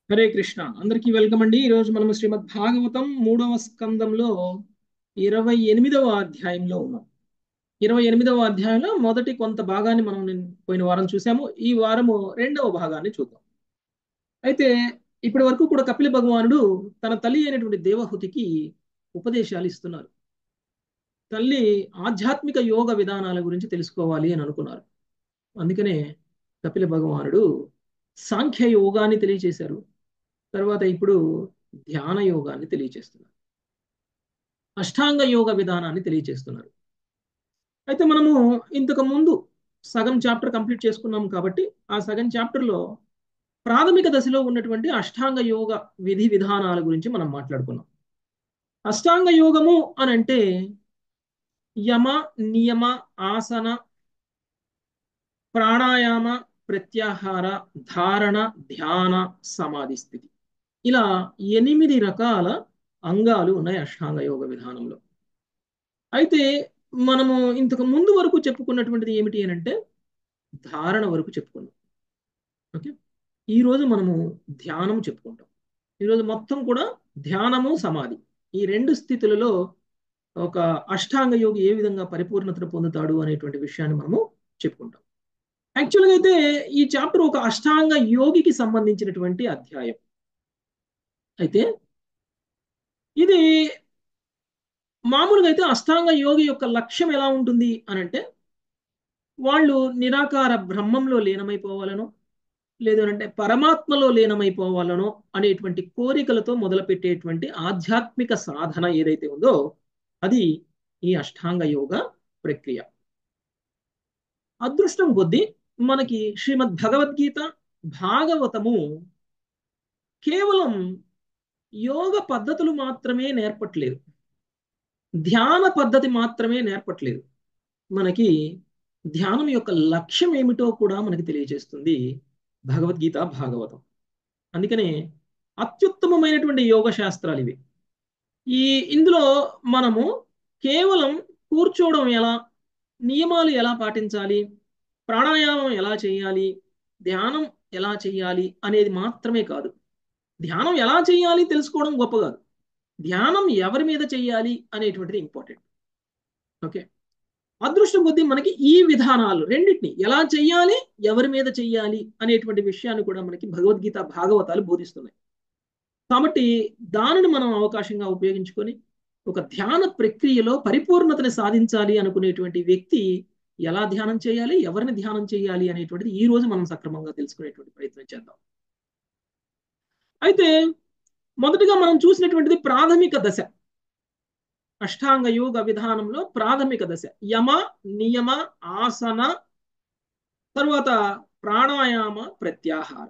హరే కృష్ణ. అందరికీ వెల్కమ్ అండి. ఈరోజు మనం శ్రీమద్ భాగవతం 3వ స్కందంలో 28వ అధ్యాయంలో ఉన్నాం. 28వ అధ్యాయంలో మొదటి కొంత భాగాన్ని మనం పోయిన వారం చూసాము. ఈ వారము రెండవ భాగాన్ని చూద్దాం. అయితే ఇప్పటి వరకు కూడా కపిల భగవానుడు తన తల్లి అయినటువంటి దేవహుతికి ఉపదేశాలు ఇస్తున్నారు. తల్లి ఆధ్యాత్మిక యోగ విధానాల గురించి తెలుసుకోవాలి అని అనుకున్నారు. అందుకనే కపిల భగవానుడు సాంఖ్య యోగాన్ని తెలియచేశారు. తర్వాత ఇప్పుడు ధ్యాన యోగాన్ని తెలియచేస్తున్నారు. అష్టాంగ యోగ విధానాన్ని తెలియచేస్తున్నారు. అయితే మనము ఇంతకు ముందు సగం చాప్టర్ కంప్లీట్ చేసుకున్నాం కాబట్టి ఆ సగం చాప్టర్లో ప్రాథమిక దశలో ఉన్నటువంటి అష్టాంగ యోగ విధి విధానాల గురించి మనం మాట్లాడుకున్నాం. అష్టాంగ యోగము అని అంటే యమ, నియమ, ఆసన, ప్రాణాయామ, ప్రత్యాహార, ధారణ, ధ్యాన, సమాధి స్థితి. ఇలా 8 రకాల అంగాలు ఉన్నాయి అష్టాంగ యోగ విధానంలో. అయితే మనము ఇంతకు ముందు వరకు చెప్పుకున్నటువంటిది ఏమిటి అని అంటే ధారణ వరకు చెప్పుకున్నాం. ఓకే, ఈరోజు మనము ధ్యానం చెప్పుకుంటాం. ఈరోజు మొత్తం కూడా ధ్యానము, సమాధి, ఈ రెండు స్థితులలో ఒక అష్టాంగ యోగి ఏ విధంగా పరిపూర్ణతను పొందుతాడు అనేటువంటి విషయాన్ని మనము చెప్పుకుంటాం. యాక్చువల్గా అయితే ఈ చాప్టర్ ఒక అష్టాంగ యోగికి సంబంధించినటువంటి అధ్యాయం. అయితే ఇది మామూలుగా అయితే అష్టాంగ యోగి యొక్క లక్ష్యం ఎలా ఉంటుంది అని అంటే వాళ్ళు నిరాకార బ్రహ్మంలో లీనమైపోవాలను, లేదు అంటే పరమాత్మలో లీనమైపోవాలనో అనేటువంటి కోరికలతో మొదలుపెట్టేటువంటి ఆధ్యాత్మిక సాధన ఏదైతే ఉందో అది ఈ అష్టాంగ యోగ ప్రక్రియ. అదృష్టం కొద్దీ మనకి శ్రీమద్ భగవద్గీత, భాగవతము కేవలం యోగ పద్ధతులు మాత్రమే నేర్పట్లేదు, ధ్యాన పద్ధతి మాత్రమే నేర్పట్లేదు. మనకి ధ్యానం యొక్క లక్ష్యం ఏమిటో కూడా మనకి తెలియజేస్తుంది భగవద్గీత, భాగవతం. అందుకనే అత్యుత్తమమైనటువంటి యోగ శాస్త్రాలు ఇవి. ఈ ఇందులో మనము కేవలం కూర్చోవడం ఎలా, నియమాలు ఎలా పాటించాలి, ప్రాణాయామం ఎలా చేయాలి, ధ్యానం ఎలా చేయాలి అనేది మాత్రమే కాదు. ధ్యానం ఎలా చేయాలి తెలుసుకోవడం గొప్ప కాదు, ధ్యానం ఎవరి మీద చేయాలి అనేటువంటిది ఇంపార్టెంట్. ఓకే, అదృష్టం కొద్దీ మనకి ఈ విధానాలు రెండింటిని ఎలా చెయ్యాలి, ఎవరి మీద చెయ్యాలి అనేటువంటి విషయాన్ని కూడా మనకి భగవద్గీత, భాగవతాలు బోధిస్తున్నాయి. కాబట్టి దానిని మనం అవకాశంగా ఉపయోగించుకొని ఒక ధ్యాన ప్రక్రియలో పరిపూర్ణతని సాధించాలి అనుకునేటువంటి వ్యక్తి ఎలా ధ్యానం చేయాలి, ఎవరిని ధ్యానం చేయాలి అనేటువంటిది ఈ రోజు మనం సక్రమంగా తెలుసుకునేటువంటి ప్రయత్నం చేద్దాం. అయితే మొదటిగా మనం చూసినటువంటిది ప్రాథమిక దశ. అష్టాంగ యోగ విధానంలో ప్రాథమిక దశ యమ, నియమ, ఆసన, తర్వాత ప్రాణాయామ, ప్రత్యాహార.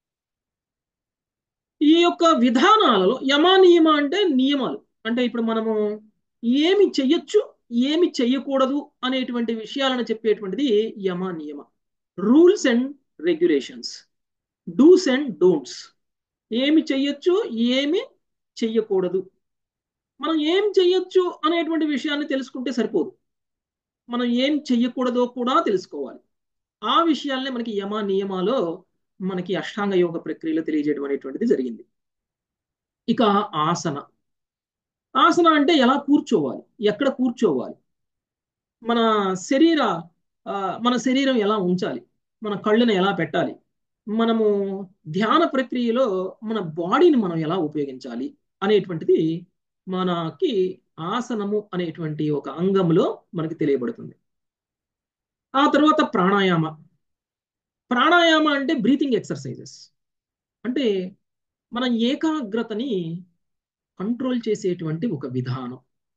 ఈ యొక్క విధానాలలో యమ, నియమ అంటే నియమాలు. అంటే ఇప్పుడు మనము ఏమి చెయ్యొచ్చు, ఏమి చెయ్యకూడదు అనేటువంటి విషయాలను చెప్పేటువంటిది యమ, నియమ. Rules and regulations, dos and don'ts. ఏమి చెయ్యొచ్చు, ఏమి చెయ్యకూడదు. మనం ఏం చెయ్యొచ్చు అనేటువంటి విషయాన్ని తెలుసుకుంటే సరిపోదు, మనం ఏం చెయ్యకూడదో కూడా తెలుసుకోవాలి. ఆ విషయాలనే మనకి యమ, నియమాలో మనకి అష్టాంగ యోగ ప్రక్రియలో తెలియజేయడం అనేటువంటిది జరిగింది. ఇక ఆసన. ఆసన అంటే ఎలా కూర్చోవాలి, ఎక్కడ కూర్చోవాలి, మన శరీర ఆ, మన శరీరం ఎలా ఉంచాలి, మన కళ్ళను ఎలా పెట్టాలి, మనము ధ్యాన ప్రక్రియలో మన బాడీని మనం ఎలా ఉపయోగించాలి అనేటువంటిది మనకి ఆసనము అనేటువంటి ఒక అంగంలో మనకి తెలియబడుతుంది. ఆ తర్వాత ప్రాణాయామ. ప్రాణాయామ అంటే బ్రీతింగ్ ఎక్సర్సైజెస్. అంటే మన ఏకాగ్రతని కంట్రోల్ చేసేటువంటి ఒక విధానం.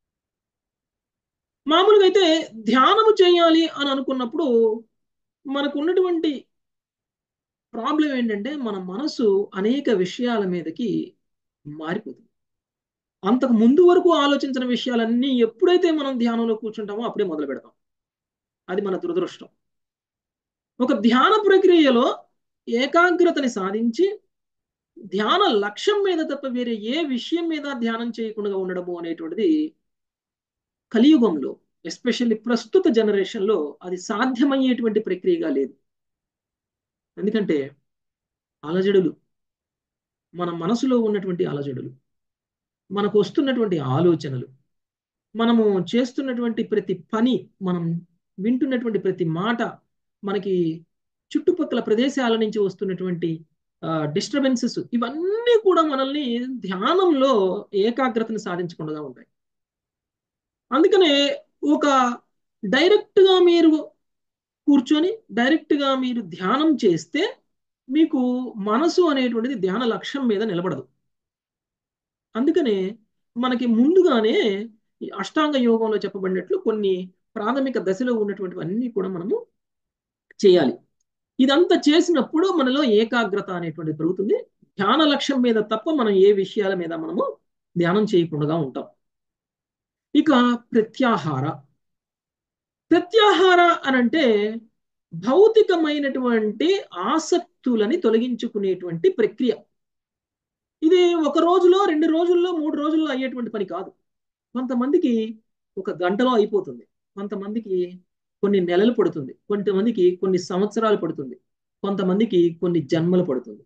మామూలుగా అయితే ధ్యానము చేయాలి అని అనుకున్నప్పుడు మనకు ఉన్నటువంటి ప్రాబ్లం ఏంటంటే మన మనసు అనేక విషయాల మీదకి మారిపోతుంది. అంతకు ముందు వరకు ఆలోచించిన విషయాలన్నీ ఎప్పుడైతే మనం ధ్యానంలో కూర్చుంటామో అప్పుడే మొదలు పెడతాం. అది మన దురదృష్టం. ఒక ధ్యాన ప్రక్రియలో ఏకాగ్రతని సాధించి ధ్యాన లక్ష్యం మీద తప్ప వేరే ఏ విషయం మీద ధ్యానం చేయకుండా ఉండడము అనేటువంటిది కలియుగంలో, ఎస్పెషల్లీ ప్రస్తుత జనరేషన్లో అది సాధ్యమయ్యేటువంటి ప్రక్రియగా లేదు. ఎందుకంటే అలజడులు, మన మనసులో ఉన్నటువంటి అలజడులు, మనకు వస్తున్నటువంటి ఆలోచనలు, మనము చేస్తున్నటువంటి ప్రతి పని, మనం వింటున్నటువంటి ప్రతి మాట, మనకి చుట్టుపక్కల ప్రదేశాల నుంచి వస్తున్నటువంటి డిస్టర్బెన్సెస్, ఇవన్నీ కూడా మనల్ని ధ్యానంలో ఏకాగ్రతను సాధించకుండా ఉంటాయి. అందుకనే ఒక డైరెక్ట్గా మీరు కూర్చొని డైరెక్ట్గా మీరు ధ్యానం చేస్తే మీకు మనసు అనేటువంటిది ధ్యాన లక్ష్యం మీద నిలబడదు. అందుకనే మనకి ముందుగానే ఈ అష్టాంగ యోగంలో చెప్పబడినట్లు కొన్ని ప్రాథమిక దశలో ఉన్నటువంటివన్నీ కూడా మనము చేయాలి. ఇదంతా చేసినప్పుడు మనలో ఏకాగ్రత అనేటువంటిది పెరుగుతుంది. ధ్యాన లక్ష్యం మీద తప్ప మనం ఏ విషయాల మీద మనము ధ్యానం చేయకుండా ఉంటాం. ఇక ప్రత్యాహార. ప్రత్యాహార అనంటే భౌతికమైనటువంటి ఆసక్తులని తొలగించుకునేటువంటి ప్రక్రియ. ఇది ఒక రోజులో, 2 రోజుల్లో, 3 రోజుల్లో అయ్యేటువంటి పని కాదు. కొంతమందికి ఒక గంటలో అయిపోతుంది, కొంతమందికి కొన్ని నెలలు పడుతుంది, కొంతమందికి కొన్ని సంవత్సరాలు పడుతుంది, కొంతమందికి కొన్ని జన్మలు పడుతుంది.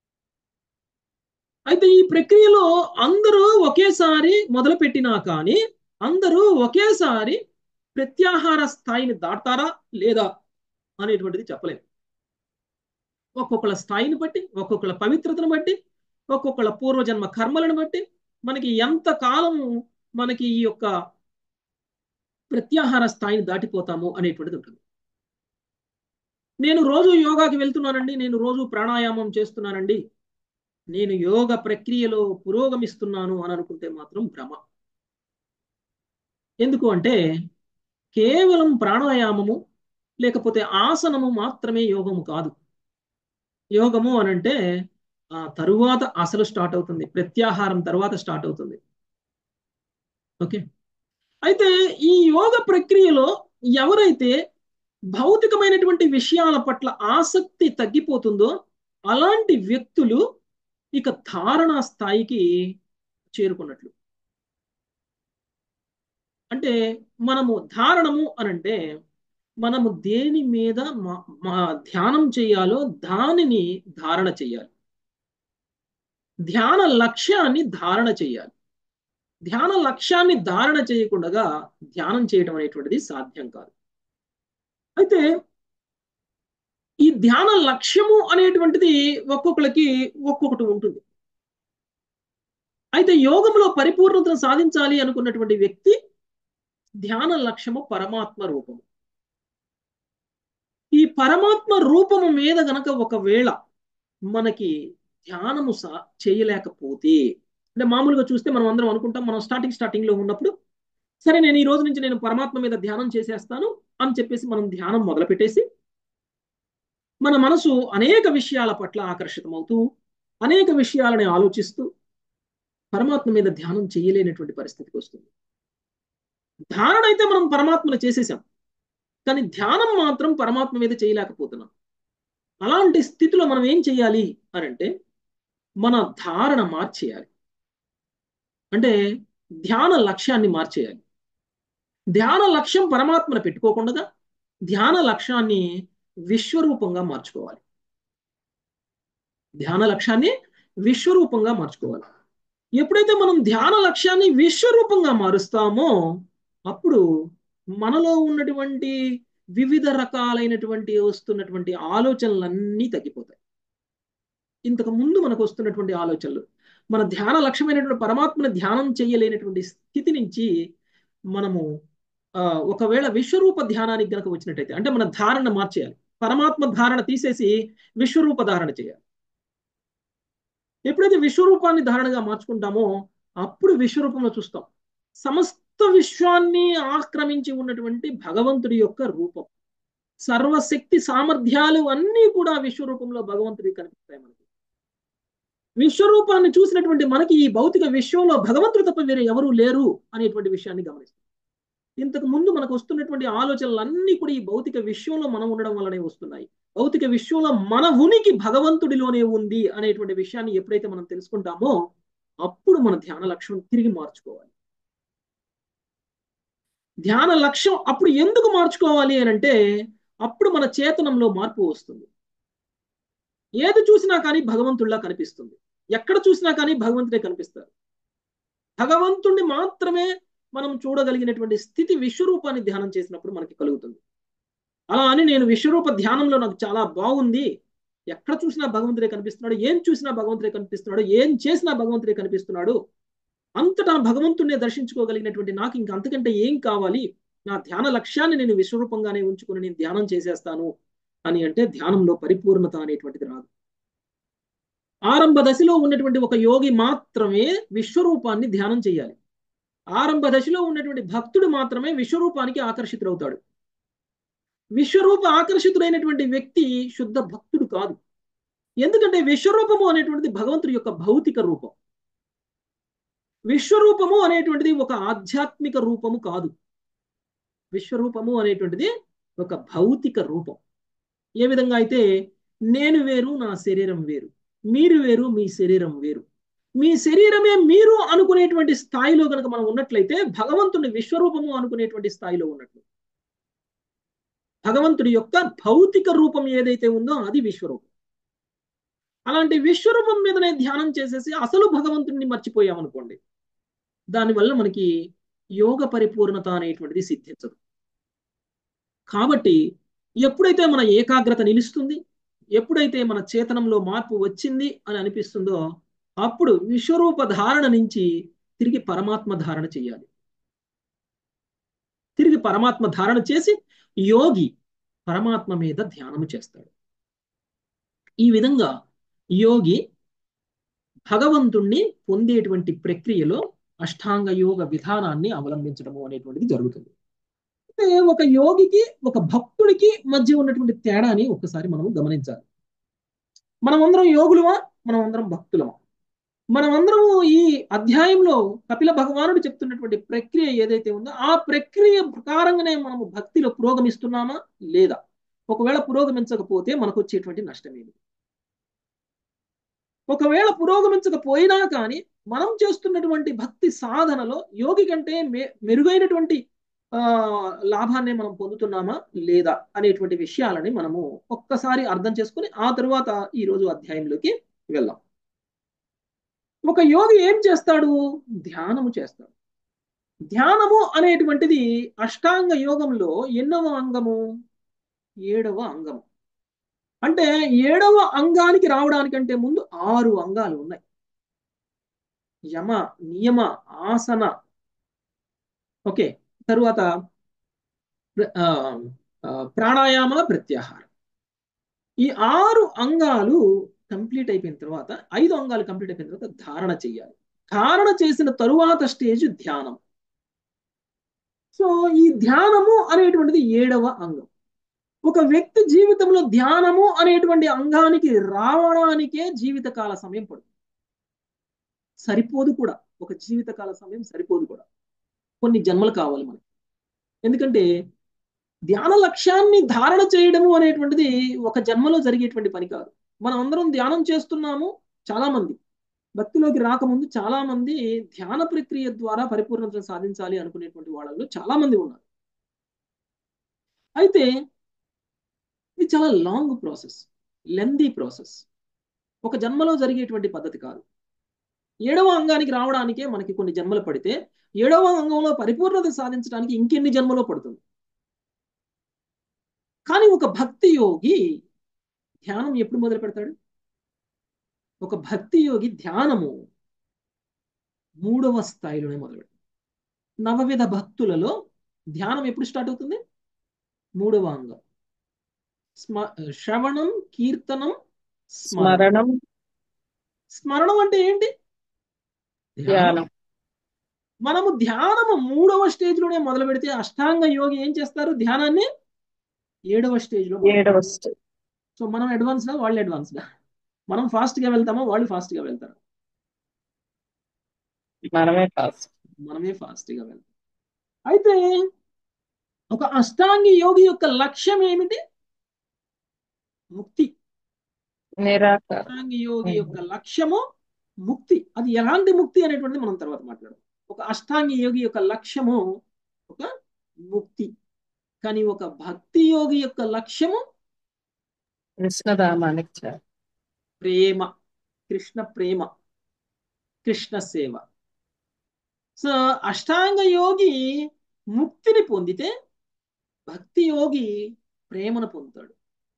అయితే ఈ ప్రక్రియలో అందరూ ఒకేసారి మొదలుపెట్టినా కానీ అందరూ ఒకేసారి ప్రత్యాహార స్థాయిని దాటారా లేదా అనేటువంటిది చెప్పలేము. ఒక్కొక్కళ్ళ స్థాయిని బట్టి, ఒక్కొక్కళ్ళ పవిత్రతను బట్టి, ఒక్కొక్కళ్ళ పూర్వజన్మ కర్మలను బట్టి మనకి ఎంత కాలము మనకి ఈ యొక్క ప్రత్యాహార స్థాయిని దాటిపోతాము అనేటువంటిది ఉంటుంది. నేను రోజు యోగాకి వెళ్తున్నానండి, నేను రోజు ప్రాణాయామం చేస్తున్నానండి, నేను యోగ ప్రక్రియలో పురోగమిస్తున్నాను అని అనుకుంటే మాత్రం భ్రమ. ఎందుకు అంటే కేవలం ప్రాణాయామము లేకపోతే ఆసనము మాత్రమే యోగము కాదు. యోగము అనంటే ఆ తరువాత అసలు స్టార్ట్ అవుతుంది, ప్రత్యాహారం తర్వాత స్టార్ట్ అవుతుంది. ఓకే. అయితే ఈ యోగ ప్రక్రియలో ఎవరైతే భౌతికమైనటువంటి విషయాల పట్ల ఆసక్తి తగ్గిపోతుందో అలాంటి వ్యక్తులు ఇక ధారణ స్థాయికి చేరుకున్నట్లు. అంటే మనము ధారణము అనంటే మనము దేని మీద ధ్యానం చేయాలో దానిని ధారణ చేయాలి, ధ్యాన లక్ష్యాన్ని ధారణ చేయాలి. ధ్యాన లక్ష్యాన్ని ధారణ చేయకుండా ధ్యానం చేయడం అనేటువంటిది సాధ్యం కాదు. అయితే ఈ ధ్యాన లక్ష్యము అనేటువంటిది ఒక్కొక్కరికి ఒక్కొక్కటి ఉంటుంది. అయితే యోగంలో పరిపూర్ణతను సాధించాలి అనుకున్నటువంటి వ్యక్తి ధ్యాన లక్ష్యము పరమాత్మ రూపము. ఈ పరమాత్మ రూపము మీద గనక ఒకవేళ మనకి ధ్యానము చేయలేకపోతే, అంటే మామూలుగా చూస్తే మనం అందరం అనుకుంటాం, మనం స్టార్టింగ్ లో ఉన్నప్పుడు సరే నేను ఈ రోజు నుంచి నేను పరమాత్మ మీద ధ్యానం చేసేస్తాను అని చెప్పేసి మనం ధ్యానం మొదలుపెట్టేసి మన మనసు అనేక విషయాల పట్ల ఆకర్షితమవుతూ అనేక విషయాలని ఆలోచిస్తూ పరమాత్మ మీద ధ్యానం చేయలేనటువంటి పరిస్థితికి వస్తుంది. ధారణ అయితే మనం పరమాత్మను చేసేసాం, కానీ ధ్యానం మాత్రం పరమాత్మ మీద చేయలేకపోతున్నాం. అలాంటి స్థితిలో మనం ఏం చేయాలి అని అంటే మన ధారణ మార్చేయాలి, అంటే ధ్యాన లక్ష్యాన్ని మార్చేయాలి. ధ్యాన లక్ష్యం పరమాత్మను పెట్టుకోకుండా ధ్యాన లక్ష్యాన్ని విశ్వరూపంగా మార్చుకోవాలి. ధ్యాన లక్ష్యాన్ని విశ్వరూపంగా మార్చుకోవాలి. ఎప్పుడైతే మనం ధ్యాన లక్ష్యాన్ని విశ్వరూపంగా మారుస్తామో అప్పుడు మనలో ఉన్నటువంటి వివిధ రకాలైనటువంటి వస్తున్నటువంటి ఆలోచనలన్నీ తగ్గిపోతాయి. ఇంతకు ముందు మనకు వస్తున్నటువంటి ఆలోచనలు, మన ధ్యాన లక్ష్యమైనటువంటి పరమాత్మను ధ్యానం చేయలేనటువంటి స్థితి నుంచి మనము ఒకవేళ విశ్వరూప ధ్యానానికి గనక వచ్చినట్టయితే, అంటే మన ధారణ మార్చేయాలి, పరమాత్మ ధారణ తీసేసి విశ్వరూప ధారణ చేయాలి. ఎప్పుడైతే విశ్వరూపాన్ని ధారణగా మార్చుకుంటామో అప్పుడు విశ్వరూపంలో చూస్తాం సమస్త విశ్వాన్ని ఆక్రమించి ఉన్నటువంటి భగవంతుడి యొక్క రూపం. సర్వశక్తి సామర్థ్యాలు అన్నీ కూడా విశ్వరూపంలో భగవంతుడికి కనిపిస్తాయి మనకి. విశ్వరూపాన్ని చూసినటువంటి మనకి ఈ భౌతిక విశ్వంలో భగవంతుడు తప్ప వేరే ఎవరూ లేరు అనేటువంటి విషయాన్ని గమనిస్తాం. ఇంతకు ముందు మనకు వస్తున్నటువంటి ఆలోచనలన్నీ కూడా ఈ భౌతిక విశ్వంలో మనం ఉండడం వల్లనే వస్తున్నాయి. భౌతిక విశ్వంలో మన ఉనికి భగవంతుడిలోనే ఉంది అనేటువంటి విషయాన్ని ఎప్పుడైతే మనం తెలుసుకుంటామో అప్పుడు మన ధ్యాన లక్ష్యం తిరిగి మార్చుకోవాలి. ధ్యాన లక్ష్యం అప్పుడు ఎందుకు మార్చుకోవాలి అని అంటే అప్పుడు మన చేతనంలో మార్పు వస్తుంది. ఏది చూసినా కానీ భగవంతుడిలా కనిపిస్తుంది. ఎక్కడ చూసినా కానీ భగవంతుడే కనిపిస్తారు. భగవంతుణ్ణి మాత్రమే మనం చూడగలిగినటువంటి స్థితి విశ్వరూపాన్ని ధ్యానం చేసినప్పుడు మనకి కలుగుతుంది. అలా అని నేను విశ్వరూప ధ్యానంలో నాకు చాలా బాగుంది, ఎక్కడ చూసినా భగవంతుడే కనిపిస్తున్నాడు, ఏం చూసినా భగవంతుడే కనిపిస్తున్నాడు, ఏం చేసినా భగవంతుడే కనిపిస్తున్నాడు, అంతటా భగవంతుడిని దర్శించుకోగలిగినటువంటి నాకు ఇంక అంతకంటే ఏం కావాలి, నా ధ్యాన లక్ష్యాన్ని నేను విశ్వరూపంగానే ఉంచుకొని నేను ధ్యానం చేసేస్తాను అని అంటే ధ్యానంలో పరిపూర్ణత అనేటువంటిది రాదు. ఆరంభ దశలో ఉన్నటువంటి ఒక యోగి మాత్రమే విశ్వరూపాన్ని ధ్యానం చేయాలి. ఆరంభ దశలో ఉన్నటువంటి భక్తుడు మాత్రమే విశ్వరూపానికి ఆకర్షితుడవుతాడు. విశ్వరూప ఆకర్షితుడైనటువంటి వ్యక్తి శుద్ధ భక్తుడు కాదు. ఎందుకంటే విశ్వరూపము అనేటువంటిది భగవంతుడి యొక్క భౌతిక రూపం. విశ్వరూపము అనేటువంటిది ఒక ఆధ్యాత్మిక రూపము కాదు. విశ్వరూపము అనేటువంటిది ఒక భౌతిక రూపం. ఏ విధంగా అయితే నేను వేరు, నా శరీరం వేరు, మీరు వేరు, మీ శరీరం వేరు, మీ శరీరమే మీరు అనుకునేటువంటి స్థాయిలో కనుక మనం ఉన్నట్లయితే భగవంతుని విశ్వరూపము అనుకునేటువంటి స్థాయిలో ఉన్నట్లు. భగవంతుడి యొక్క భౌతిక రూపం ఏదైతే ఉందో అది విశ్వరూపం. అలాంటి విశ్వరూపం మీదనే ధ్యానం చేసేసి అసలు భగవంతుడిని మర్చిపోయామనుకోండి, దానివల్ల మనకి యోగ పరిపూర్ణత అనేటువంటిది సిద్ధించదు. కాబట్టి ఎప్పుడైతే మన ఏకాగ్రత నిలుస్తుంది, ఎప్పుడైతే మన చేతనంలో మార్పు వచ్చింది అని అనిపిస్తుందో అప్పుడు విశ్వరూప ధారణ నుంచి తిరిగి పరమాత్మ ధారణ చేయాలి. తిరిగి పరమాత్మ ధారణ చేసి యోగి పరమాత్మ మీద ధ్యానము చేస్తాడు. ఈ విధంగా యోగి భగవంతుణ్ణి పొందేటువంటి ప్రక్రియలో అష్టాంగ యోగ విధానాన్ని అవలంబించడము అనేటువంటిది జరుగుతుంది. అంటే ఒక యోగికి ఒక భక్తుడికి మధ్య ఉన్నటువంటి తేడాని ఒకసారి మనం గమనించాలి. మనమందరం యోగులమా, మనమందరం భక్తులమా? మనమందరము ఈ అధ్యాయంలో కపిల భగవానుడు చెప్తున్నటువంటి ప్రక్రియ ఏదైతే ఉందో ఆ ప్రక్రియ ప్రకారంగానే మనము భక్తిలో పురోగమిస్తున్నామా లేదా? ఒకవేళ పురోగమించకపోతే మనకు వచ్చేటువంటి నష్టమేమి? ఒకవేళ పురోగమించకపోయినా కానీ మనం చేస్తున్నటువంటి భక్తి సాధనలో యోగి కంటే మెరుగైనటువంటి లాభాన్ని మనం పొందుతున్నామా లేదా అనేటువంటి విషయాలని మనము ఒక్కసారి అర్థం చేసుకుని ఆ తరువాత ఈ రోజు అధ్యాయంలోకి వెళ్దాం. ఒక యోగి ఏం చేస్తాడు? ధ్యానము చేస్తాడు. ధ్యానము అనేటువంటిది అష్టాంగ యోగంలో ఎన్నవ అంగము? 7వ అంగము. అంటే 7వ అంగానికి రావడానికంటే ముందు 6 అంగాలు ఉన్నాయి. యమ, నియమ, ఆసన, ఓకే, తరువాత ప్రాణాయామ, ప్రత్యాహారం. ఈ 6 అంగాలు కంప్లీట్ అయిపోయిన తర్వాత 5 అంగాలు కంప్లీట్ అయిపోయిన తర్వాత ధారణ చేయాలి. ధారణ చేసిన తరువాత స్టేజ్ ధ్యానం. సో ఈ ధ్యానము అనేటువంటిది 7వ అంగం. ఒక వ్యక్తి జీవితంలో ధ్యానము అనేటువంటి అంగానికి రావడానికే జీవితకాల సమయం పడుతుంది. సరిపోదు కూడా, ఒక జీవితకాల సమయం సరిపోదు కూడా, కొన్ని జన్మలు కావాలి మనకి. ఎందుకంటే ధ్యాన లక్ష్యాన్ని ధారణ చేయడము అనేటువంటిది ఒక జన్మలో జరిగేటువంటి పని కాదు. మనం అందరం ధ్యానం చేస్తున్నాము. చాలా మంది భక్తిలోకి రాకముందు చాలా మంది ధ్యాన ప్రక్రియ ద్వారా పరిపూర్ణతను సాధించాలి అనుకునేటువంటి వాళ్ళలో చాలా మంది ఉన్నారు. అయితే ఇది చాలా లాంగ్ ప్రాసెస్, లెందీ ప్రాసెస్. ఒక జన్మలో జరిగేటువంటి పద్ధతి కాదు. 7వ అంగానికి రావడానికే మనకి కొన్ని జన్మలు పడితే 7వ అంగంలో పరిపూర్ణత సాధించడానికి ఇంకెన్ని జన్మలో పడుతుంది. కానీ ఒక భక్తి యోగి ధ్యానం ఎప్పుడు మొదలు పెడతాడు? ఒక భక్తి యోగి ధ్యానము 3వ స్థాయిలోనే మొదలు పెడతాడు. నవవిధ భక్తులలో ధ్యానం ఎప్పుడు స్టార్ట్ అవుతుంది? 3వ అంగం. శ్రవణం, కీర్తనం, స్మరణం. స్మరణం అంటే ఏంటి? ధ్యానం. మనము ధ్యానము 3వ స్టేజ్ లోనే మొదలు పెడితే అష్టాంగ యోగి ఏం చేస్తారు? ధ్యానాన్ని 7వ స్టేజ్ లో. సో మనం అడ్వాన్స్డా, వాళ్ళు అడ్వాన్స్డా? మనం ఫాస్ట్ గా వెళ్తామా, వాళ్ళు ఫాస్ట్ గా వెళ్తారు? మనమే ఫాస్ట్ గా వెళ్తాం. అయితే ఒక అష్టాంగి యోగి యొక్క లక్ష్యం ఏమిటి? ముక్తి. అష్టాంగి యోగి యొక్క లక్ష్యము ముక్తి. అది ఎలాంటి ముక్తి అనేటువంటిది మనం తర్వాత మాట్లాడదాం. ఒక అష్టాంగి యోగి యొక్క లక్ష్యము ఒక ముక్తి. కానీ ఒక భక్తి యోగి యొక్క లక్ష్యము కృష్ణధామానికి ప్రేమ, కృష్ణ ప్రేమ. కృష్ణ సేవ. సో అష్టాంగ యోగి ముక్తిని పొందితే భక్తి యోగి ప్రేమను పొందుతాడు.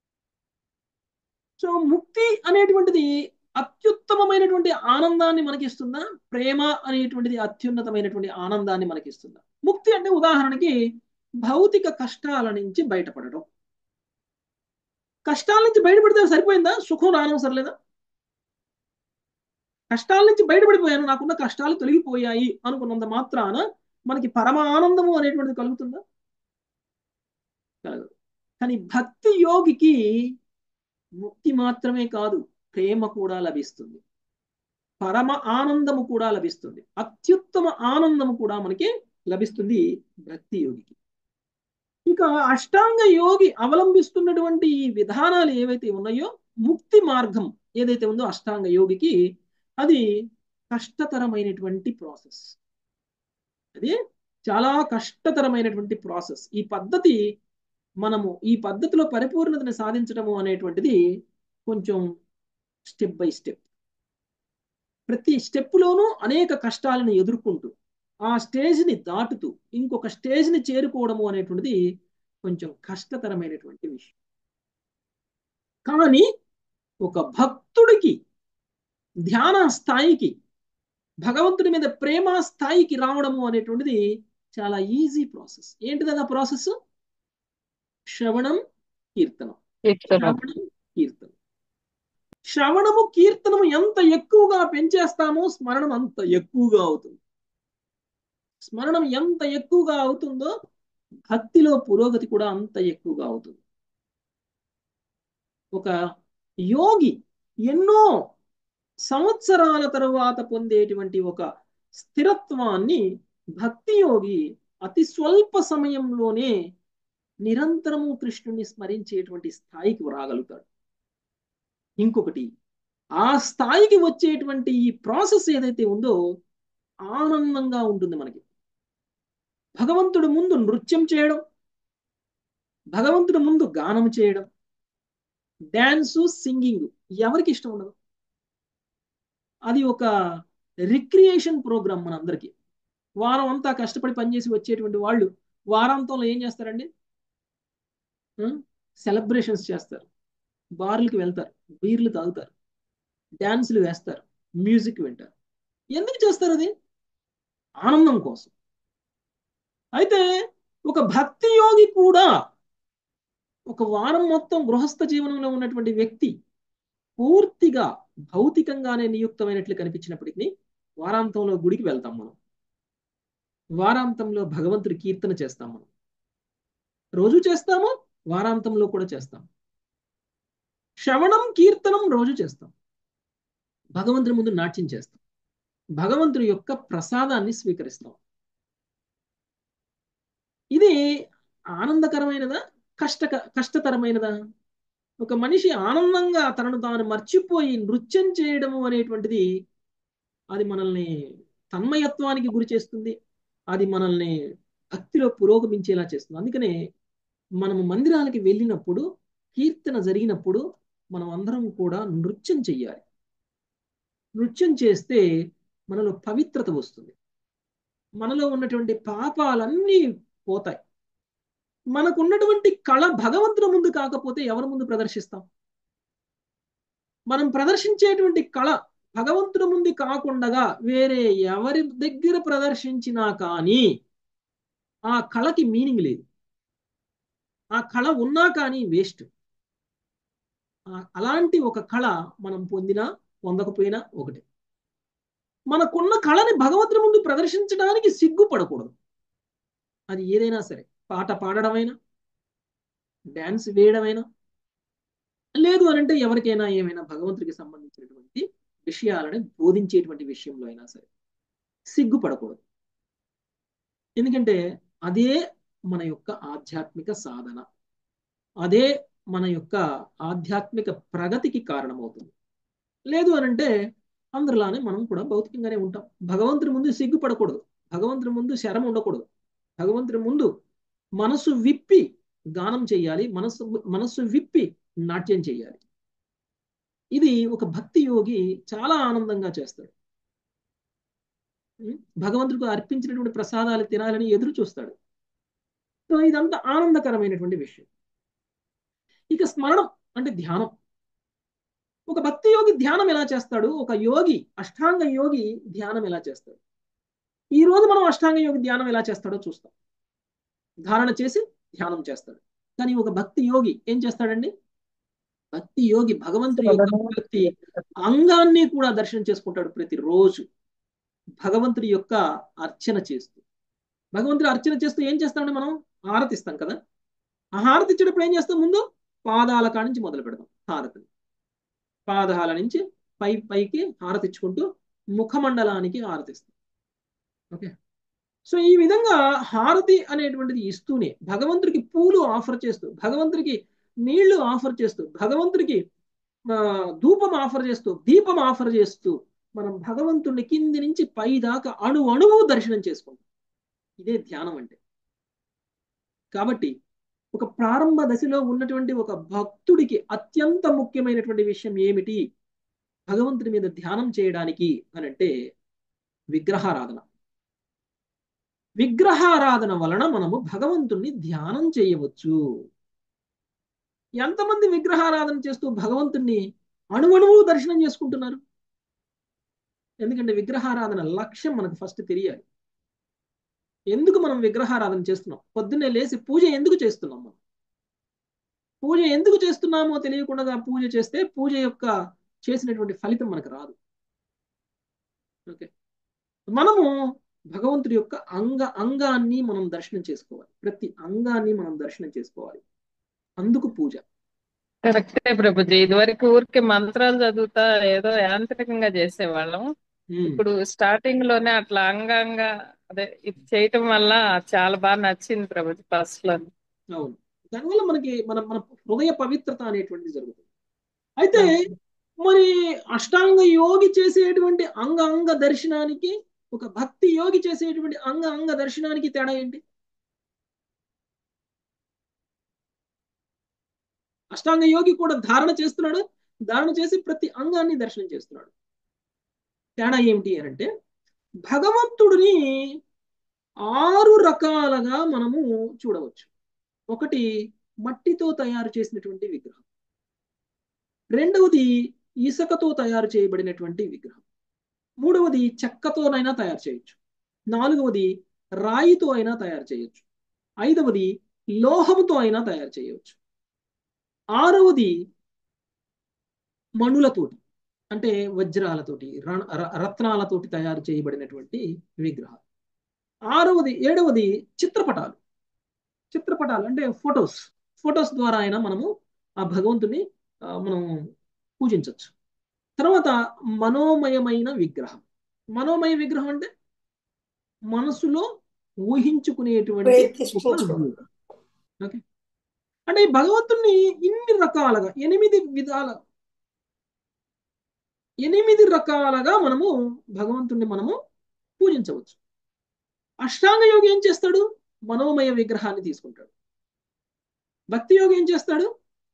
సో ముక్తి అనేటువంటిది అత్యుత్తమమైనటువంటి ఆనందాన్ని మనకిస్తుందా, ప్రేమ అనేటువంటిది అత్యున్నతమైనటువంటి ఆనందాన్ని మనకిస్తుందా? ముక్తి అంటే ఉదాహరణకి భౌతిక కష్టాల నుంచి బయటపడడం. కష్టాల నుంచి బయటపడితే సరిపోయిందా? సుఖం రానవసరం లేదా? కష్టాల నుంచి బయటపడిపోయాను, నాకున్న కష్టాలు తొలగిపోయాయి అనుకున్నంత మాత్రాన మనకి పరమ ఆనందము అనేటువంటిది కలుగుతుందా? కలగదు. కానీ భక్తి యోగికి ముక్తి మాత్రమే కాదు, ప్రేమ కూడా లభిస్తుంది, పరమ ఆనందము కూడా లభిస్తుంది, అత్యుత్తమ ఆనందము కూడా మనకి లభిస్తుంది భక్తి యోగికి. ఇక అష్టాంగ యోగి అవలంబిస్తున్నటువంటి ఈ విధానాలు ఏవైతే ఉన్నాయో, ముక్తి మార్గం ఏదైతే ఉందో అష్టాంగ యోగికి, అది కష్టతరమైనటువంటి ప్రాసెస్. అది చాలా కష్టతరమైనటువంటి ప్రాసెస్. ఈ పద్ధతిలో పరిపూర్ణతని సాధించడము అనేటువంటిది కొంచెం స్టెప్ బై స్టెప్, ప్రతి స్టెప్లోనూ అనేక కష్టాలను ఎదుర్కొంటూ ఆ స్టేజ్ని దాటుతూ ఇంకొక స్టేజ్ని చేరుకోవడము అనేటువంటిది కొంచెం కష్టతరమైనటువంటి విషయం. కానీ ఒక భక్తుడికి ధ్యాన స్థాయికి, భగవంతుడి మీద ప్రేమ స్థాయికి రావడము అనేటువంటిది చాలా ఈజీ ప్రాసెస్. ఏంటిది ఆ ప్రాసెస్? శ్రవణం, కీర్తనం. కీర్తనం. శ్రవణం, కీర్తనం. శ్రవణము కీర్తనము ఎంత ఎక్కువగా పెంచేస్తామో స్మరణం అంత ఎక్కువగా అవుతుంది. స్మరణం ఎంత ఎక్కువగా అవుతుందో భక్తిలో పురోగతి కూడా అంత ఎక్కువగా అవుతుంది. ఒక యోగి ఎన్నో సంవత్సరాల తరువాత పొందేటువంటి ఒక స్థిరత్వాన్ని భక్తి యోగి అతి స్వల్ప సమయంలోనే నిరంతరము కృష్ణుని స్మరించేటువంటి స్థాయికి రాగలుగుతాడు. ఇంకొకటి, ఆ స్థాయికి వచ్చేటువంటి ఈ ప్రాసెస్ ఏదైతే ఉందో ఆనందంగా ఉంటుంది మనకి. భగవంతుడి ముందు నృత్యం చేయడం, భగవంతుడి ముందు గానం చేయడం, డాన్సు, సింగింగ్ ఎవరికి ఇష్టం ఉండదు? అది ఒక రిక్రియేషన్ ప్రోగ్రామ్ మనందరికీ. వారం అంతా కష్టపడి పనిచేసి వచ్చేటువంటి వాళ్ళు వారాంతంలో ఏం చేస్తారండి? సెలబ్రేషన్స్ చేస్తారు, బార్లకు వెళ్తారు, బీర్లు తాగుతారు, డాన్సులు వేస్తారు, మ్యూజిక్ వింటారు. ఎందుకు చేస్తారు? అది ఆనందం కోసం. అయితే ఒక భక్తి యోగి కూడా, ఒక వారం మొత్తం గృహస్థ జీవనంలో ఉన్నటువంటి వ్యక్తి పూర్తిగా భౌతికంగానే నియుక్తమైనట్లు కనిపించినప్పటికీ వారాంతంలో గుడికి వెళ్తాం మనం, వారాంతంలో భగవంతుడి కీర్తన చేస్తాం మనం, రోజు చేస్తాము, వారాంతంలో కూడా చేస్తాం. శ్రవణం, కీర్తనం రోజు చేస్తాం, భగవంతుడి ముందు నాట్యం చేస్తాం, భగవంతుడి యొక్క ప్రసాదాన్ని స్వీకరిస్తాం. ఇది ఆనందకరమైనదా, కష్టతరమైనదా? ఒక మనిషి ఆనందంగా తనను తాను మర్చిపోయి నృత్యం చేయడము అనేటువంటిది అది మనల్ని తన్మయత్వానికి గురి చేస్తుంది, అది మనల్ని భక్తిలో పురోగమించేలా చేస్తుంది. అందుకనే మనము మందిరాలకి వెళ్ళినప్పుడు, కీర్తన జరిగినప్పుడు మనం అందరం కూడా నృత్యం చెయ్యాలి. నృత్యం చేస్తే మనలో పవిత్రత వస్తుంది, మనలో ఉన్నటువంటి పాపాలన్నీ పోతాయి. మనకున్నటువంటి కళ భగవంతుని ముందు కాకపోతే ఎవరి ముందు ప్రదర్శిస్తాం? మనం ప్రదర్శించేటువంటి కళ భగవంతుడి ముందు కాకుండా వేరే ఎవరి దగ్గర ప్రదర్శించినా కానీ ఆ కళకి మీనింగ్ లేదు, ఆ కళ ఉన్నా కానీ వేస్ట్. అలాంటి ఒక కళ మనం పొందినా పొందకపోయినా ఒకటి. మనకున్న కళని భగవంతుడి ముందు ప్రదర్శించడానికి సిగ్గుపడకూడదు. అది ఏదైనా సరే, పాట పాడడమైనా, డాన్స్ వేయడమైనా, లేదు అనంటే ఎవరికైనా ఏమైనా భగవంతుడికి సంబంధించినటువంటి విషయాలని బోధించేటువంటి విషయంలో అయినా సరే సిగ్గుపడకూడదు. ఎందుకంటే అదే మన యొక్క ఆధ్యాత్మిక సాధన, అదే మన యొక్క ఆధ్యాత్మిక ప్రగతికి కారణమవుతుంది. లేదు అనంటే అందరిలానే మనం కూడా భౌతికంగానే ఉంటాం. భగవంతుడి ముందు సిగ్గుపడకూడదు, భగవంతుడి ముందు శరం ఉండకూడదు, భగవంతుడి ముందు మనసు విప్పి గానం చేయాలి, మనస్సు విప్పి నాట్యం చేయాలి. ఇది ఒక భక్తి యోగి చాలా ఆనందంగా చేస్తాడు. భగవంతుడికి అర్పించినటువంటి ప్రసాదాలు తినాలని ఎదురు చూస్తాడు. సో ఇదంతా ఆనందకరమైనటువంటి విషయం. ఇక స్మరణం అంటే ధ్యానం. ఒక భక్తి యోగి ధ్యానం ఎలా చేస్తాడు, ఒక యోగి అష్టాంగ యోగి ధ్యానం ఎలా చేస్తాడు. ఈ రోజు మనం అష్టాంగ యోగి ధ్యానం ఎలా చేస్తాడో చూస్తాం. ధారణ చేసి ధ్యానం చేస్తాడు. కానీ ఒక భక్తి యోగి ఏం చేస్తాడండి, భక్తి యోగి భగవంతుడి యొక్క ప్రతి అంగాన్ని కూడా దర్శనం చేసుకుంటాడు ప్రతిరోజు. భగవంతుడి యొక్క అర్చన చేస్తూ, భగవంతుడి అర్చన చేస్తూ ఏం చేస్తామంటే మనం హారతి ఇస్తాం కదా. ఆ హారతి ఇచ్చేటప్పుడు ఏం చేస్తాం, ముందు పాదాల కాడి నుంచి మొదలు పెడతాం హారతిని. పాదాల నుంచి పైకి హారతి ఇచ్చుకుంటూ ముఖమండలానికి హారతిస్తాం. ఓకే. సో ఈ విధంగా హారతి అనేటువంటిది ఇస్తూనే భగవంతుడికి పూలు ఆఫర్ చేస్తూ, భగవంతుడికి నీళ్లు ఆఫర్ చేస్తూ, భగవంతుడికి ధూపం ఆఫర్ చేస్తూ, దీపం ఆఫర్ చేస్తూ మనం భగవంతుడిని కింది నుంచి పై దాకా అణువు దర్శనం చేసుకుంటాం. ఇదే ధ్యానం అంటే. కాబట్టి ఒక ప్రారంభ దశలో ఉన్నటువంటి ఒక భక్తుడికి అత్యంత ముఖ్యమైనటువంటి విషయం ఏమిటి భగవంతుడి మీద ధ్యానం చేయడానికి అని అంటే విగ్రహారాధన. విగ్రహారాధన వలన మనము భగవంతుణ్ణి ధ్యానం చేయవచ్చు. ఎంతమంది విగ్రహారాధన చేస్తూ భగవంతుణ్ణి అణువణువు దర్శనం చేసుకుంటున్నారు? ఎందుకంటే విగ్రహారాధన లక్ష్యం మనకు ఫస్ట్ తెలియాలి. ఎందుకు మనం విగ్రహారాధన చేస్తున్నాం? పొద్దున్నే లేచి పూజ ఎందుకు చేస్తున్నాం? మనం పూజ ఎందుకు చేస్తున్నామో తెలియకుండా పూజ చేస్తే పూజ యొక్క చేసినటువంటి ఫలితం మనకు రాదు. ఓకే. మనము భగవంతుడి యొక్క అంగాన్ని మనం దర్శనం చేసుకోవాలి. ప్రతి అంగాన్ని మనం దర్శనం చేసుకోవాలి. అందుకు పూజ. కరెక్టే ప్రభుజీ. ఇదివరకు ఊరికి మంత్రాలు చదువుతా ఏదో యాంత్రికంగా చేసేవాళ్ళం. ఇప్పుడు స్టార్టింగ్ లోనే అట్లా అంగంగా అదే ఇది చేయటం వల్ల చాలా బాగా నచ్చింది ప్రభుజీ ఫస్ట్ లో. అవును. దానివల్ల మనకి మన మన హృదయ పవిత్రత అనేటువంటిది జరుగుతుంది. అయితే మరి అష్టాంగ యోగి చేసేటువంటి అంగ దర్శనానికి, ఒక భక్తి యోగి చేసేటువంటి అంగ దర్శనానికి తేడా ఏంటి? అష్టాంగ యోగి కూడా ధారణ చేస్తున్నాడు, ధారణ చేసి ప్రతి అంగాన్ని దర్శనం చేస్తున్నాడు. తేడా ఏమిటి అని అంటే భగవంతుడిని 6 రకాలుగా మనము చూడవచ్చు. ఒకటి మట్టితో తయారు చేసినటువంటి విగ్రహం, రెండవది ఇసుకతో తయారు చేయబడినటువంటి విగ్రహం, మూడవది చెక్కతోనైనా తయారు చేయొచ్చు, నాలుగవది రాయితో అయినా తయారు చేయొచ్చు, ఐదవది లోహంతో అయినా తయారు చేయవచ్చు, ఆరవది మణులతోటి అంటే వజ్రాలతోటి రత్నాలతోటి తయారు చేయబడినటువంటి విగ్రహాలు, ఏడవది చిత్రపటాలు అంటే ఫొటోస్ ద్వారా అయినా మనము ఆ భగవంతుని మనం పూజించవచ్చు. తర్వాత మనోమయమైన విగ్రహం. మనోమయ విగ్రహం అంటే మనసులో ఊహించుకునేటువంటి ఓకే. అంటే ఈ భగవంతుని ఇన్ని రకాలుగా 8 రకాలుగా మనము భగవంతుణ్ణి మనము పూజించవచ్చు. అష్టాంగ యోగి ఏం చేస్తాడు? మనోమయ విగ్రహాన్ని తీసుకుంటాడు. భక్తి యోగి ఏం చేస్తాడు?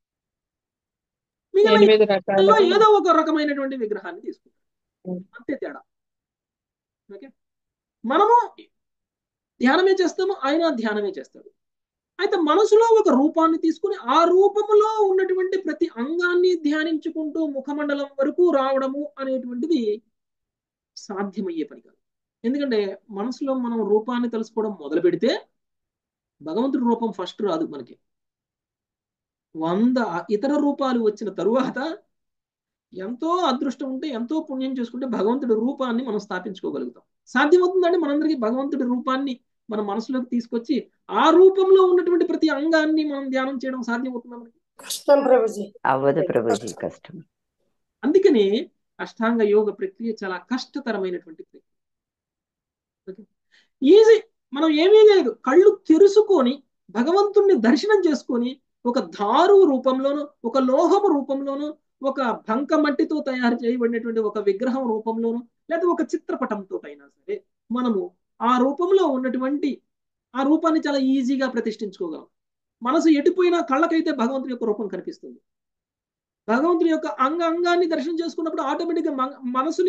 మిగిలిన ఏదో ఒక రకమైనటువంటి విగ్రహాన్ని తీసుకుంటాడు. అంతే తేడా. ఓకే. మనము ధ్యానమే చేస్తాము, ఆయన ధ్యానమే చేస్తాడు. అయితే మనసులో ఒక రూపాన్ని తీసుకుని ఆ రూపములో ఉన్నటువంటి ప్రతి అంగాన్ని ధ్యానించుకుంటూ ముఖమండలం వరకు రావడము అనేటువంటిది సాధ్యమయ్యే పని కాదు. ఎందుకంటే మనసులో మనం రూపాన్ని తెలుసుకోవడం మొదలు పెడితే భగవంతుడి రూపం ఫస్ట్ రాదు మనకి. 100 ఇతర రూపాలు వచ్చిన తరువాత ఎంతో అదృష్టం ఉంటే, ఎంతో పుణ్యం చేసుకుంటే భగవంతుడి రూపాన్ని మనం స్థాపించుకోగలుగుతాం. సాధ్యమవుతుందంటే మనందరికీ భగవంతుడి రూపాన్ని మన మనసులోకి తీసుకొచ్చి ఆ రూపంలో ఉన్నటువంటి ప్రతి అంగాన్ని మనం ధ్యానం చేయడం సాధ్యమవుతుందా మనకి? కష్టం ప్రభుజీ. అవ్వదు ప్రభుజీ, కష్టం. అందుకనే అష్టాంగ యోగ ప్రక్రియ చాలా కష్టతరమైనటువంటి ప్రక్రియ. ఈజీ. మనం ఏమీ లేదు, కళ్ళు తెరుచుకొని భగవంతుణ్ణి దర్శనం చేసుకొని ఒక దారు రూపంలోనూ, ఒక లోహము రూపంలోనూ, ఒక బంక మట్టితో తయారు చేయబడినటువంటి ఒక విగ్రహం రూపంలోనూ, లేదా ఒక చిత్రపటంతో అయినా సరే మనము ఆ రూపంలో ఉన్నటువంటి ఆ రూపాన్ని చాలా ఈజీగా ప్రతిష్ఠించుకోగలం. మనసు ఎటుపోయినా కళ్ళకైతే భగవంతుడి యొక్క రూపం కనిపిస్తుంది. భగవంతుడి యొక్క అంగాన్ని దర్శనం చేసుకున్నప్పుడు ఆటోమేటిక్గా మనసుని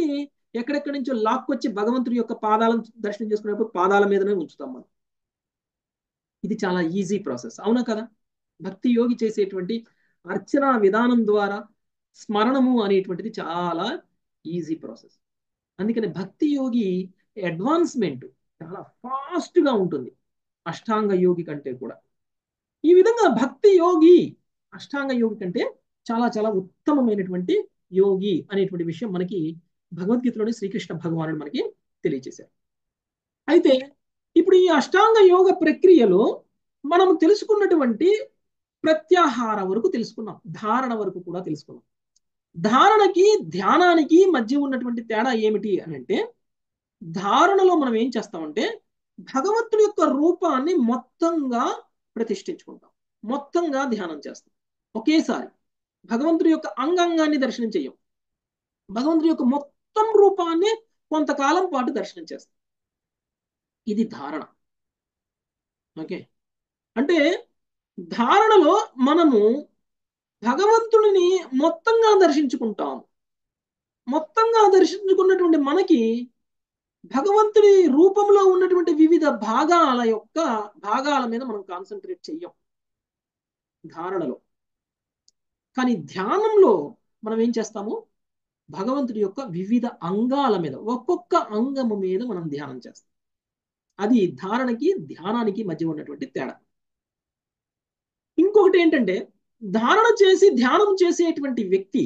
ఎక్కడెక్కడి నుంచో లాక్కొచ్చి భగవంతుడి యొక్క పాదాలను దర్శనం చేసుకునేప్పుడు పాదాల మీదనే ఉంచుతాం మనం. ఇది చాలా ఈజీ ప్రాసెస్, అవునా కదా? భక్తి యోగి చేసేటువంటి అర్చనా విధానం ద్వారా స్మరణము అనేటువంటిది చాలా ఈజీ ప్రాసెస్. అందుకని భక్తి యోగి అడ్వాన్స్మెంట్ చాలా ఫాస్ట్గా ఉంటుంది అష్టాంగ యోగి కంటే కూడా. ఈ విధంగా భక్తి యోగి అష్టాంగ యోగి కంటే చాలా చాలా ఉత్తమమైనటువంటి యోగి అనేటువంటి విషయం మనకి భగవద్గీతలోని శ్రీకృష్ణ భగవానుడు మనకి తెలియజేశారు. అయితే ఇప్పుడు ఈ అష్టాంగ యోగ ప్రక్రియలో మనం తెలుసుకున్నటువంటి ప్రత్యాహార వరకు తెలుసుకున్నాం, ధారణ వరకు కూడా తెలుసుకున్నాం. ధారణకి ధ్యానానికి మధ్య ఉన్నటువంటి తేడా ఏమిటి అని అంటే, ధారణలో మనం ఏం చేస్తామంటే భగవంతుడి యొక్క రూపాన్ని మొత్తంగా ప్రతిష్ఠించుకుంటాం, మొత్తంగా ధ్యానం చేస్తాం. ఒకేసారి భగవంతుడి యొక్క అంగాంగాన్ని దర్శనం చెయ్యం, భగవంతుడి యొక్క మొత్తం రూపాన్ని కొంతకాలం పాటు దర్శనం చేస్తాం. ఇది ధారణ. ఓకే, అంటే ధారణలో మనము భగవంతుడిని మొత్తంగా దర్శించుకుంటాం. మొత్తంగా దర్శించుకున్నటువంటి మనకి భగవంతుడి రూపంలో ఉన్నటువంటి వివిధ భాగాల మీద మనం కాన్సన్ట్రేట్ చెయ్యం ధారణలో. కానీ ధ్యానంలో మనం ఏం చేస్తాము, భగవంతుడి యొక్క వివిధ అంగాల మీద, ఒక్కొక్క అంగము మీద మనం ధ్యానం చేస్తాం. అది ధారణకి ధ్యానానికి మధ్య ఉన్నటువంటి తేడా. ఇంకొకటి ఏంటంటే, ధారణ చేసి ధ్యానం చేసేటువంటి వ్యక్తి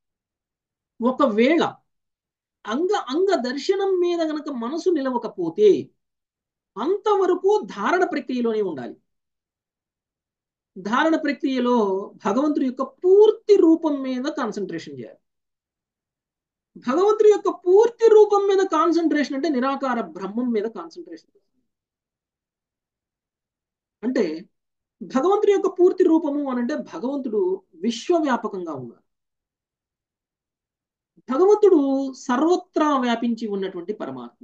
ఒకవేళ అంగ దర్శనం మీద గనక మనసు నిలవకపోతే అంతవరకు ధారణ ప్రక్రియలోనే ఉండాలి. ధారణ ప్రక్రియలో భగవంతుడి యొక్క పూర్తి రూపం మీద కాన్సన్ట్రేషన్ చేయాలి. భగవంతుడి యొక్క పూర్తి రూపం మీద కాన్సన్ట్రేషన్ అంటే నిరాకార బ్రహ్మం మీద కాన్సన్ట్రేషన్. అంటే భగవంతుడి యొక్క పూర్తి రూపము అని అంటే భగవంతుడు విశ్వవ్యాపకంగా ఉన్నారు. భగవంతుడు సర్వత్రా వ్యాపించి ఉన్నటువంటి పరమాత్మ.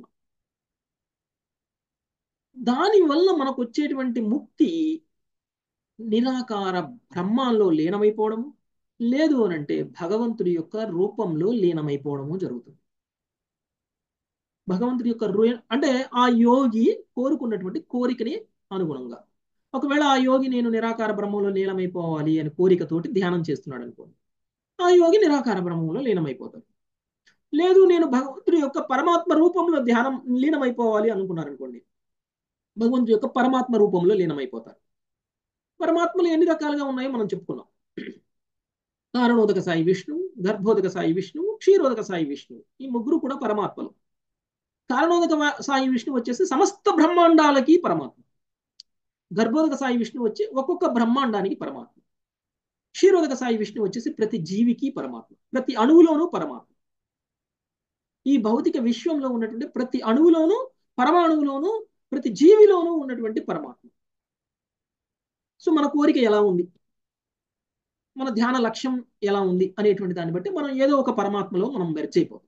దాని వల్ల మనకు వచ్చేటువంటి ముక్తి నిరాకార బ్రహ్మాల్లో లీనమైపోవడము, లేదు అనంటే భగవంతుడి యొక్క రూపంలో లీనమైపోవడము జరుగుతుంది. భగవంతుడి యొక్క అంటే ఆ యోగి కోరుకున్నటువంటి కోరికని అనుగుణంగా, ఒకవేళ ఆ యోగి నేను నిరాకార బ్రహ్మంలో లీనమైపోవాలి అని కోరికతోటి ధ్యానం చేస్తున్నాడు అనుకోండి, ఆ యోగి నిరాకార బ్రహ్మంలో లీనమైపోతాడు. లేదు నేను భగవంతుడి యొక్క పరమాత్మ రూపంలో లీనమైపోవాలి అనుకున్నారనుకోండి, భగవంతుడి యొక్క పరమాత్మ రూపంలో లీనమైపోతారు. పరమాత్మలు ఎన్ని రకాలుగా ఉన్నాయో మనం చెప్పుకున్నాం. కారణోదక సాయి విష్ణు, గర్భోదక సాయి విష్ణు, క్షీరోదక సాయి విష్ణు, ఈ ముగ్గురు కూడా పరమాత్మలు. కారణోదక సాయి విష్ణు వచ్చేసి సమస్త బ్రహ్మాండాలకి పరమాత్మ. గర్భోదక సాయి విష్ణు వచ్చి ఒక్కొక్క బ్రహ్మాండానికి పరమాత్మ. క్షీరోదక సాయి విష్ణు వచ్చేసి ప్రతి జీవికి పరమాత్మ, ప్రతి అణువులోనూ పరమాత్మ. ఈ భౌతిక విశ్వంలో ఉన్నటువంటి ప్రతి అణువులోనూ, పరమాణువులోనూ, ప్రతి జీవిలోనూ ఉన్నటువంటి పరమాత్మ. సో మన కోరిక ఎలా ఉంది, మన ధ్యాన లక్ష్యం ఎలా ఉంది అనేటువంటి దాన్ని బట్టి మనం ఏదో ఒక పరమాత్మలో మనం మెర్జ్ అయిపోతాం.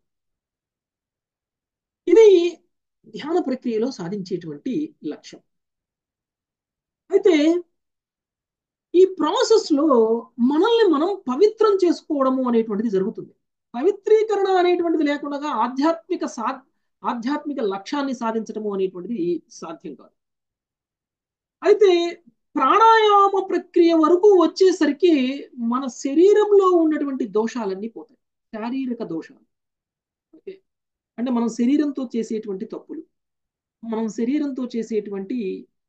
ఇది ధ్యాన ప్రక్రియలో సాధించేటువంటి లక్ష్యం. అయితే ఈ ప్రాసెస్ లో మనల్ని మనం పవిత్రం చేసుకోవడము అనేటువంటిది జరుగుతుంది. పవిత్రీకరణ అనేటువంటిది లేకుండా ఆధ్యాత్మిక లక్ష్యాన్ని సాధించడము అనేటువంటిది సాధ్యం కాదు. అయితే ప్రాణాయామ ప్రక్రియ వరకు వచ్చేసరికి మన శరీరంలో ఉన్నటువంటి దోషాలన్నీ పోతాయి, శారీరక దోషాలు. ఓకే, అంటే మనం శరీరంతో చేసేటువంటి తప్పులు, మనం శరీరంతో చేసేటువంటి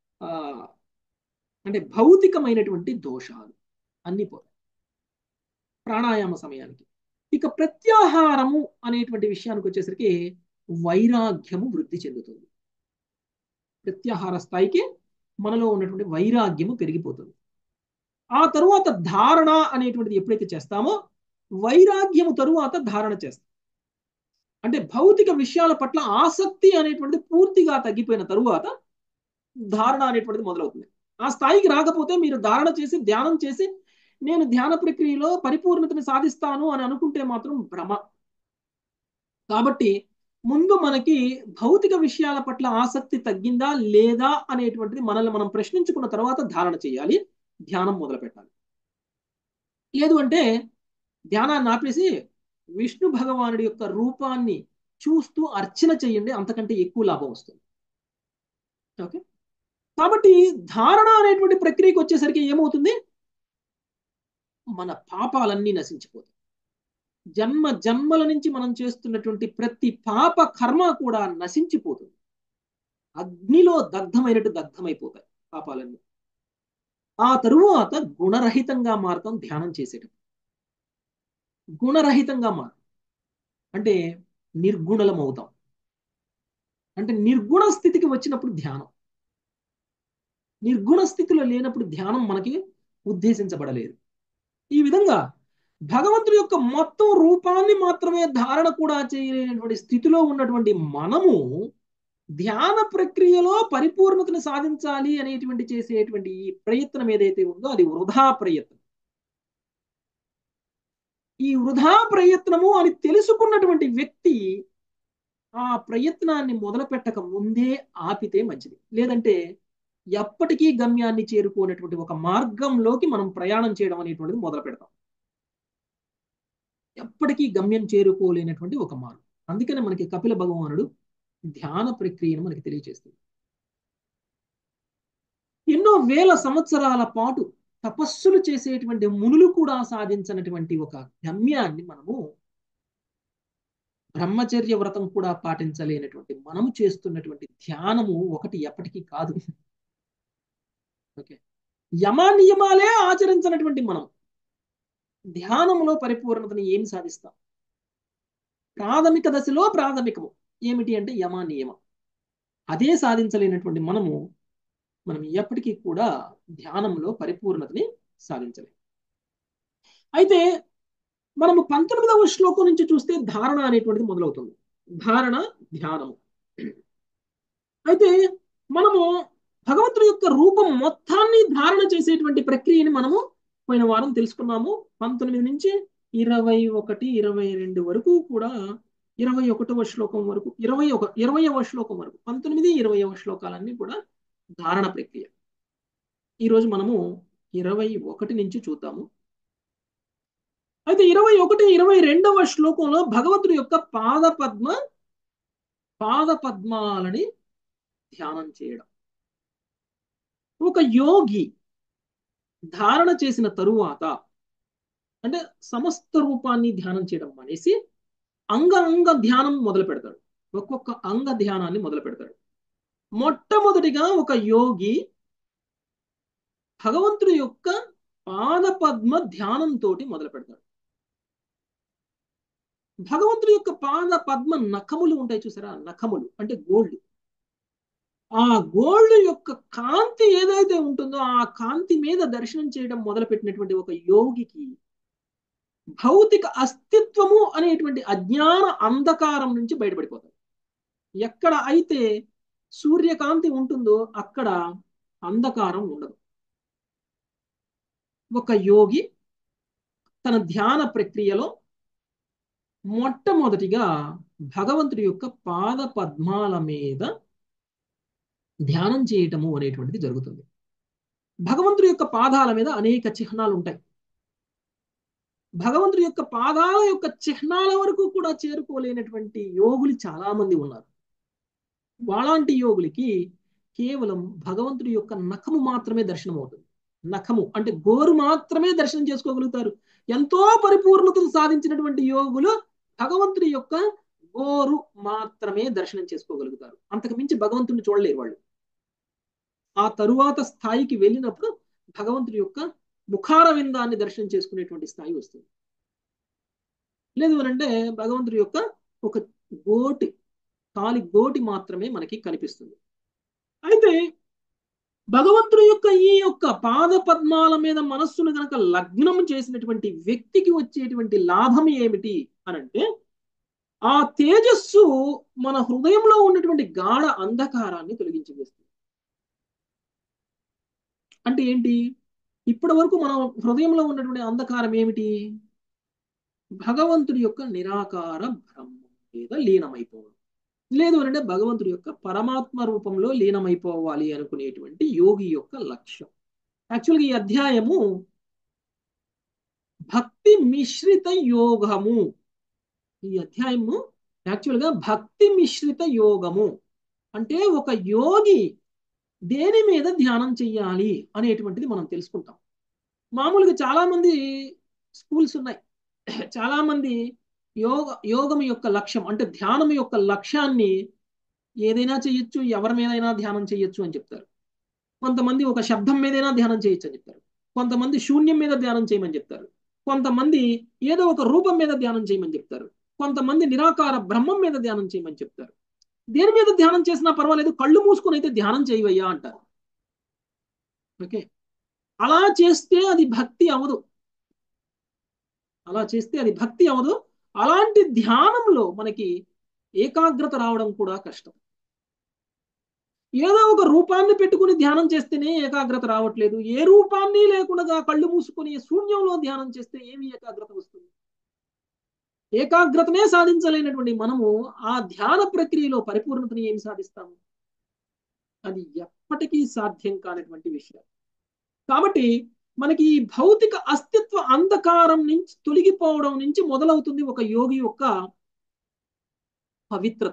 అంటే భౌతికమైనటువంటి దోషాలు అన్ని పోతాయి ప్రాణాయామ సమయానికి. ఇక ప్రత్యాహారము అనేటువంటి విషయానికి వచ్చేసరికి వైరాగ్యము వృద్ధి చెందుతుంది. ప్రత్యాహార స్థాయికి మనలో ఉన్నటువంటి వైరాగ్యము పెరిగిపోతుంది. ఆ తరువాత ధారణ అనేటువంటిది ఎప్పుడైతే చేస్తామో వైరాగ్యము తరువాత ధారణ చేస్తాం. అంటే భౌతిక విషయాల పట్ల ఆసక్తి అనేటువంటిది పూర్తిగా తగ్గిపోయిన తరువాత ధారణ అనేటువంటిది మొదలవుతుంది. ఆ స్థాయికి రాకపోతే మీరు ధారణ చేసి ధ్యానం చేసి నేను ధ్యాన ప్రక్రియలో పరిపూర్ణతని సాధిస్తాను అని అనుకుంటే మాత్రం భ్రమ. కాబట్టి ముందు మనకి భౌతిక విషయాల పట్ల ఆసక్తి తగ్గిందా లేదా అనేటువంటిది మనల్ని మనం ప్రశ్నించుకున్న తర్వాత ధారణ చేయాలి, ధ్యానం మొదలు పెట్టాలి. లేదు అంటే ధ్యానాన్ని ఆపేసి విష్ణు భగవానుడి యొక్క రూపాన్ని చూస్తూ అర్చన చేయండి, అంతకంటే ఎక్కువ లాభం వస్తుంది. ఓకే, కాబట్టి ధారణ అనేటువంటి ప్రక్రియకి వచ్చేసరికి ఏమవుతుంది, మన పాపాలన్నీ నశించిపోతాయి. జన్మ జన్మల నుంచి మనం చేస్తున్నటువంటి ప్రతి పాప కర్మ కూడా నశించిపోతుంది. అగ్నిలో దగ్ధమైనట్టు దగ్ధమైపోతాయి పాపాలన్నీ. ఆ తరువాత గుణరహితంగా మారతాం ధ్యానం చేసేటప్పుడు. గుణరహితంగా మారతాం అంటే నిర్గుణలం అవుతాం. అంటే నిర్గుణ స్థితికి వచ్చినప్పుడు ధ్యానం, నిర్గుణ స్థితిలో లేనప్పుడు ధ్యానం మనకి ఉద్దేశించబడలేదు. ఈ విధంగా భగవంతుడి యొక్క మొత్తం రూపాన్ని మాత్రమే ధారణ కూడా చేయలేనటువంటి స్థితిలో ఉన్నటువంటి మనము ధ్యాన ప్రక్రియలో పరిపూర్ణతను సాధించాలి అనేటువంటి చేసేటువంటి ఈ ప్రయత్నం ఏదైతే ఉందో అది వృధా ప్రయత్నం. ఈ వృధా ప్రయత్నము అని తెలుసుకున్నటువంటి వ్యక్తి ఆ ప్రయత్నాన్ని మొదలు పెట్టక ముందే ఆపితే మంచిది. లేదంటే ఎప్పటికీ గమ్యాన్ని చేరుకోనటువంటి ఒక మార్గంలోకి మనం ప్రయాణం చేయడం అనేటువంటిది మొదలు పెడతాం. ఎప్పటికీ గమ్యం చేరుకోలేనటువంటి ఒక మార్గం. అందుకనే మనకి కపిల భగవానుడు ధ్యాన ప్రక్రియను మనకి తెలియజేస్తుంది. ఎన్నో వేల సంవత్సరాల పాటు తపస్సులు చేసేటువంటి మునులు కూడా సాధించినటువంటి ఒక గమ్యాన్ని మనము బ్రహ్మచర్య వ్రతం కూడా పాటించలేనటువంటి మనము చేస్తున్నటువంటి ధ్యానము ఒకటి ఎప్పటికీ కాదు. ఓకే, యమ నియమాలే ఆచరించినటువంటి మనం ధ్యానంలో పరిపూర్ణతని ఏమి సాధిస్తాం? ప్రాథమిక దశలో ప్రాథమికము ఏమిటి అంటే యమ నియమం. అదే సాధించలేనటువంటి మనం ఎప్పటికీ కూడా ధ్యానంలో పరిపూర్ణతని సాధించలేము. అయితే మనము 19వ శ్లోకం నుంచి చూస్తే ధారణ అనేటువంటిది మొదలవుతుంది. ధారణ ధ్యానము. అయితే మనము భగవంతుడి యొక్క రూపం మొత్తాన్ని ధారణ చేసేటువంటి ప్రక్రియని మనము పోయిన వారం తెలుసుకున్నాము. 19 నుంచి 21, 22 వరకు కూడా 21వ శ్లోకం వరకు 20వ శ్లోకం వరకు 19, 20వ శ్లోకాలన్నీ కూడా ధారణ ప్రక్రియ. ఈరోజు మనము 21 నుంచి చూద్దాము. అయితే 21, 22వ శ్లోకంలో భగవంతుడి యొక్క పాద పద్మాలని ధ్యానం చేయడం. ఒక యోగి ధారణ చేసిన తరువాత అంటే సమస్త రూపాన్ని ధ్యానం చేయడం మానేసి అంగ ధ్యానం మొదలు పెడతాడు. ఒక్కొక్క అంగ ధ్యానాన్ని మొదలు పెడతాడు. మొట్టమొదటిగా ఒక యోగి భగవంతుడి యొక్క పాదపద్మ ధ్యానంతో మొదలు పెడతాడు. భగవంతుడి యొక్క పద్మ నఖములు ఉంటాయి చూసారా, నఖములు అంటే గోల్డ్. ఆ గోల్డ్ యొక్క కాంతి ఏదైతే ఉంటుందో ఆ కాంతి మీద దర్శనం చేయడం మొదలుపెట్టినటువంటి ఒక యోగికి భౌతిక అస్తిత్వము అనేటువంటి అజ్ఞాన అంధకారం నుంచి బయటపడిపోతాడు. ఎక్కడ అయితే సూర్యకాంతి ఉంటుందో అక్కడ అంధకారం ఉండదు. ఒక యోగి తన ధ్యాన ప్రక్రియలో మొట్టమొదటిగా భగవంతుడి యొక్క పాద పద్మాల మీద ధ్యానం చేయటము అనేటువంటిది జరుగుతుంది. భగవంతుడి యొక్క పాదాల మీద అనేక చిహ్నాలు ఉంటాయి. భగవంతుడి యొక్క పాదాల యొక్క చిహ్నాల వరకు కూడా చేరుకోలేనటువంటి యోగులు చాలా మంది ఉన్నారు. వాళ్ళంటి యోగులకి కేవలం భగవంతుడి యొక్క నఖము మాత్రమే దర్శనం అవుతుంది. నఖము అంటే గోరు మాత్రమే దర్శనం చేసుకోగలుగుతారు. ఎంతో పరిపూర్ణతను సాధించినటువంటి యోగులు భగవంతుడి యొక్క గోరు మాత్రమే దర్శనం చేసుకోగలుగుతారు. అంతకు మించి భగవంతుడిని చూడలేరు వాళ్ళు. ఆ తరువాత స్థాయికి వెళ్ళినప్పుడు భగవంతుడి యొక్క ముఖార విందాన్ని దర్శనం చేసుకునేటువంటి స్థాయి వస్తుంది. లేదు అనంటే భగవంతుడి యొక్క ఒక కాలి గోటి మాత్రమే మనకి కనిపిస్తుంది. అయితే భగవంతుడి యొక్క ఈ యొక్క పాద పద్మాల మీద మనస్సును కనుక లగ్నం చేసినటువంటి వ్యక్తికి వచ్చేటువంటి లాభం ఏమిటి అనంటే ఆ తేజస్సు మన హృదయంలో ఉన్నటువంటి గాఢ అంధకారాన్ని తొలగించి వేస్తుంది. అంటే ఏంటి? ఇప్పటి వరకు మన హృదయంలో ఉన్నటువంటి అంధకారం ఏమిటి? భగవంతుడి యొక్క నిరాకార బ్రహ్మ మీద లీనమైపోవడం. లేదు అంటే భగవంతుడి యొక్క పరమాత్మ రూపంలో లీనమైపోవాలి అనుకునేటువంటి యోగి యొక్క లక్ష్యం. యాక్చువల్గా ఈ అధ్యాయము భక్తి మిశ్రిత యోగము. ఈ అధ్యాయము యాక్చువల్గా భక్తి మిశ్రిత యోగము అంటే ఒక యోగి దేని మీద ధ్యానం చెయ్యాలి అనేటువంటిది మనం తెలుసుకుంటాం. మామూలుగా చాలా మంది స్కూల్స్ ఉన్నాయి. చాలా మంది యోగం యొక్క లక్ష్యం అంటే ధ్యానం యొక్క లక్ష్యాన్ని ఏదైనా చేయొచ్చు, ఎవరి మీదైనా ధ్యానం చేయొచ్చు అని చెప్తారు. కొంతమంది ఒక శబ్దం మీదైనా ధ్యానం చేయొచ్చు అని చెప్తారు. కొంతమంది శూన్యం మీద ధ్యానం చేయమని చెప్తారు. కొంతమంది ఏదో ఒక రూపం మీద ధ్యానం చేయమని చెప్తారు. కొంతమంది నిరాకార బ్రహ్మం మీద ధ్యానం చేయమని చెప్తారు. దేని మీద ధ్యానం చేసినా పర్వాలేదు, కళ్ళు మూసుకొని అయితే ధ్యానం చేయవయ్యా అంటారు. ఓకే, అలా చేస్తే అది భక్తి అవదు. అలా చేస్తే అది భక్తి అవదు. అలాంటి ధ్యానంలో మనకి ఏకాగ్రత రావడం కూడా కష్టం. ఏదో ఒక రూపాన్ని పెట్టుకుని ధ్యానం చేస్తేనే ఏకాగ్రత రావట్లేదు. ఏ రూపాన్ని లేకుండా కళ్ళు మూసుకొని శూన్యంలో ధ్యానం చేస్తే ఏమి ఏకాగ్రత వస్తుంది? ఏకాగ్రతనే సాధించలేనటువంటి మనము ఆ ధ్యాన ప్రక్రియలో పరిపూర్ణతని ఏమి సాధిస్తాము? అది ఎప్పటికీ సాధ్యం కానటువంటి విషయం. కాబట్టి మనకి ఈ భౌతిక అస్తిత్వ అంధకారం నుంచి తొలగిపోవడం నుంచి మొదలవుతుంది ఒక యోగి యొక్క పవిత్రత.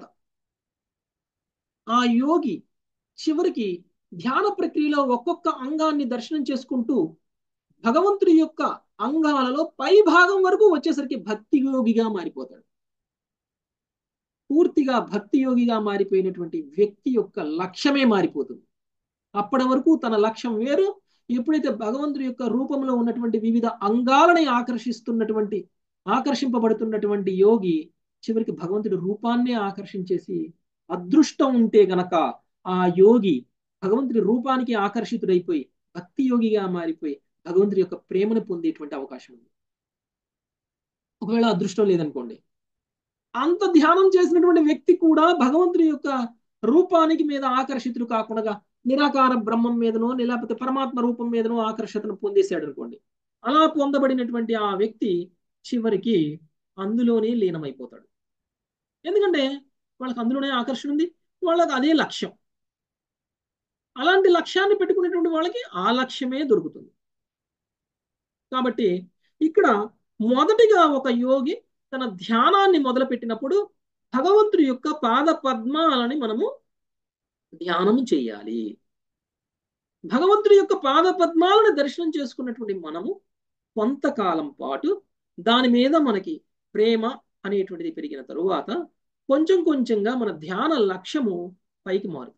ఆ యోగి చివరికి ధ్యాన ప్రక్రియలో ఒక్కొక్క అంగాన్ని దర్శనం చేసుకుంటూ భగవంతుడి యొక్క అంగాలలో పై భాగం వరకు వచ్చేసరికి భక్తి యోగిగా మారిపోతాడు. పూర్తిగా భక్తి యోగిగా మారిపోయినటువంటి వ్యక్తి యొక్క లక్ష్యమే మారిపోతుంది. అప్పటి వరకు తన లక్ష్యం వేరు. ఎప్పుడైతే భగవంతుడి యొక్క రూపంలో ఉన్నటువంటి వివిధ అంగాలని ఆకర్షింపబడుతున్నటువంటి యోగి చివరికి భగవంతుడి రూపాన్నే ఆకర్షించేసి, అదృష్టం ఉంటే గనక ఆ యోగి భగవంతుడి రూపానికి ఆకర్షితుడైపోయి భక్తి యోగిగా మారిపోయి భగవంతుడి యొక్క ప్రేమను పొందేటువంటి అవకాశం ఉంది. ఒకవేళ అదృష్టం లేదనుకోండి, అంత ధ్యానం చేసినటువంటి వ్యక్తి కూడా భగవంతుడి యొక్క రూపానికి మీద ఆకర్షితుడు కాకుండా నిరాకార బ్రహ్మం మీదనో లేకపోతే పరమాత్మ రూపం మీదనో ఆకర్షతను పొందేశాడు అనుకోండి, అలా పొందబడినటువంటి ఆ వ్యక్తి చివరికి అందులోనే లీనమైపోతాడు. ఎందుకంటే వాళ్ళకి అందులోనే ఆకర్షణ ఉంది, వాళ్ళకి అదే లక్ష్యం. అలాంటి లక్ష్యాన్ని పెట్టుకునేటువంటి వాళ్ళకి ఆ లక్ష్యమే దొరుకుతుంది. కాబట్టి ఇక్కడ మొదటిగా ఒక యోగి తన ధ్యానాన్ని మొదలుపెట్టినప్పుడు భగవంతుడి యొక్క పాద పద్మాలని మనము ధ్యానము చేయాలి. భగవంతుడి యొక్క పాద పద్మాలను దర్శనం చేసుకున్నటువంటి మనము కొంతకాలం పాటు దాని మీద మనకి ప్రేమ అనేటువంటిది పెరిగిన తరువాత కొంచెం కొంచెంగా మన ధ్యాన లక్ష్యము పైకి మారుతుంది.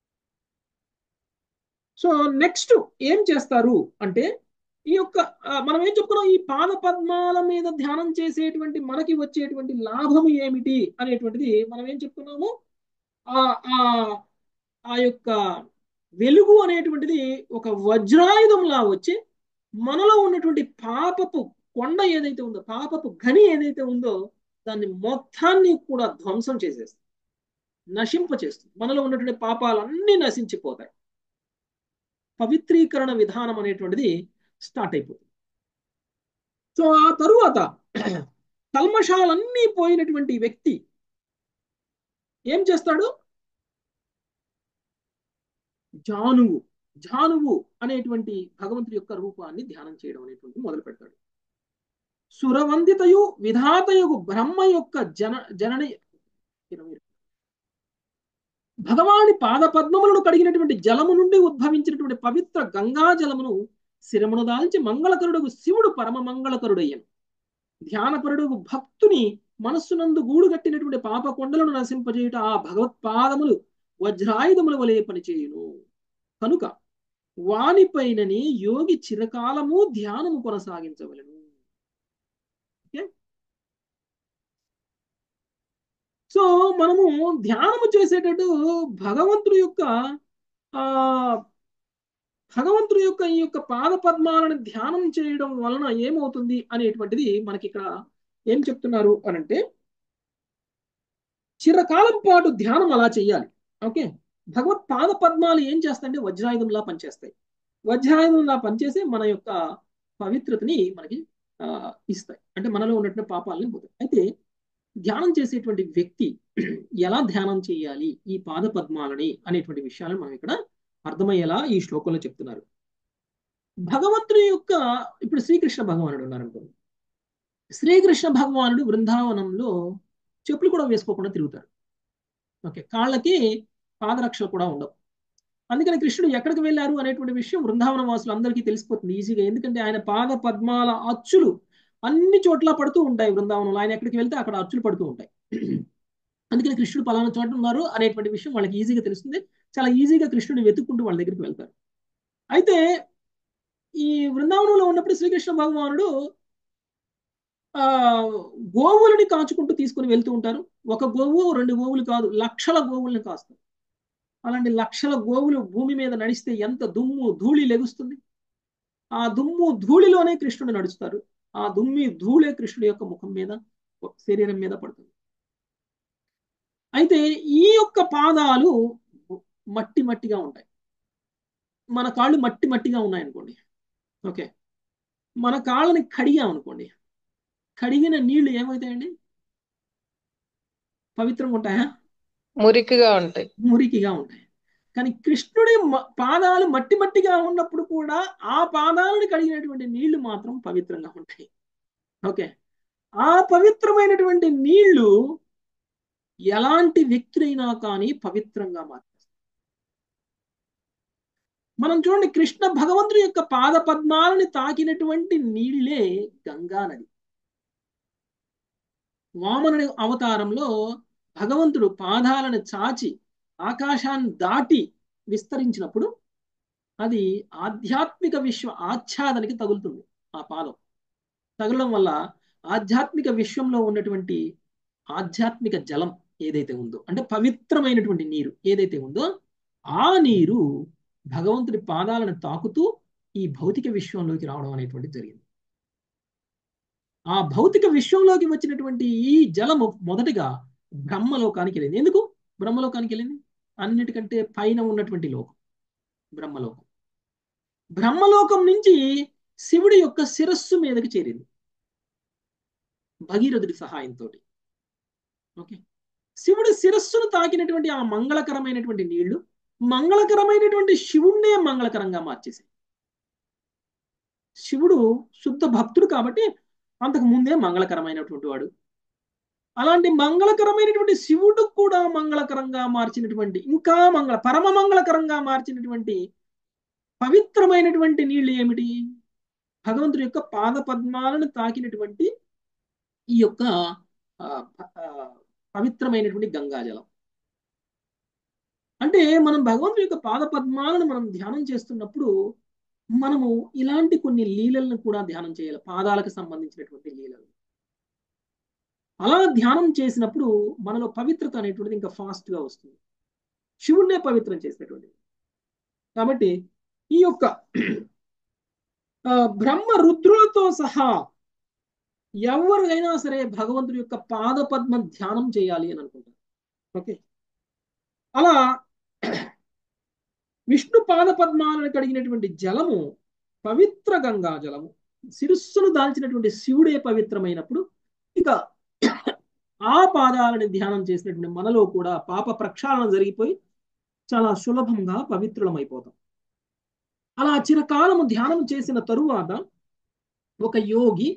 సో నెక్స్ట్ ఏం చేస్తారు అంటే, ఈ యొక్క మనం ఏం చెప్పుకున్నాం, ఈ పాద పద్మాల మీద ధ్యానం చేసేటువంటి మనకి వచ్చేటువంటి లాభం ఏమిటి అనేటువంటిది మనం ఏం చెప్పుకున్నాము. ఆ ఆ ఆ యొక్క వెలుగు అనేటువంటిది ఒక వజ్రాయుధంలా వచ్చి మనలో ఉన్నటువంటి పాపపు కొండ ఏదైతే ఉందో, పాపపు గని ఏదైతే ఉందో దాన్ని మొత్తాన్ని కూడా ధ్వంసం చేసేస్తుంది, నశింపచేస్తుంది. మనలో ఉన్నటువంటి పాపాలన్నీ నశించిపోతాయి. పవిత్రీకరణ విధానం అనేటువంటిది స్టార్ట్ అయిపోతుంది. సో ఆ తరువాత కల్మషాలన్నీ పోయినటువంటి వ్యక్తి ఏం చేస్తాడు? జానువు అనేటువంటి భగవంతుడి యొక్క రూపాన్ని ధ్యానం చేయడం అనేటువంటి మొదలు పెడతాడు. సురవందితయు విధాతయు బ్రహ్మ యొక్క జనని భగవాని పాద పద్మములను కడిగినటువంటి జలము నుండి ఉద్భవించినటువంటి పవిత్ర గంగా జలమును శిరమును దాల్చి మంగళకరుడు శివుడు పరమ మంగళకరుడయ్యను. ధ్యానపరుడు భక్తుని మనస్సునందు గూడుగట్టినటువంటి పాప కొండలను నశింపజేయుట ఆ భగవత్పాదములు వజ్రాయుధముల వలె పనిచేయును. కనుక వానిపైనని యోగి చిరకాలము ధ్యానము కొనసాగించవలెను. సో మనము ధ్యానము చేసేటట్టు భగవంతుడి యొక్క ఈ యొక్క పాద పద్మాలను ధ్యానం చేయడం వలన ఏమవుతుంది అనేటువంటిది మనకి ఇక్కడ ఏం చెప్తున్నారు అనంటే, చిరకాలం పాటు ధ్యానం అలా చేయాలి. ఓకే, భగవత్ పాద పద్మాలు ఏం చేస్తాయంటే వజ్రాయుధంలా పనిచేస్తాయి. వజ్రాయుధంలా పనిచేసి మన యొక్క పవిత్రతని మనకి ఇస్తాయి. అంటే మనలో ఉన్నటువంటి పాపాలని పోతాయి. అయితే ధ్యానం చేసేటువంటి వ్యక్తి ఎలా ధ్యానం చేయాలి ఈ పాద పద్మాలని అనేటువంటి విషయాలను మనం ఇక్కడ అర్థమయ్యేలా ఈ శ్లోకంలో చెప్తున్నారు. భగవంతుడి యొక్క ఇప్పుడు శ్రీకృష్ణ భగవానుడు ఉన్నారనుకోండి. శ్రీకృష్ణ భగవానుడు బృందావనంలో చెప్పులు కూడా వేసుకోకుండా తిరుగుతారు. ఓకే, కాళ్ళకి పాదరక్షలు కూడా ఉండవు. అందుకని కృష్ణుడు ఎక్కడికి వెళ్ళారు అనేటువంటి విషయం బృందావన వాసులు అందరికీ తెలిసిపోతుంది ఈజీగా. ఎందుకంటే ఆయన పాద పద్మాల అచ్చులు అన్ని చోట్ల పడుతూ ఉంటాయి బృందావనంలో. ఆయన ఎక్కడికి వెళ్తే అక్కడ అచ్చులు పడుతూ ఉంటాయి. అందుకని కృష్ణుడు పలానా చోట ఉన్నారు అనేటువంటి విషయం వాళ్ళకి ఈజీగా తెలుస్తుంది. చాలా ఈజీగా కృష్ణుడిని వెతుక్కుంటూ వాళ్ళ దగ్గరికి వెళ్తారు. అయితే ఈ బృందావనంలో ఉన్నప్పుడు శ్రీకృష్ణ భగవానుడు ఆ గోవులని కాచుకుంటూ తీసుకుని వెళ్తూ ఉంటారు. ఒక గోవు 2 గోవులు కాదు, లక్షల గోవుల్ని కాస్తారు. అలాంటి లక్షల గోవులు భూమి మీద నడిస్తే ఎంత దుమ్ము ధూళి లెగుస్తుంది. ఆ దుమ్ము ధూళిలోనే కృష్ణుడు నడుస్తారు. ఆ దుమ్మి ధూళే కృష్ణుడి యొక్క ముఖం మీద, శరీరం మీద పడుతుంది. అయితే ఈ యొక్క పాదాలు మట్టి మట్టిగా ఉంటాయి. మన కాళ్ళు మట్టి మట్టిగా ఉన్నాయనుకోండి. ఓకే, మన కాళ్ళని కడిగామనుకోండి, కడిగిన నీళ్లు ఏమవుతాయండి? పవిత్రంగా ఉంటాయా? మురికిగా ఉంటాయి. మురికిగా ఉంటాయి. కానీ కృష్ణుడి పాదాలు మట్టి మట్టిగా ఉన్నప్పుడు కూడా ఆ పాదాలను కడిగినటువంటి నీళ్లు మాత్రం పవిత్రంగా ఉంటాయి. ఓకే, ఆ పవిత్రమైనటువంటి నీళ్లు ఎలాంటి వ్యక్తులైనా కానీ పవిత్రంగా మారుతాయి. మనం చూడండి, కృష్ణ భగవంతుడి యొక్క పాద పద్మాలని తాకినటువంటి నీళ్లే గంగా నది. వామనుడి అవతారంలో భగవంతుడు పాదాలను చాచి ఆకాశాన్ని దాటి విస్తరించినప్పుడు అది ఆధ్యాత్మిక విశ్వ ఆచ్ఛాదనకి తగులుతుంది. ఆ పాదం తగలడం వల్ల ఆధ్యాత్మిక విశ్వంలో ఉన్నటువంటి ఆధ్యాత్మిక జలం ఏదైతే ఉందో, అంటే పవిత్రమైనటువంటి నీరు ఏదైతే ఉందో, ఆ నీరు భగవంతుడి పాదాలను తాకుతూ ఈ భౌతిక విశ్వంలోకి రావడం అనేటువంటి జరిగింది. ఆ భౌతిక విశ్వంలోకి వచ్చినటువంటి ఈ జలము మొదటగా బ్రహ్మలోకానికి వెళ్ళింది. ఎందుకు బ్రహ్మలోకానికి వెళ్ళింది? అన్నిటికంటే పైన ఉన్నటువంటి లోకం బ్రహ్మలోకం. బ్రహ్మలోకం నుంచి శివుడి యొక్క శిరస్సు మీదకి చేరింది భగీరథుడి సహాయంతో. ఓకే, శివుడి శిరస్సును తాకినటువంటి ఆ మంగళకరమైనటువంటి నీళ్లు మంగళకరమైనటువంటి శివుణ్ణే మంగళకరంగా మార్చేసాయి. శివుడు శుద్ధ భక్తుడు కాబట్టి అంతకు ముందే మంగళకరమైనటువంటి వాడు. అలాంటి మంగళకరమైనటువంటి శివుడు కూడా మంగళకరంగా మార్చినటువంటి, ఇంకా పరమ మంగళకరంగా మార్చినటువంటి పవిత్రమైనటువంటి నీళ్లు ఏమిటి? భగవంతుడి యొక్క పాద పద్మాలను తాకినటువంటి ఈ యొక్క పవిత్రమైనటువంటి గంగాజలం. అంటే మనం భగవంతుడి యొక్క పాద పద్మాలను మనం ధ్యానం చేస్తున్నప్పుడు మనము ఇలాంటి కొన్ని లీలలను కూడా ధ్యానం చేయాలి, పాదాలకు సంబంధించినటువంటి లీలలు. అలా ధ్యానం చేసినప్పుడు మనలో పవిత్రత అనేటువంటిది ఇంకా ఫాస్ట్ గా వస్తుంది, శివుణ్ణే పవిత్రం చేసినటువంటిది. కాబట్టి ఈ యొక్క బ్రహ్మ రుద్రులతో సహా ఎవరైనా సరే భగవంతుడి యొక్క పాద పద్మ ధ్యానం చేయాలి అని అనుకుంటారు. ఓకే, అలా విష్ణు పాద పద్మాలను కడిగినటువంటి జలము పవిత్ర గంగా జలము. శిరస్సును దాల్చినటువంటి శివుడే పవిత్రమైనప్పుడు ఇక ఆ పాదాలని ధ్యానం చేసినటువంటి మనలో కూడా పాప ప్రక్షాళన జరిగిపోయి చాలా సులభంగా పవిత్రులమైపోతాం. అలా చిరకాలము ధ్యానం చేసిన తరువాత ఒక యోగి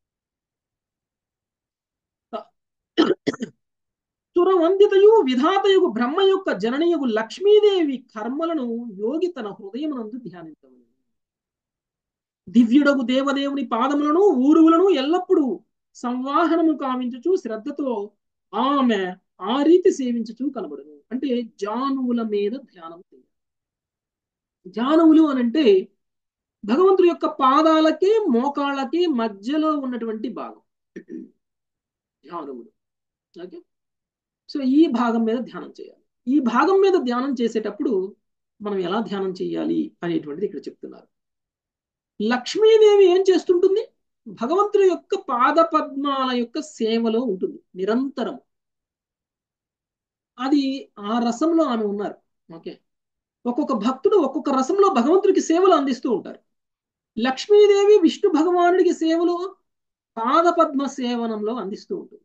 సురవందితయు విధాతయు బ్రహ్మ యొక్క జననయగు లక్ష్మీదేవి కర్మలను యోగి తన హృదయమునందు ధ్యానించవలెను. దివ్యుడగు దేవదేవుని పాదములను ఊరువులను ఎల్లప్పుడూ సంవాహనము కావించుచు శ్రద్ధతో ఆమె ఆ రీతి సేవించుచు కనబడును. అంటే జానువుల మీద ధ్యానం చేయాలి. జానువులు అనంటే భగవంతుడి యొక్క పాదాలకి మోకాళ్ళకి మధ్యలో ఉన్నటువంటి భాగం జానువులు. ఓకే, సో ఈ భాగం మీద ధ్యానం చేయాలి. ఈ భాగం మీద ధ్యానం చేసేటప్పుడు మనం ఎలా ధ్యానం చేయాలి అనేటువంటిది ఇక్కడ చెప్తున్నారు. లక్ష్మీదేవి ఏం చేస్తుంటుంది? భగవంతుడి యొక్క పాద పద్మాల యొక్క సేవలో ఉంటుంది నిరంతరం. అది ఆ రసంలో ఆమె ఉన్నారు. ఓకే, ఒక్కొక్క భక్తుడు ఒక్కొక్క రసంలో భగవంతుడికి సేవలు అందిస్తూ ఉంటారు. లక్ష్మీదేవి విష్ణు భగవానుడికి సేవలు పాద పద్మ సేవనంలో అందిస్తూ ఉంటుంది.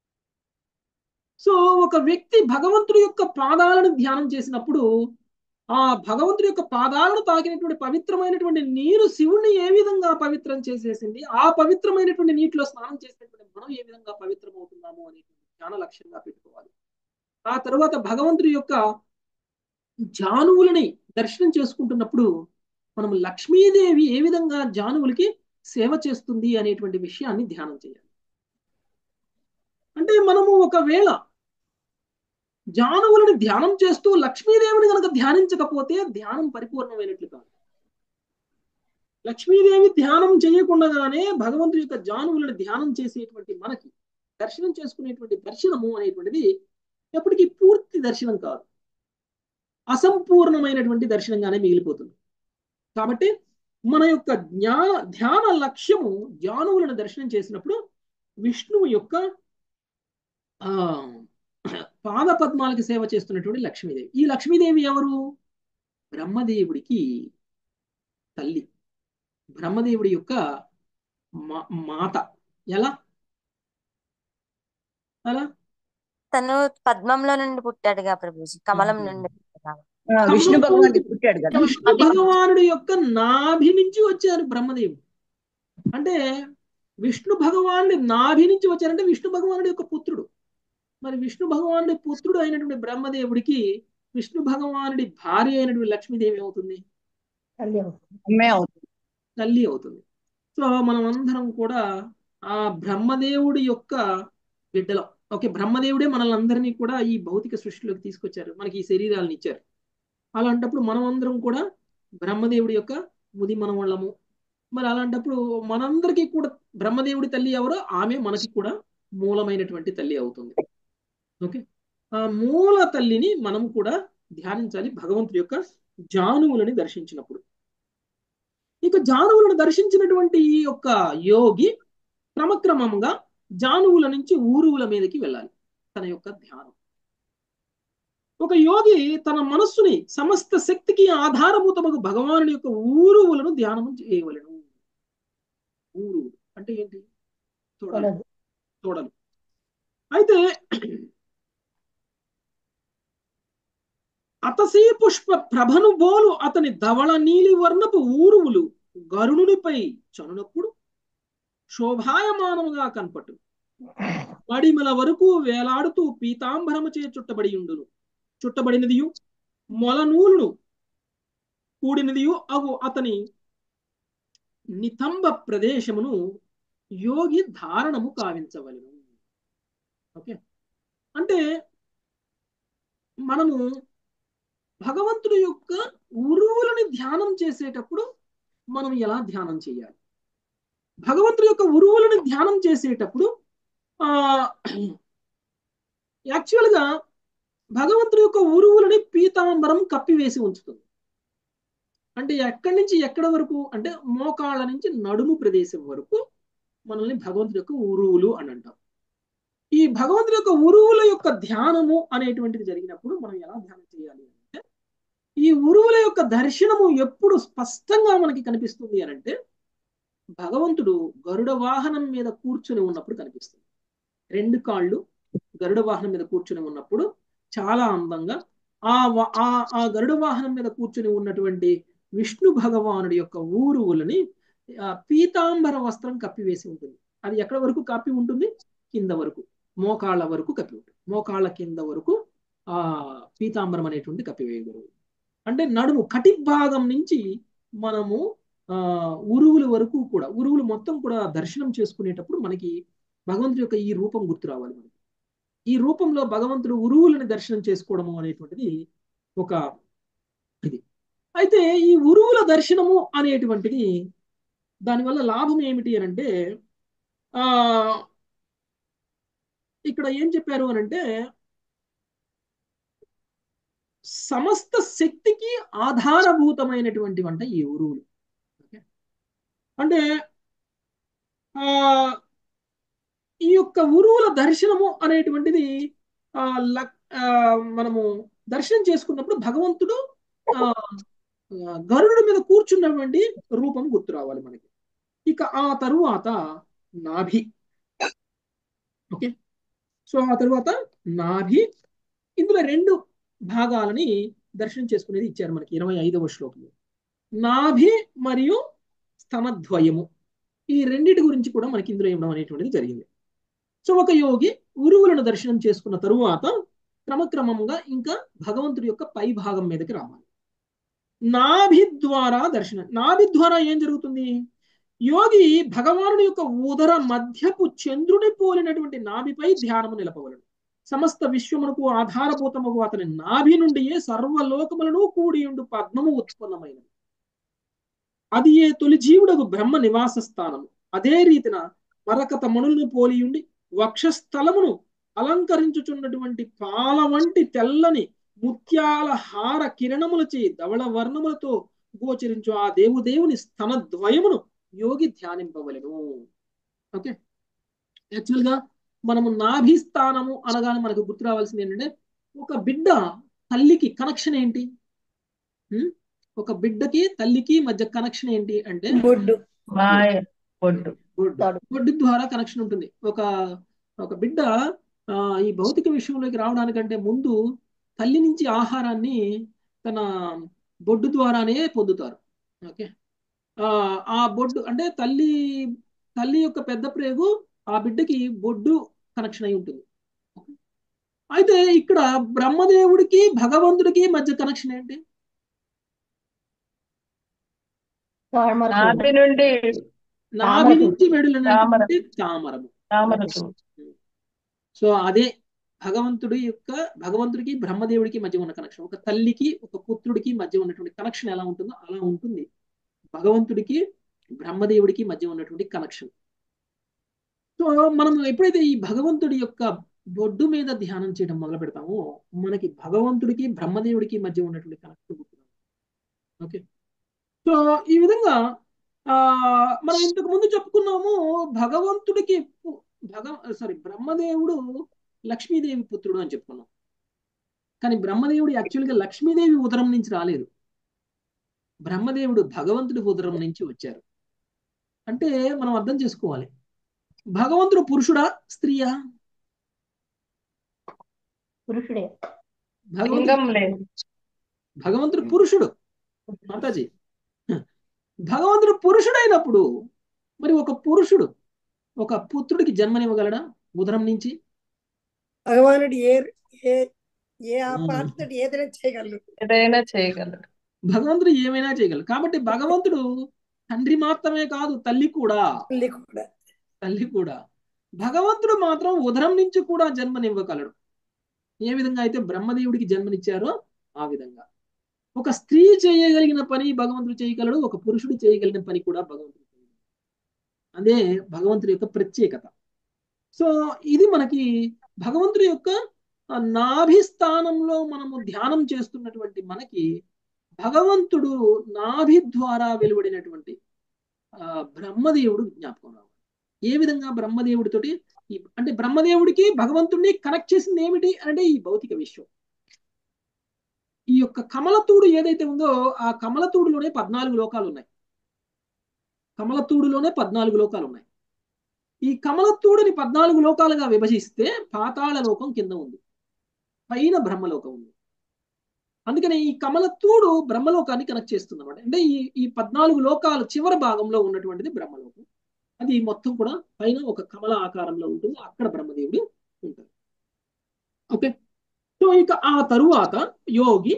సో ఒక వ్యక్తి భగవంతుడి యొక్క పాదాలను ధ్యానం చేసినప్పుడు ఆ భగవంతుడి యొక్క పాదాలను తాకినటువంటి పవిత్రమైనటువంటి నీరు శివుణ్ణి ఏ విధంగా పవిత్రం చేసేసింది, ఆ పవిత్రమైనటువంటి నీటిలో స్నానం చేసినటువంటి మనం ఏ విధంగా పవిత్రం అవుతున్నాము అనేటువంటి ధ్యాన లక్ష్యంగా పెట్టుకోవాలి. ఆ తర్వాత భగవంతుడి యొక్క జానువులని దర్శనం చేసుకుంటున్నప్పుడు మనం లక్ష్మీదేవి ఏ విధంగా జానువులకి సేవ చేస్తుంది అనేటువంటి విషయాన్ని ధ్యానం చేయాలి. అంటే మనము ఒకవేళ జానువులని ధ్యానం చేస్తూ లక్ష్మీదేవిని కనుక ధ్యానించకపోతే ధ్యానం పరిపూర్ణమైనట్లు కాదు. లక్ష్మీదేవి ధ్యానం చేయకుండానే భగవంతుడి యొక్క జానువులను ధ్యానం చేసేటువంటి మనకి దర్శనం చేసుకునేటువంటి దర్శనము అనేటువంటిది ఎప్పటికీ పూర్తి దర్శనం కాదు, అసంపూర్ణమైనటువంటి దర్శనంగానే మిగిలిపోతుంది. కాబట్టి మన యొక్క ధ్యాన లక్ష్యము జానువులను దర్శనం చేసినప్పుడు విష్ణువు యొక్క ఆ పాద పద్మాలకి సేవ చేస్తున్నటువంటి లక్ష్మీదేవి. ఈ లక్ష్మీదేవి ఎవరు? బ్రహ్మదేవుడికి తల్లి, బ్రహ్మదేవుడి యొక్క మాత. ఎలా అలా తను పద్మంలో నుండి పుట్టాడుగా ప్రభుజీ, కమలం నుండి విష్ణు భగవానుడు పుట్టాడు కదా. విష్ణు భగవానుడి యొక్క నాభి నుంచి వచ్చారు బ్రహ్మదేవుడు. అంటే విష్ణు భగవానుడి నాభి నుంచి వచ్చారంటే విష్ణు భగవానుడి యొక్క పుత్రుడు. మరి విష్ణు భగవానుడి పుత్రుడు అయినటువంటి బ్రహ్మదేవుడికి విష్ణు భగవానుడి భార్య అయినటువంటి లక్ష్మీదేవి అవుతుంది, తల్లి అవుతుంది. సో మనం అందరం కూడా ఆ బ్రహ్మదేవుడి యొక్క బిడ్డలం. ఓకే, బ్రహ్మదేవుడే మనల్ని అందరినీ కూడా ఈ భౌతిక సృష్టిలోకి తీసుకొచ్చారు, మనకి ఈ శరీరాలను ఇచ్చారు. అలాంటప్పుడు మనం అందరం కూడా బ్రహ్మదేవుడి యొక్క ముది మనవళ్ళము. మరి అలాంటప్పుడు మనందరికీ కూడా బ్రహ్మదేవుడి తల్లి ఎవరో ఆమె మనకి కూడా మూలమైనటువంటి తల్లి అవుతుంది. ఓకే, ఆ మూల తల్లిని మనం కూడా ధ్యానించాలి భగవంతుడి యొక్క జానువులని దర్శించినప్పుడు. ఇక జానువులను దర్శించినటువంటి ఈ యొక్క యోగి క్రమక్రమంగా జానువుల నుంచి ఊరువుల మీదకి వెళ్ళాలి తన యొక్క ధ్యానం. ఒక యోగి తన మనస్సుని సమస్త శక్తికి ఆధారభూతమగు భగవానుడి యొక్క ఊరువులను ధ్యానం చేయవలెను. ఊరువులు అంటే ఏంటి? తోడలు. అయితే అతసీ పుష్ప ప్రభను బోలు అతని ధవళ నీలి వర్ణపు ఊరువులు గరుడునిపై చనునప్పుడు శోభాయమానముగా కనపట్టు మడిమల వరకు వేలాడుతూ పీతాంబరముచే చుట్టబడినదియు మొల నూలును కూడినదియు అవు అతని నితంబ ప్రదేశమును యోగి ధారణము కావించవలెను. ఓకే, అంటే మనము భగవంతుడి యొక్క ఉరువులని ధ్యానం చేసేటప్పుడు మనం ఎలా ధ్యానం చేయాలి? భగవంతుడి యొక్క ఉరువులని ధ్యానం చేసేటప్పుడు యాక్చువల్గా భగవంతుడి యొక్క ఉరువులని పీతాంబరం కప్పివేసి ఉంచుతుంది. అంటే ఎక్కడి నుంచి ఎక్కడ వరకు అంటే మోకాళ్ళ నుంచి నడుము ప్రదేశం వరకు మనల్ని భగవంతుడి యొక్క ఉరువులు అని అంటాం. ఈ భగవంతుడి యొక్క ఉరువుల యొక్క ధ్యానము అనేటువంటిది జరిగినప్పుడు మనం ఎలా ధ్యానం చేయాలి అంటే, ఈ ఉరువుల యొక్క దర్శనము ఎప్పుడు స్పష్టంగా మనకి కనిపిస్తుంది అని అంటే భగవంతుడు గరుడ వాహనం మీద కూర్చుని ఉన్నప్పుడు కనిపిస్తుంది. 2 కాళ్ళు గరుడ వాహనం మీద కూర్చుని ఉన్నప్పుడు చాలా అందంగా ఆ గరుడ వాహనం మీద కూర్చుని ఉన్నటువంటి విష్ణు భగవానుడి యొక్క ఊరువులని పీతాంబర వస్త్రం కప్పివేసి ఉంటుంది. అది ఎక్కడ వరకు కప్పి ఉంటుంది? కింద వరకు, మోకాళ్ళ వరకు కప్పి ఉంటుంది. మోకాళ్ళ కింద వరకు పీతాంబరం అనేటువంటి కప్పివేయగలరు. అంటే నడుము కటి భాగం నుంచి మనము ఉరువుల వరకు కూడా, ఉరువులు మొత్తం కూడా దర్శనం చేసుకునేటప్పుడు మనకి భగవంతుడి యొక్క ఈ రూపం గుర్తు రావాలి. మనకి ఈ రూపంలో భగవంతుడు ఉరువులను దర్శనం చేసుకోవడము అనేటువంటిది ఒక ఇది. అయితే ఈ ఉరువుల దర్శనము అనేటువంటిది దానివల్ల లాభం ఏమిటి అని అంటే ఇక్కడ ఏం చెప్పారు అని అంటే సమస్త శక్తికి ఆధారభూతమైనటువంటి వంట ఈ ఉరువులు. అంటే ఈ యొక్క ఉరువుల దర్శనము అనేటువంటిది మనము దర్శనం చేసుకున్నప్పుడు భగవంతుడు గరుడు మీద కూర్చున్నటువంటి రూపం గుర్తు రావాలి మనకి. ఇక ఆ తరువాత నాభి. ఓకే, సో ఆ తరువాత నాభి, ఇందులో 2 భాగాలని దర్శనం చేసుకునేది ఇచ్చారు మనకి 25వ శ్లోకంలో. నాభి మరియు స్తనద్వయము, ఈ రెండిటి గురించి కూడా మనకి ఇందులో ఇవ్వడం అనేటువంటిది జరిగింది. సో ఒక యోగి ఉరువులను దర్శనం చేసుకున్న తరువాత క్రమక్రమంగా ఇంకా భగవంతుడి యొక్క పై భాగం మీదకి రావాలి. నాభి ద్వారా దర్శనం. నాభి ద్వారా ఏం జరుగుతుంది? యోగి భగవానుడి యొక్క ఉదర మధ్యపు చంద్రుని పోలినటువంటి నాభిపై ధ్యానము నిలపవలను. సమస్త విశ్వమునకు ఆధారభూతముగు అతని నాభి నుండియే సర్వలోకములను కూడియుండు పద్మము ఉత్పన్నమైనది. అది ఏ తొలి జీవుడకు బ్రహ్మ నివాస స్థానము. అదే రీతిన మరకత మణులను పోలియుండి వక్షస్థలమును అలంకరించుచున్నటువంటి పాల వంటి తెల్లని ముత్యాల హార కిరణములచే ధవళ వర్ణములతో గోచరించు ఆ దేవుని స్తనద్వయమును యోగి ధ్యానింపవలెను. ఓకే, యాక్చువల్ గా మనము నాభి స్థానము అనగానే మనకు గుర్తు రావాల్సింది ఏంటంటే, ఒక బిడ్డ తల్లికి కనెక్షన్ ఏంటి? ఒక బిడ్డకి తల్లికి మధ్య కనెక్షన్ ఏంటి అంటే బొడ్డు బొడ్డు ద్వారా కనెక్షన్ ఉంటుంది. ఒక బిడ్డ ఈ భౌతిక విషయంలోకి రావడానికంటే ముందు తల్లి నుంచి ఆహారాన్ని తన బొడ్డు ద్వారానే పొందుతారు. ఓకే, ఆ బొడ్డు అంటే తల్లి యొక్క పెద్ద ప్రేగు ఆ బిడ్డకి బొడ్డు కనెక్షన్ అయి ఉంటుంది. అయితే ఇక్కడ బ్రహ్మదేవుడికి భగవంతుడికి మధ్య కనెక్షన్ ఏంటి? నాభి నుంచి వెడులైనటువంటి తామరము. సో అదే భగవంతుడికి బ్రహ్మదేవుడికి మధ్య ఉన్న కనెక్షన్. ఒక తల్లికి ఒక పుత్రుడికి మధ్య ఉన్నటువంటి కనెక్షన్ ఎలా ఉంటుందో అలా ఉంటుంది భగవంతుడికి బ్రహ్మదేవుడికి మధ్య ఉన్నటువంటి కనెక్షన్. సో మనం ఎప్పుడైతే ఈ భగవంతుడి యొక్క బొడ్డు మీద ధ్యానం చేయడం మొదలు పెడతామో మనకి భగవంతుడికి బ్రహ్మదేవుడికి మధ్య ఉన్నటువంటి కనెక్షన్ గుర్తుంది. ఓకే, సో ఈ విధంగా మనం ఇంతకు ముందు చెప్పుకున్నాము భగవంతుడికి బ్రహ్మదేవుడు లక్ష్మీదేవి పుత్రుడు అని చెప్పుకున్నాం. కానీ బ్రహ్మదేవుడు యాక్చువల్గా లక్ష్మీదేవి ఉదరం నుంచి రాలేదు. బ్రహ్మదేవుడు భగవంతుడి ఉదరం నుంచి వచ్చారు. అంటే మనం అర్థం చేసుకోవాలి, భగవంతుడు పురుషుడా స్త్రీయా? పురుషుడే. భగవంతుడు పురుషుడు. మాతాజీ, భగవంతుడు పురుషుడైనప్పుడు మరి ఒక పురుషుడు ఒక పుత్రుడికి జన్మనివ్వగలడా ఉదరం నుంచి? భగవానుడు ఏదైనా చేయగలడు. భగవంతుడు ఏమైనా చేయగలడు. కాబట్టి భగవంతుడు తండ్రి మాత్రమే కాదు, తల్లి కూడా. భగవంతుడు మాత్రం ఉదరం నుంచి కూడా జన్మనివ్వగలడు. ఏ విధంగా అయితే బ్రహ్మదేవుడికి జన్మనిచ్చారో ఆ విధంగా ఒక స్త్రీ చేయగలిగిన పని భగవంతుడు చేయగలడు, ఒక పురుషుడు చేయగలిగిన పని కూడా భగవంతుడు చేయగలడు. అదే భగవంతుడి యొక్క ప్రత్యేకత. సో ఇది మనకి భగవంతుడి యొక్క నాభి స్థానంలో మనము ధ్యానం చేస్తున్నటువంటి మనకి భగవంతుడు నాభి ద్వారా వెలువడినటువంటి బ్రహ్మదేవుడు జ్ఞాపకం రావాలి. ఏ విధంగా బ్రహ్మదేవుడితోటి అంటే బ్రహ్మదేవుడికి భగవంతుడిని కనెక్ట్ చేసింది ఏమిటి అంటే ఈ భౌతిక విశ్వం. ఈ యొక్క కమలతూడు ఏదైతే ఉందో ఆ కమలతూడులోనే 14 లోకాలు ఉన్నాయి. ఈ కమలతూడుని 14 లోకాలుగా విభజిస్తే పాతాళ లోకం కింద ఉంది, పైన బ్రహ్మలోకం ఉంది. అందుకని ఈ కమలతూడు బ్రహ్మలోకాన్ని కనెక్ట్ చేస్తుంది అనమాట. అంటే ఈ 14 లోకాలు చివరి భాగంలో ఉన్నటువంటిది బ్రహ్మలోకం. అది మొత్తం కూడా పైన ఒక కమల ఆకారంలో ఉంటుంది, అక్కడ బ్రహ్మదేవుడు ఉంటారు. ఓకే, సో ఇక ఆ తరువాత యోగి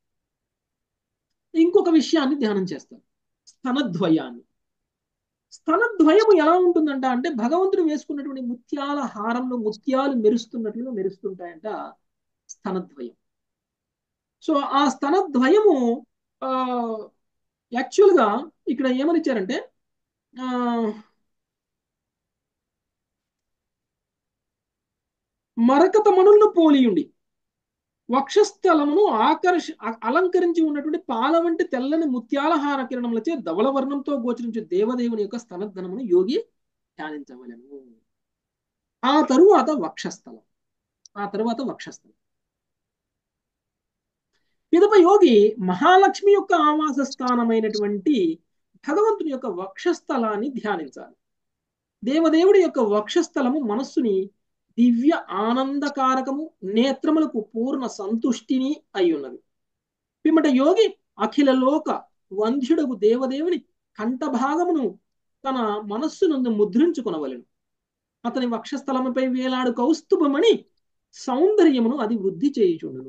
ఇంకొక విషయాన్ని ధ్యానం చేస్తారు, స్తనద్వయాన్ని. స్తనద్వయము ఎలా ఉంటుందంట అంటే భగవంతుడు వేసుకున్నటువంటి ముత్యాల హారంలో ముత్యాలు మెరుస్తున్నట్లుగా మెరుస్తుంటాయంట స్తనద్వయం. సో ఆ స్తనద్వయము యాక్చువల్గా ఇక్కడ ఏమని ఇచ్చారంటే మరకత మణులను పోలియుండి వక్షస్థలమును అలంకరించి ఉన్నటువంటి పాల వంటి తెల్లని ముత్యాలహార కిరణములచే ధవళ వర్ణంతో గోచరించే దేవదేవుని యొక్క స్తనధనమును యోగి ధ్యానించవలెను. ఆ తరువాత వక్షస్థలం. పిదప యోగి మహాలక్ష్మి యొక్క ఆవాస స్థానమైనటువంటి భగవంతుని యొక్క వక్షస్థలాన్ని ధ్యానించాలి. దేవదేవుడి యొక్క వక్షస్థలము మనస్సుని దివ్య ఆనందకారకము, నేత్రములకు పూర్ణ సంతుష్టిని అయి ఉన్నది. పిమ్మట యోగి అఖిల లోక వంధ్యుడకు దేవదేవుని కంఠభాగమును తన మనస్సునందు ముద్రించుకొనవలెను. అతని వక్షస్థలముపై వేలాడు కౌస్తుభమణి సౌందర్యమును అది వృద్ధి చేయుచుండును.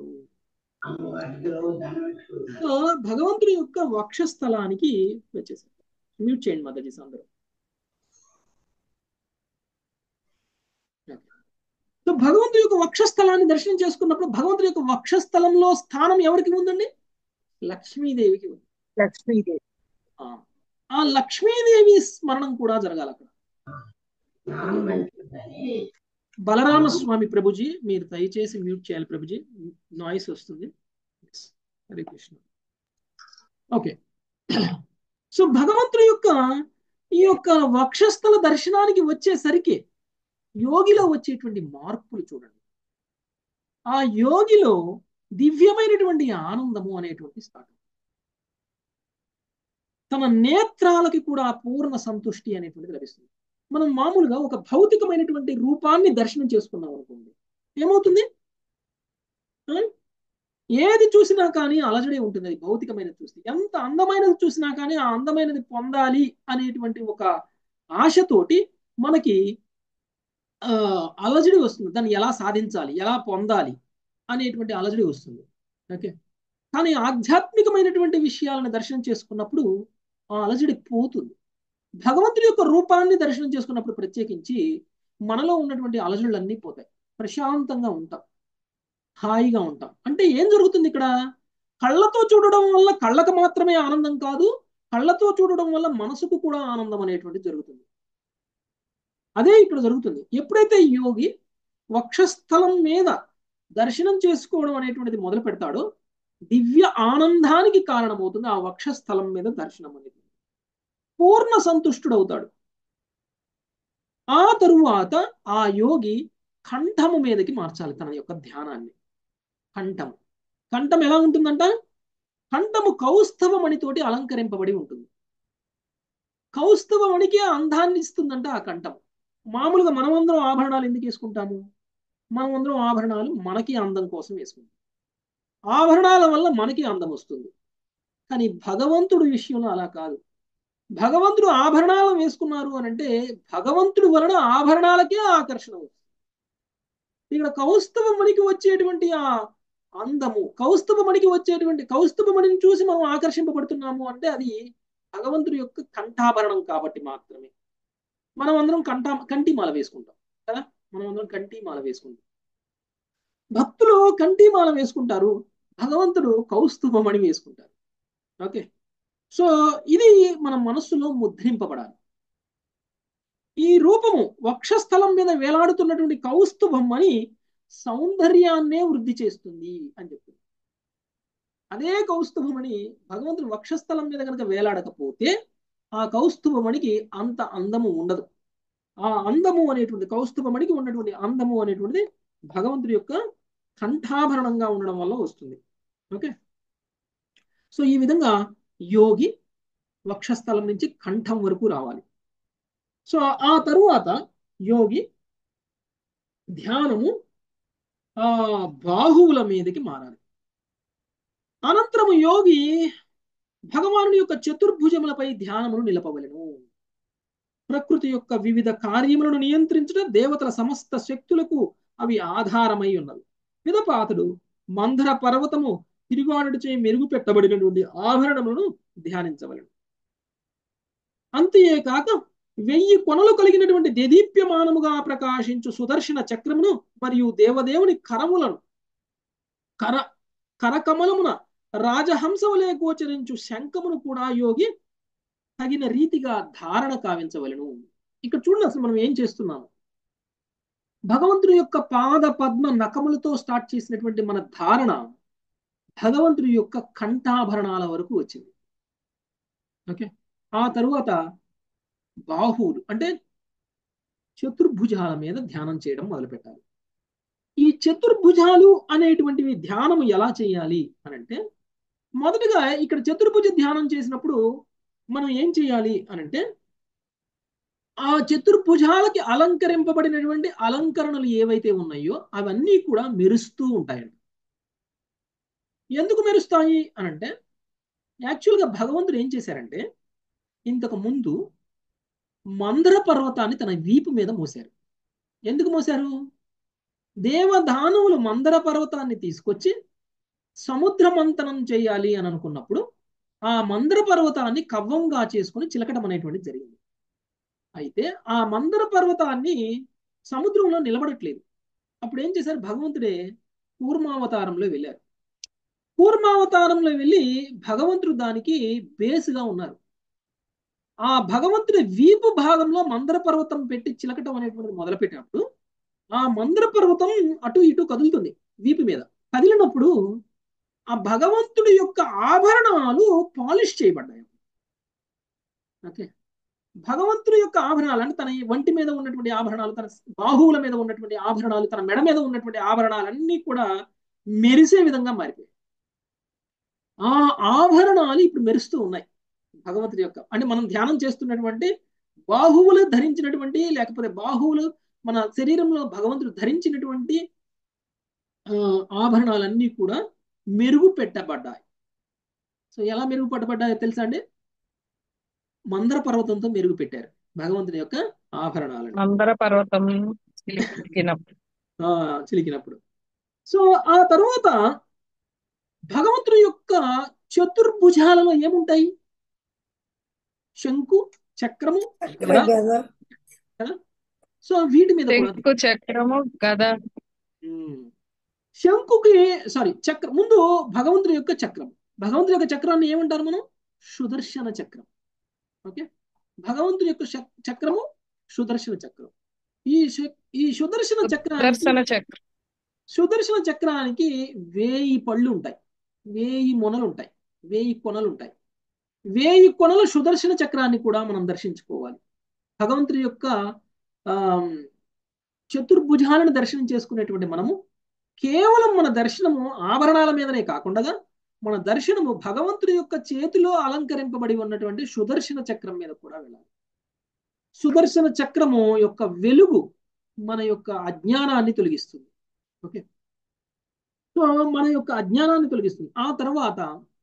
సో భగవంతుడి యొక్క వక్షస్థలానికి వచ్చేసారు. మ్యూట్ చేయండి మాతాజీస్ అందరూ. సో భగవంతుడి యొక్క వక్షస్థలాన్ని దర్శనం చేసుకున్నప్పుడు భగవంతుడి యొక్క వక్షస్థలంలో స్థానం ఎవరికి ఉందండి? లక్ష్మీదేవికి ఉంది. లక్ష్మీదేవి. ఆ లక్ష్మీదేవి స్మరణం కూడా జరగాలి అక్కడ. బలరామస్వామి ప్రభుజీ మీరు దయచేసి మ్యూట్ చేయాలి ప్రభుజీ, నాయిస్ వస్తుంది. హరే కృష్ణ. ఓకే, సో భగవంతుడి యొక్క ఈ యొక్క వక్షస్థల దర్శనానికి వచ్చేసరికి యోగిలో వచ్చేటువంటి మార్పులు చూడండి. ఆ యోగిలో దివ్యమైనటువంటి ఆనందము అనేటువంటి స్టార్ట్. తన నేత్రాలకి కూడా పూర్ణ సంతుష్టి అనేటువంటిది లభిస్తుంది. మనం మామూలుగా ఒక భౌతికమైనటువంటి రూపాన్ని దర్శనం చేసుకున్నాం అనుకోండి, ఏమవుతుంది? ఏది చూసినా కానీ అలజడే ఉంటుంది. అది భౌతికమైనది చూస్తే ఎంత అందమైనది చూసినా కానీ ఆ అందమైనది పొందాలి అనేటువంటి ఒక ఆశతోటి మనకి అలజడి వస్తుంది. దాన్ని ఎలా సాధించాలి, ఎలా పొందాలి అనేటువంటి అలజడి వస్తుంది. ఓకే, కానీ ఆధ్యాత్మికమైనటువంటి విషయాలను దర్శనం చేసుకున్నప్పుడు ఆ అలజడి పోతుంది. భగవంతుడి యొక్క రూపాన్ని దర్శనం చేసుకున్నప్పుడు ప్రత్యేకించి మనలో ఉన్నటువంటి అలజడులన్నీ పోతాయి. ప్రశాంతంగా ఉంటాం, హాయిగా ఉంటాం. అంటే ఏం జరుగుతుంది ఇక్కడ? కళ్ళతో చూడడం వల్ల కళ్ళకు మాత్రమే ఆనందం కాదు, కళ్ళతో చూడడం వల్ల మనసుకు కూడా ఆనందం అనేటువంటి జరుగుతుంది. అదే ఇక్కడ జరుగుతుంది. ఎప్పుడైతే యోగి వక్షస్థలం మీద దర్శనం చేసుకోవడం అనేటువంటిది మొదలు పెడతాడో దివ్య ఆనందానికి కారణమవుతుంది ఆ వక్షస్థలం మీద దర్శనం అనేది. పూర్ణ సంతుష్టుడవుతాడు. ఆ తరువాత ఆ యోగి కంఠము మీదకి మార్చాలి తన యొక్క ధ్యానాన్ని. కంఠం ఎలా ఉంటుందంట? కంఠము కౌస్తవమణితోటి అలంకరింపబడి ఉంటుంది. కౌస్తవమణికి అందాన్ని ఇస్తుందంట ఆ కంఠం. మామూలుగా మనమందరం ఆభరణాలు ఎందుకు వేసుకుంటాము? మనమందరం ఆభరణాలు మనకి అందం కోసం వేసుకుంటాం. ఆభరణాల వల్ల మనకి అందం వస్తుంది. కానీ భగవంతుడి విషయంలో అలా కాదు. భగవంతుడు ఆభరణాలు వేసుకున్నారు అని అంటే భగవంతుడి వలన ఆభరణాలకే ఆకర్షణ వస్తుంది. ఇక్కడ కౌస్తవమణికి వచ్చేటువంటి ఆ అందము, కౌస్తవమణికి వచ్చేటువంటి కౌస్తవమణిని చూసి మనం ఆకర్షింపబడుతున్నాము అంటే అది భగవంతుడి యొక్క కంఠాభరణం కాబట్టి మాత్రమే. మనం అందరం కంఠీమాల వేసుకుంటాం కదా, మనం అందరం కంఠీమాల వేసుకుంటాం. భక్తులు కంఠీమాల వేసుకుంటారు, భగవంతుడు కౌస్తుభమణి వేసుకుంటారు. ఓకే, సో ఇది మన మనస్సులో ముద్రింపబడాలి. ఈ రూపము వక్షస్థలం మీద వేలాడుతున్నటువంటి కౌస్తుభమణి సౌందర్యాన్నే వృద్ధి చేస్తుంది అని చెప్తుంది. అదే కౌస్తుభమణి భగవంతుడు వక్షస్థలం మీద కనుక వేలాడకపోతే ఆ కౌస్తుభమణికి అంత అందము ఉండదు. ఆ అందము అనేటువంటి కౌస్తుభమణికి ఉన్నటువంటి అందము అనేటువంటిది భగవంతుడి యొక్క కంఠాభరణంగా ఉండడం వల్ల వస్తుంది. ఓకే, సో ఈ విధంగా యోగి వక్షస్థలం నుంచి కంఠం వరకు రావాలి. సో ఆ తరువాత యోగి ధ్యానము బాహువుల మీదకి మారాలి. అనంతరము యోగి భగవానుడి యొక్క చతుర్భుజములపై ధ్యానమును నిలపవలెను. ప్రకృతి యొక్క వివిధ కార్యములను నియంత్రించడం దేవతల సమస్త శక్తులకు అవి ఆధారమై ఉన్నవి. పిదపాతుడు మందర పర్వతము తిరుగాడుచే మెరుగు పెట్టబడినటువంటి ఆభరణములను ధ్యానించవలెను. అంతేకాక 1000 కొనలు కలిగినటువంటి దేదీప్యమానముగా ప్రకాశించు సుదర్శన చక్రమును మరియు దేవదేవుని కరములను కరకమలమున రాజహంసవలే గోచరించు శంఖమును కూడా యోగి తగిన రీతిగా ధారణ కావించవలెను. ఇక్కడ చూడండి, అసలు మనం ఏం చేస్తున్నాము? భగవంతుడి యొక్క పాద పద్మ నఖములతో స్టార్ట్ చేసినటువంటి మన ధారణ భగవంతుడి యొక్క కంఠాభరణాల వరకు వచ్చింది. ఓకే, ఆ తరువాత బాహువులు అంటే చతుర్భుజాల మీద ధ్యానం చేయడం మొదలుపెట్టాలి. ఈ చతుర్భుజాలు అనేటువంటివి ధ్యానం ఎలా చేయాలి అని అంటే, మొదటగా ఇక్కడ చతుర్భుజ ధ్యానం చేసినప్పుడు మనం ఏం చేయాలి అని అంటే, ఆ చతుర్భుజాలకి అలంకరింపబడినటువంటి అలంకరణలు ఏవైతే ఉన్నాయో అవన్నీ కూడా మెరుస్తూ ఉంటాయండి. ఎందుకు మెరుస్తాయి అని అంటే, యాక్చువల్గా భగవంతుడు ఏం చేశారంటే, ఇంతకు ముందు మందర పర్వతాన్ని తన వీపు మీద మోశారు. ఎందుకు మోసారు? దేవదానవులు మందర పర్వతాన్ని తీసుకొచ్చి సముద్ర మంతనం చేయాలి అని అనుకున్నప్పుడు ఆ మందర పర్వతాన్ని కవ్వంగా చేసుకుని చిలకటం అనేటువంటిది జరిగింది. అయితే ఆ మందర పర్వతాన్ని సముద్రంలో నిలబడట్లేదు. అప్పుడు ఏం చేశారు? భగవంతుడే కూర్మావతారంలో వెళ్ళారు. కూర్మావతారంలో వెళ్ళి భగవంతుడు దానికి బేసుగా ఉన్నారు. ఆ భగవంతుడి వీపు భాగంలో మందర పర్వతం పెట్టి చిలకటం అనేటువంటిది మొదలుపెట్టినప్పుడు ఆ మందర పర్వతం అటు ఇటు కదులుతుంది వీపు మీద. కదిలినప్పుడు ఆ భగవంతుడి యొక్క ఆభరణాలు పాలిష్ చేయబడ్డాయి. ఓకే, భగవంతుడి యొక్క ఆభరణాలు అంటే తన వంటి మీద ఉన్నటువంటి ఆభరణాలు, తన బాహువుల మీద ఉన్నటువంటి ఆభరణాలు, తన మెడ మీద ఉన్నటువంటి ఆభరణాలన్నీ కూడా మెరిసే విధంగా మారిపోయాయి. ఆ ఆభరణాలు ఇప్పుడు మెరుస్తూ ఉన్నాయి భగవంతుడి యొక్క. అంటే మనం ధ్యానం చేస్తున్నటువంటి బాహువులు ధరించినటువంటి, లేకపోతే బాహువులు మన శరీరంలో భగవంతుడు ధరించినటువంటి ఆభరణాలన్నీ కూడా మెరుగు పెట్టబడ్డాయి. సో ఎలా మెరుగు పెట్టబడ్డాయో తెలుసా అండి? మందర పర్వతంతో మెరుగు పెట్టారు భగవంతుని యొక్క ఆభరణాలను. మందర పర్వతం చిలికినప్పుడు. సో ఆ తరువాత భగవంతుని యొక్క చతుర్భుజాలలో ఏముంటాయి? శంకు, చక్రము, గద. సో వీటి మీద శంకు, చక్రము, గద. శంకుకి చక్రం ముందు భగవంతుడి యొక్క చక్రం. భగవంతుడి యొక్క చక్రాన్ని ఏమంటారు మనం? సుదర్శన చక్రం. ఓకే, భగవంతుడి యొక్క చక్రము సుదర్శన చక్రం. ఈ సుదర్శన చక్రానికి 1000 పళ్ళు ఉంటాయి, 1000 మొనలు ఉంటాయి, 1000 కొనలు ఉంటాయి. 1000 కొనల సుదర్శన చక్రాన్ని కూడా మనం దర్శించుకోవాలి. భగవంతుడి యొక్క చతుర్భుజాలను దర్శనం చేసుకునేటువంటి మనము కేవలం మన దర్శనము ఆభరణాల మీదనే కాకుండా మన దర్శనము భగవంతుడి యొక్క చేతిలో అలంకరింపబడి ఉన్నటువంటి సుదర్శన చక్రం మీద కూడా వెళ్ళాలి. సుదర్శన చక్రము యొక్క వెలుగు మన యొక్క అజ్ఞానాన్ని తొలగిస్తుంది. ఓకే, సో మన యొక్క అజ్ఞానాన్ని తొలగిస్తుంది. ఆ తర్వాత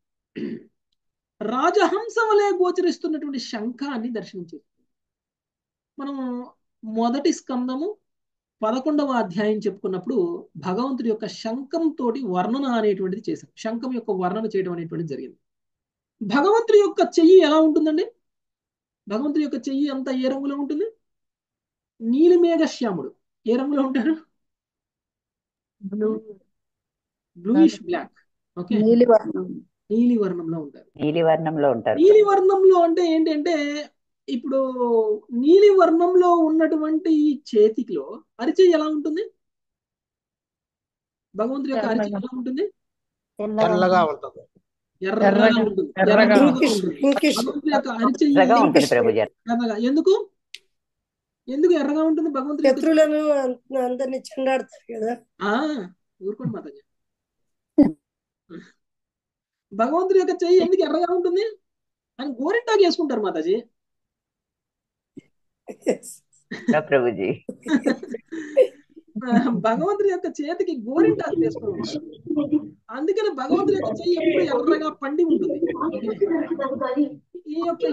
రాజహంస వలె గోచరిస్తున్నటువంటి శంఖాన్ని దర్శనం చేస్తుంది. మనము మొదటి స్కందము 11వ అధ్యాయం చెప్పుకున్నప్పుడు భగవంతుడి యొక్క శంఖం తోటి వర్ణన అనేటువంటిది చేశాం. శంఖం యొక్క వర్ణన చేయడం అనేటువంటిది జరిగింది. భగవంతుడి యొక్క చెయ్యి ఎలా ఉంటుందండి? భగవంతుడి యొక్క చెయ్యి అంతా ఏ రంగులో ఉంటుంది? నీలిమేఘ శ్యాముడు. ఏ రంగులో ఉంటారు? Bluish black. ఓకే, నీలి వర్ణంలో ఉంటారు. నీలి వర్ణంలో అంటే ఏంటంటే ఇప్పుడు నీలి వర్ణంలో ఉన్నటువంటి ఈ చేతిలో అరిచెయ్యి ఎలా ఉంటుంది? భగవంతుడి యొక్క అరిచెయ్యి ఎలా ఉంటుంది? ఎర్రగా ఉంటుంది. భగవంతుడి యొక్క అరిచెయ్యి ఎర్రగా. ఎందుకు ఎర్రగా ఉంటుంది? భగవంతుడి శత్రువులను అందరినీ చెండాడతారు కదా. ఊరుకోండి మాతాజీ. భగవంతుడి యొక్క చెయ్యి ఎందుకు ఎర్రగా ఉంటుంది? అని గోరింటాకు వేసుకుంటారు మాతాజీ. ప్రభుజీ భగవంతుడి యొక్క చేతికి గోరింటాకు వేసుకుంటారు. అందుకని భగవంతుడి యొక్క చెయ్యి ఎప్పుడు ఎర్రగా పండి ఉంటుంది. ఈ యొక్క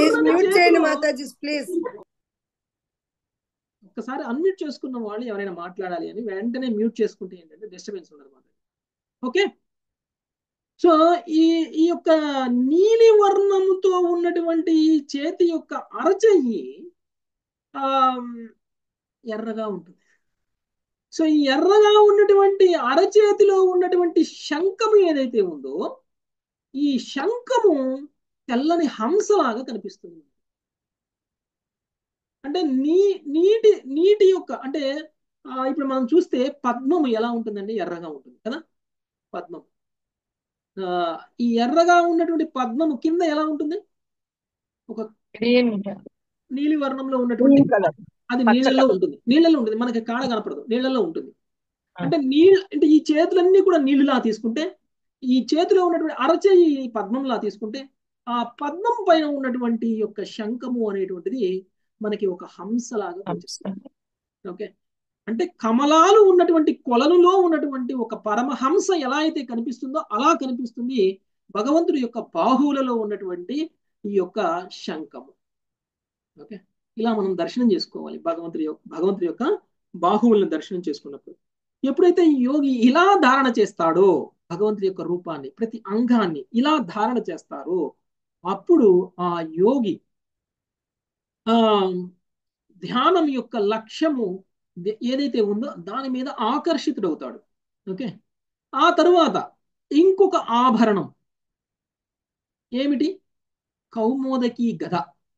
ఒక్కసారి అన్మ్యూట్ చేసుకున్న వాళ్ళు ఎవరైనా మాట్లాడాలి అని వెంటనే మ్యూట్ చేసుకుంటే ఏంటంటే డిస్టర్బెన్స్ ఉండదు మాట. ఓకే, సో ఈ యొక్క నీలి వర్ణముతో ఉన్నటువంటి ఈ చేతి యొక్క అరచెయ్యి ఎర్రగా ఉంటుంది. సో ఈ ఎర్రగా ఉన్నటువంటి అరచేతిలో ఉన్నటువంటి శంఖము ఏదైతే ఉందో ఈ శంఖము తెల్లని హంసలాగా కనిపిస్తుంది. అంటే నీటి యొక్క అంటే ఇప్పుడు మనం చూస్తే పద్మము ఎలా ఉంటుందండి? ఎర్రగా ఉంటుంది కదా పద్మం. ఈ ఎర్రగా ఉన్నటువంటి పద్మము కింద ఎలా ఉంటుంది? ఒక నీలి వర్ణంలో ఉన్నటువంటి అది నీళ్ళల్లో ఉంటుంది. మనకి కాడ కనపడదు, నీళ్ళల్లో ఉంటుంది. అంటే అంటే ఈ చేతులన్నీ కూడా నీళ్ళులా తీసుకుంటే, ఈ చేతిలో ఉన్నటువంటి అరచేయి పద్మంలా తీసుకుంటే, ఆ పద్మం పైన ఉన్నటువంటి యొక్క శంఖము అనేటువంటిది మనకి ఒక హంసలాగా కనిపిస్తుంది. ఓకే, అంటే కమలాలు ఉన్నటువంటి కొలనులో ఉన్నటువంటి ఒక పరమహంస ఎలా అయితే కనిపిస్తుందో అలా కనిపిస్తుంది భగవంతుడి యొక్క బాహువులలో ఉన్నటువంటి ఈ యొక్క శంఖము. ఓకే, ఇలా మనం దర్శనం చేసుకోవాలి భగవంతుడి యొక్క బాహువులను దర్శనం చేసుకున్నప్పుడు. ఎప్పుడైతే ఈ యోగి ఇలా ధారణ చేస్తాడో భగవంతుడి యొక్క రూపాన్ని, ప్రతి అంగాన్ని ఇలా ధారణ చేస్తారో అప్పుడు ఆ యోగి ఆ ధ్యానం యొక్క లక్ష్యము ఏదైతే ఉందో దాని మీద ఆకర్షితుడవుతాడు. ఓకే, ఆ తరువాత ఇంకొక ఆభరణం ఏమిటి? కౌమోదకి గద.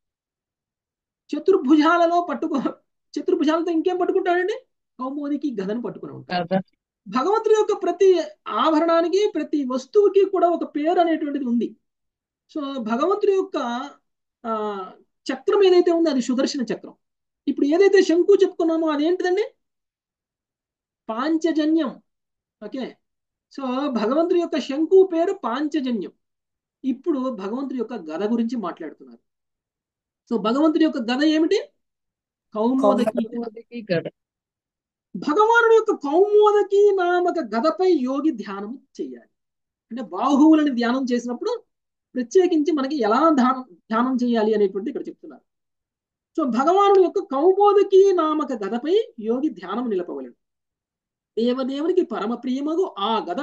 చతుర్భుజాలతో ఇంకేం పట్టుకుంటాడండి? కౌమోదకి గదను పట్టుకుని ఉంటాడు. కదా. భగవంతుడి యొక్క ప్రతి ఆభరణానికి, ప్రతి వస్తువుకి కూడా ఒక పేరు అనేటువంటిది ఉంది. సో భగవంతుడి యొక్క ఆ చక్రం ఏదైతే ఉందో అది సుదర్శన చక్రం. ఇప్పుడు ఏదైతే శంకు చెప్పుకున్నామో అదేంటిదండి? పాంచజన్యం. ఓకే, సో భగవంతుడి యొక్క శంకు పేరు పాంచజన్యం. ఇప్పుడు భగవంతుడి యొక్క గద గురించి మాట్లాడుతున్నారు. సో భగవంతుడి యొక్క గద ఏమిటి? కౌమోదకి గద. కౌమోదకి గద. భగవానుడి యొక్క కౌమోదకి నామక గదపై యోగి ధ్యానం చేయాలి. అంటే బాహువులని ధ్యానం చేసినప్పుడు ప్రత్యేకించి మనకి ఎలా ధ్యానం చేయాలి అనేటువంటి ఇక్కడ చెప్తున్నారు. సో భగవానుడి యొక్క కౌమోదకి నామక గదపై యోగి ధ్యానం నిలపవలెను. దేవదేవునికి పరమ ప్రియమగు ఆ గద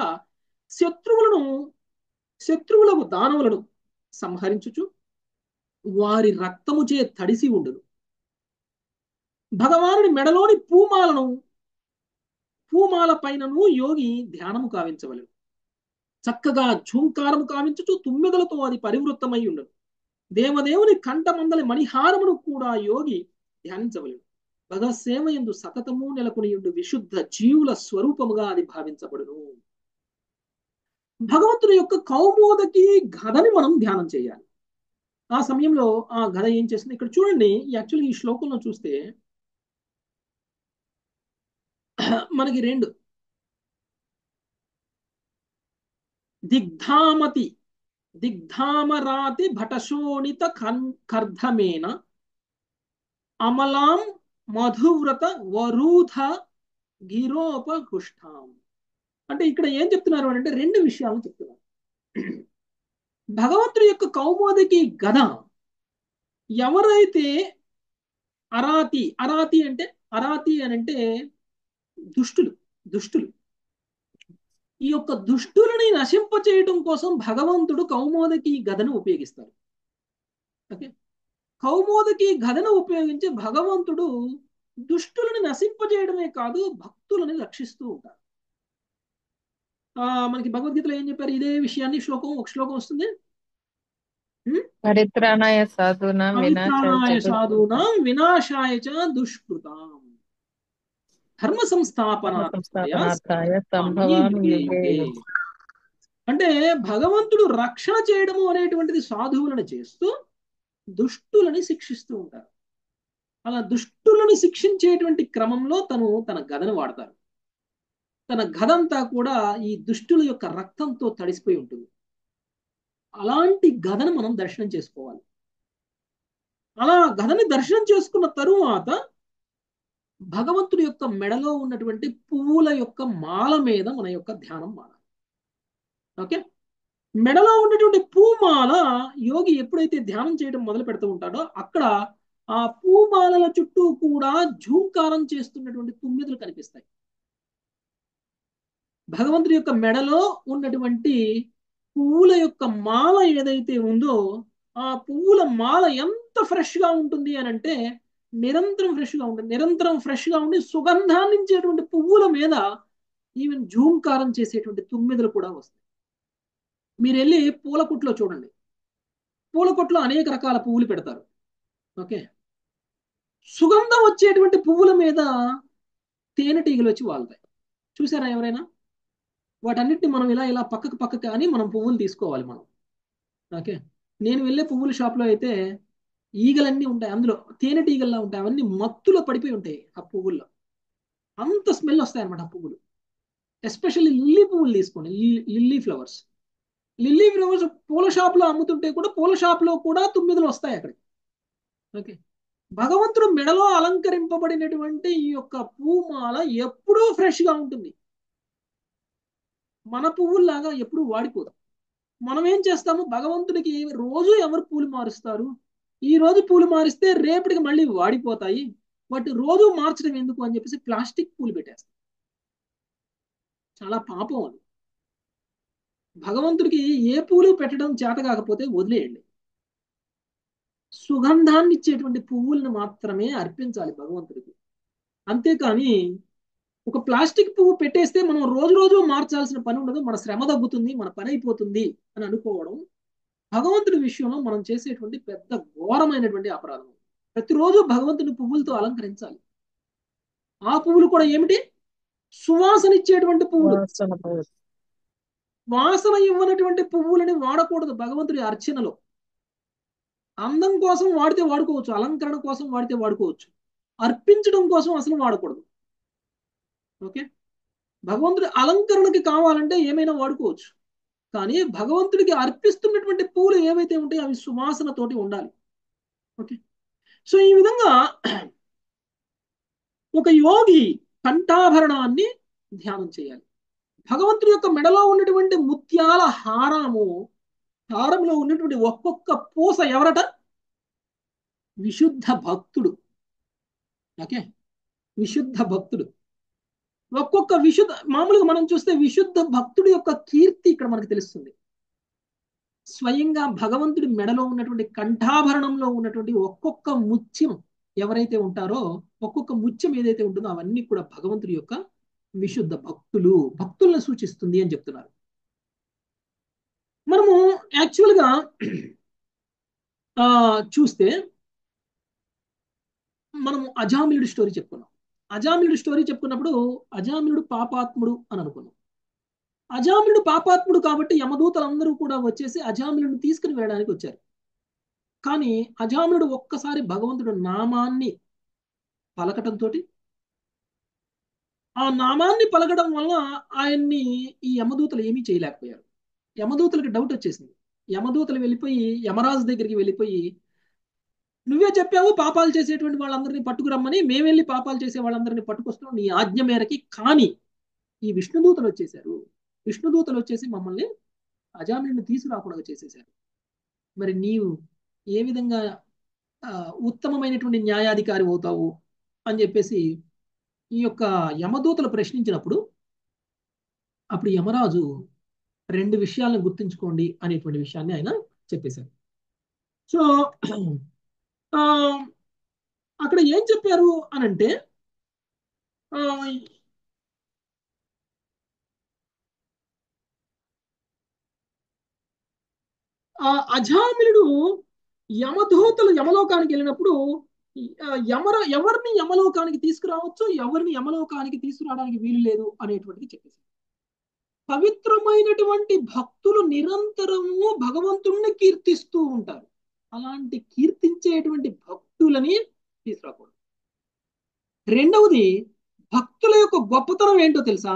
శత్రువులకు దానవులను సంహరించుచు వారి రక్తము చే తడిసి ఉండును. భగవానుడి మెడలోని పూమాల పైనను యోగి ధ్యానము కావించవలెను. చక్కగా ఝూంకారము కావించుచు తుమ్మెదలతో అది పరివృత్తమై ఉండను. దేవదేవుని కంఠమందలి మణిహారమును కూడా యోగి ధ్యానించవలెను. భగవత్సేవ యందు సతతము నెలకొనియుండు విశుద్ధ జీవుల స్వరూపముగా అది భావించబడును. భగవంతుని యొక్క కౌమోదకి గదని మనం ధ్యానం చేయాలి. ఆ సమయంలో ఆ గద ఏం చేస్తుంది? ఇక్కడ చూడండి, యాక్చువల్లీ ఈ శ్లోకంలో చూస్తే మనకి రెండు దిగ్ధామరాతి భటశోణిత కర్ధమేన అమలాం మధువ్రత వరూధ గిరోపహుష్టాం. అంటే ఇక్కడ ఏం చెప్తున్నారు అంటే రెండు విషయాలను చెప్తున్నారు. భగవంతుడి యొక్క కౌమోదకి గద ఎవరైతే అరాతి అని అంటే దుష్టులు ఈ యొక్క దుష్టులని నశింపచేయటం కోసం భగవంతుడు కౌమోదకి గదను ఉపయోగిస్తారు. ఓకే, కౌమోదకి గదను ఉపయోగించి భగవంతుడు దుష్టులను నశింపజేయడమే కాదు భక్తులని రక్షిస్తూ ఉంటారు. మనకి భగవద్గీతలో ఏం చెప్పారు? ఇదే విషయాన్ని ఒక శ్లోకం వస్తుంది. పరిత్రాణాయ సాధూనాం వినాశాయ చ దుష్కృతాం ధర్మ సంస్థాపనార్థాయ సంభవామి యుగే. అంటే భగవంతుడు రక్షణ చేయడము అనేటువంటిది సాధువులను చేస్తూ దుష్టులని శిక్షిస్తూ ఉంటారు. అలా దుష్టులను శిక్షించేటువంటి క్రమంలో తన గదను వాడతారు. తన గదంతా కూడా ఈ దుష్టుల యొక్క రక్తంతో తడిసిపోయి ఉంటుంది. అలాంటి గదను మనం దర్శనం చేసుకోవాలి. అలా గదని దర్శనం చేసుకున్న తరువాత భగవంతుడి యొక్క మెడలో ఉన్నటువంటి పువ్వుల యొక్క మాల మీద మన యొక్క ధ్యానం మారాలి. ఓకే, మెడలో ఉన్నటువంటి పూమాల యోగి ఎప్పుడైతే ధ్యానం చేయడం మొదలు పెడుతూ ఉంటాడో అక్కడ ఆ పూమాలల చుట్టూ కూడా ఝూంకారం చేస్తున్నటువంటి తుమ్మెదలు కనిపిస్తాయి. భగవంతుడి యొక్క మెడలో ఉన్నటువంటి పువ్వుల యొక్క మాల ఏదైతే ఉందో ఆ పువ్వుల మాల ఎంత ఫ్రెష్ గా ఉంటుంది అని అంటే నిరంతరం ఫ్రెష్ గా ఉండి సుగంధాన్ని ఇచ్చేటువంటి పువ్వుల మీద ఈవెన్ ఝూంకారం చేసేటువంటి తుమ్మెదలు కూడా వస్తాయి. మీరు వెళ్ళి పూల కొట్లో చూడండి, పూల కొట్లో అనేక రకాల పువ్వులు పెడతారు. ఓకే, సుగంధం వచ్చేటువంటి పువ్వుల మీద తేనెటీగలు వచ్చి వాళ్తాయి. చూసారా ఎవరైనా? వాటన్నిటిని మనం ఇలా పక్కకు అని మనం పువ్వులు తీసుకోవాలి మనం. ఓకే, నేను వెళ్ళే పువ్వుల షాప్లో అయితే ఈగలన్నీ ఉంటాయి, అందులో తేనెటీగల్లా ఉంటాయి. అవన్నీ మత్తులో పడిపోయి ఉంటాయి ఆ పువ్వుల్లో. అంత స్మెల్ వస్తాయి అనమాట ఆ పువ్వులు. ఎస్పెషల్లీ లిల్లీ పువ్వులు తీసుకోండి, లిల్లీ ఫ్లవర్స్ పూల షాప్లో అమ్ముతుంటే కూడా పూల షాప్లో కూడా తుమ్మిదలు వస్తాయి అక్కడికి. ఓకే, భగవంతుడు మెడలో అలంకరింపబడినటువంటి ఈ యొక్క పూమాల ఎప్పుడూ ఫ్రెష్ గా ఉంటుంది. మన పువ్వుల్లాగా ఎప్పుడూ వాడిపోదు. మనం ఏం చేస్తాము? భగవంతుడికి రోజు ఎవరు పూలు మారుస్తారు? ఈ రోజు పూలు మారిస్తే రేపటికి మళ్ళీ వాడిపోతాయి. వాటి రోజు మార్చడం ఎందుకు అని చెప్పేసి ప్లాస్టిక్ పూలు పెట్టేస్తారు. చాలా పాపం అది. భగవంతుడికి ఏ పూలు పెట్టడం చేత కాకపోతే వదిలేయండి. సుగంధాన్ని ఇచ్చేటువంటి పువ్వులను మాత్రమే అర్పించాలి భగవంతుడికి. అంతేకాని ఒక ప్లాస్టిక్ పువ్వు పెట్టేస్తే మనం రోజు రోజు మార్చాల్సిన పని ఉండదు, మన శ్రమ తగ్గుతుంది, మన పని అయిపోతుంది అని అనుకోవడం భగవంతుడి విషయంలో మనం చేసేటువంటి పెద్ద ఘోరమైనటువంటి అపరాధం. ప్రతిరోజు భగవంతుని పువ్వులతో అలంకరించాలి. ఆ పువ్వులు కూడా ఏమిటి? సువాసన ఇచ్చేటువంటి పువ్వులు. వాసన ఇవ్వనటువంటి పువ్వులని వాడకూడదు భగవంతుడి అర్చనలో. అందం కోసం వాడితే వాడుకోవచ్చు, అలంకరణ కోసం వాడితే వాడుకోవచ్చు, అర్పించడం కోసం అసలు వాడకూడదు. ఓకే, భగవంతుడి అలంకరణకి కావాలంటే ఏమైనా వాడుకోవచ్చు, కానీ భగవంతుడికి అర్పిస్తున్నటువంటి పూలు ఏవైతే ఉంటాయో అవి సువాసనతోటి ఉండాలి. ఓకే, సో ఈ విధంగా ఒక యోగి కంఠాభరణాన్ని ధ్యానం చేయాలి. భగవంతుడి యొక్క మెడలో ఉన్నటువంటి ముత్యాల హారంలో ఉన్నటువంటి ఒక్కొక్క పూస ఎవరట? విశుద్ధ భక్తుడు. ఓకే, విశుద్ధ భక్తుడు. ఒక్కొక్క మామూలుగా మనం చూస్తే విశుద్ధ భక్తుడి యొక్క కీర్తి ఇక్కడ మనకు తెలుస్తుంది. స్వయంగా భగవంతుడి మెడలో ఉన్నటువంటి కంఠాభరణంలో ఉన్నటువంటి ఒక్కొక్క ముత్యం ఎవరైతే ఉంటారో, ఒక్కొక్క ముత్యం ఏదైతే ఉంటుందో అవన్నీ కూడా భగవంతుడి యొక్క విశుద్ధ భక్తులను సూచిస్తుంది అని చెప్తున్నారు. మనము యాక్చువల్గా చూస్తే మనము అజామిలుడి స్టోరీ చెప్పుకున్నాం. అజామిలుడి స్టోరీ చెప్పుకున్నప్పుడు అజామిలుడు పాపాత్ముడు అని అనుకున్నాం. అజామిలుడు పాపాత్ముడు కాబట్టి యమదూతలందరూ కూడా వచ్చేసి అజామిలుడిని తీసుకుని వెళ్ళడానికి వచ్చారు. కానీ అజామిలుడు ఒక్కసారి భగవంతుడు నామాన్ని పలకటంతో, ఆ నామాన్ని పలకడం వల్ల ఆయన్ని ఈ యమదూతలు ఏమీ చేయలేకపోయారు. యమదూతలకు డౌట్ వచ్చేసింది. యమదూతలు వెళ్ళిపోయి యమరాజు దగ్గరికి వెళ్ళిపోయి, నువ్వే చెప్పావు పాపాలు చేసేటువంటి వాళ్ళందరినీ పట్టుకురమ్మని, మేము వెళ్ళి పాపాలు చేసే వాళ్ళందరినీ పట్టుకొస్తున్నాం నీ ఆజ్ఞ మేరకి, కానీ ఈ విష్ణుదూతలు వచ్చేసారు. విష్ణుదూతలు వచ్చేసి మమ్మల్ని అజామిలుడిని తీసుకురాకుండా చేసేశారు. మరి నీవు ఏ విధంగా ఉత్తమమైనటువంటి న్యాయాధికారి అవుతావు అని చెప్పేసి ఈ యొక్క యమదూతలు ప్రశ్నించినప్పుడు, అప్పుడు యమరాజు 2 విషయాలను గుర్తుంచుకోండి అనేటువంటి విషయాన్ని ఆయన చెప్పేశారు. సో అక్కడ ఏం చెప్పారు అనంటే, అజామిలుడు యమలోకానికి వెళ్ళినప్పుడు ఎవరిని యమలోకానికి తీసుకురావచ్చు, ఎవరిని యమలోకానికి తీసుకురావడానికి వీలు లేదు అనేటువంటిది చెప్పేసి, పవిత్రమైనటువంటి భక్తులు నిరంతరము భగవంతుణ్ణి కీర్తిస్తూ ఉంటారు. అలాంటి కీర్తించేటువంటి భక్తులని తీసుకురాకూడదు. రెండవది, భక్తుల యొక్క గొప్పతనం ఏంటో తెలుసా?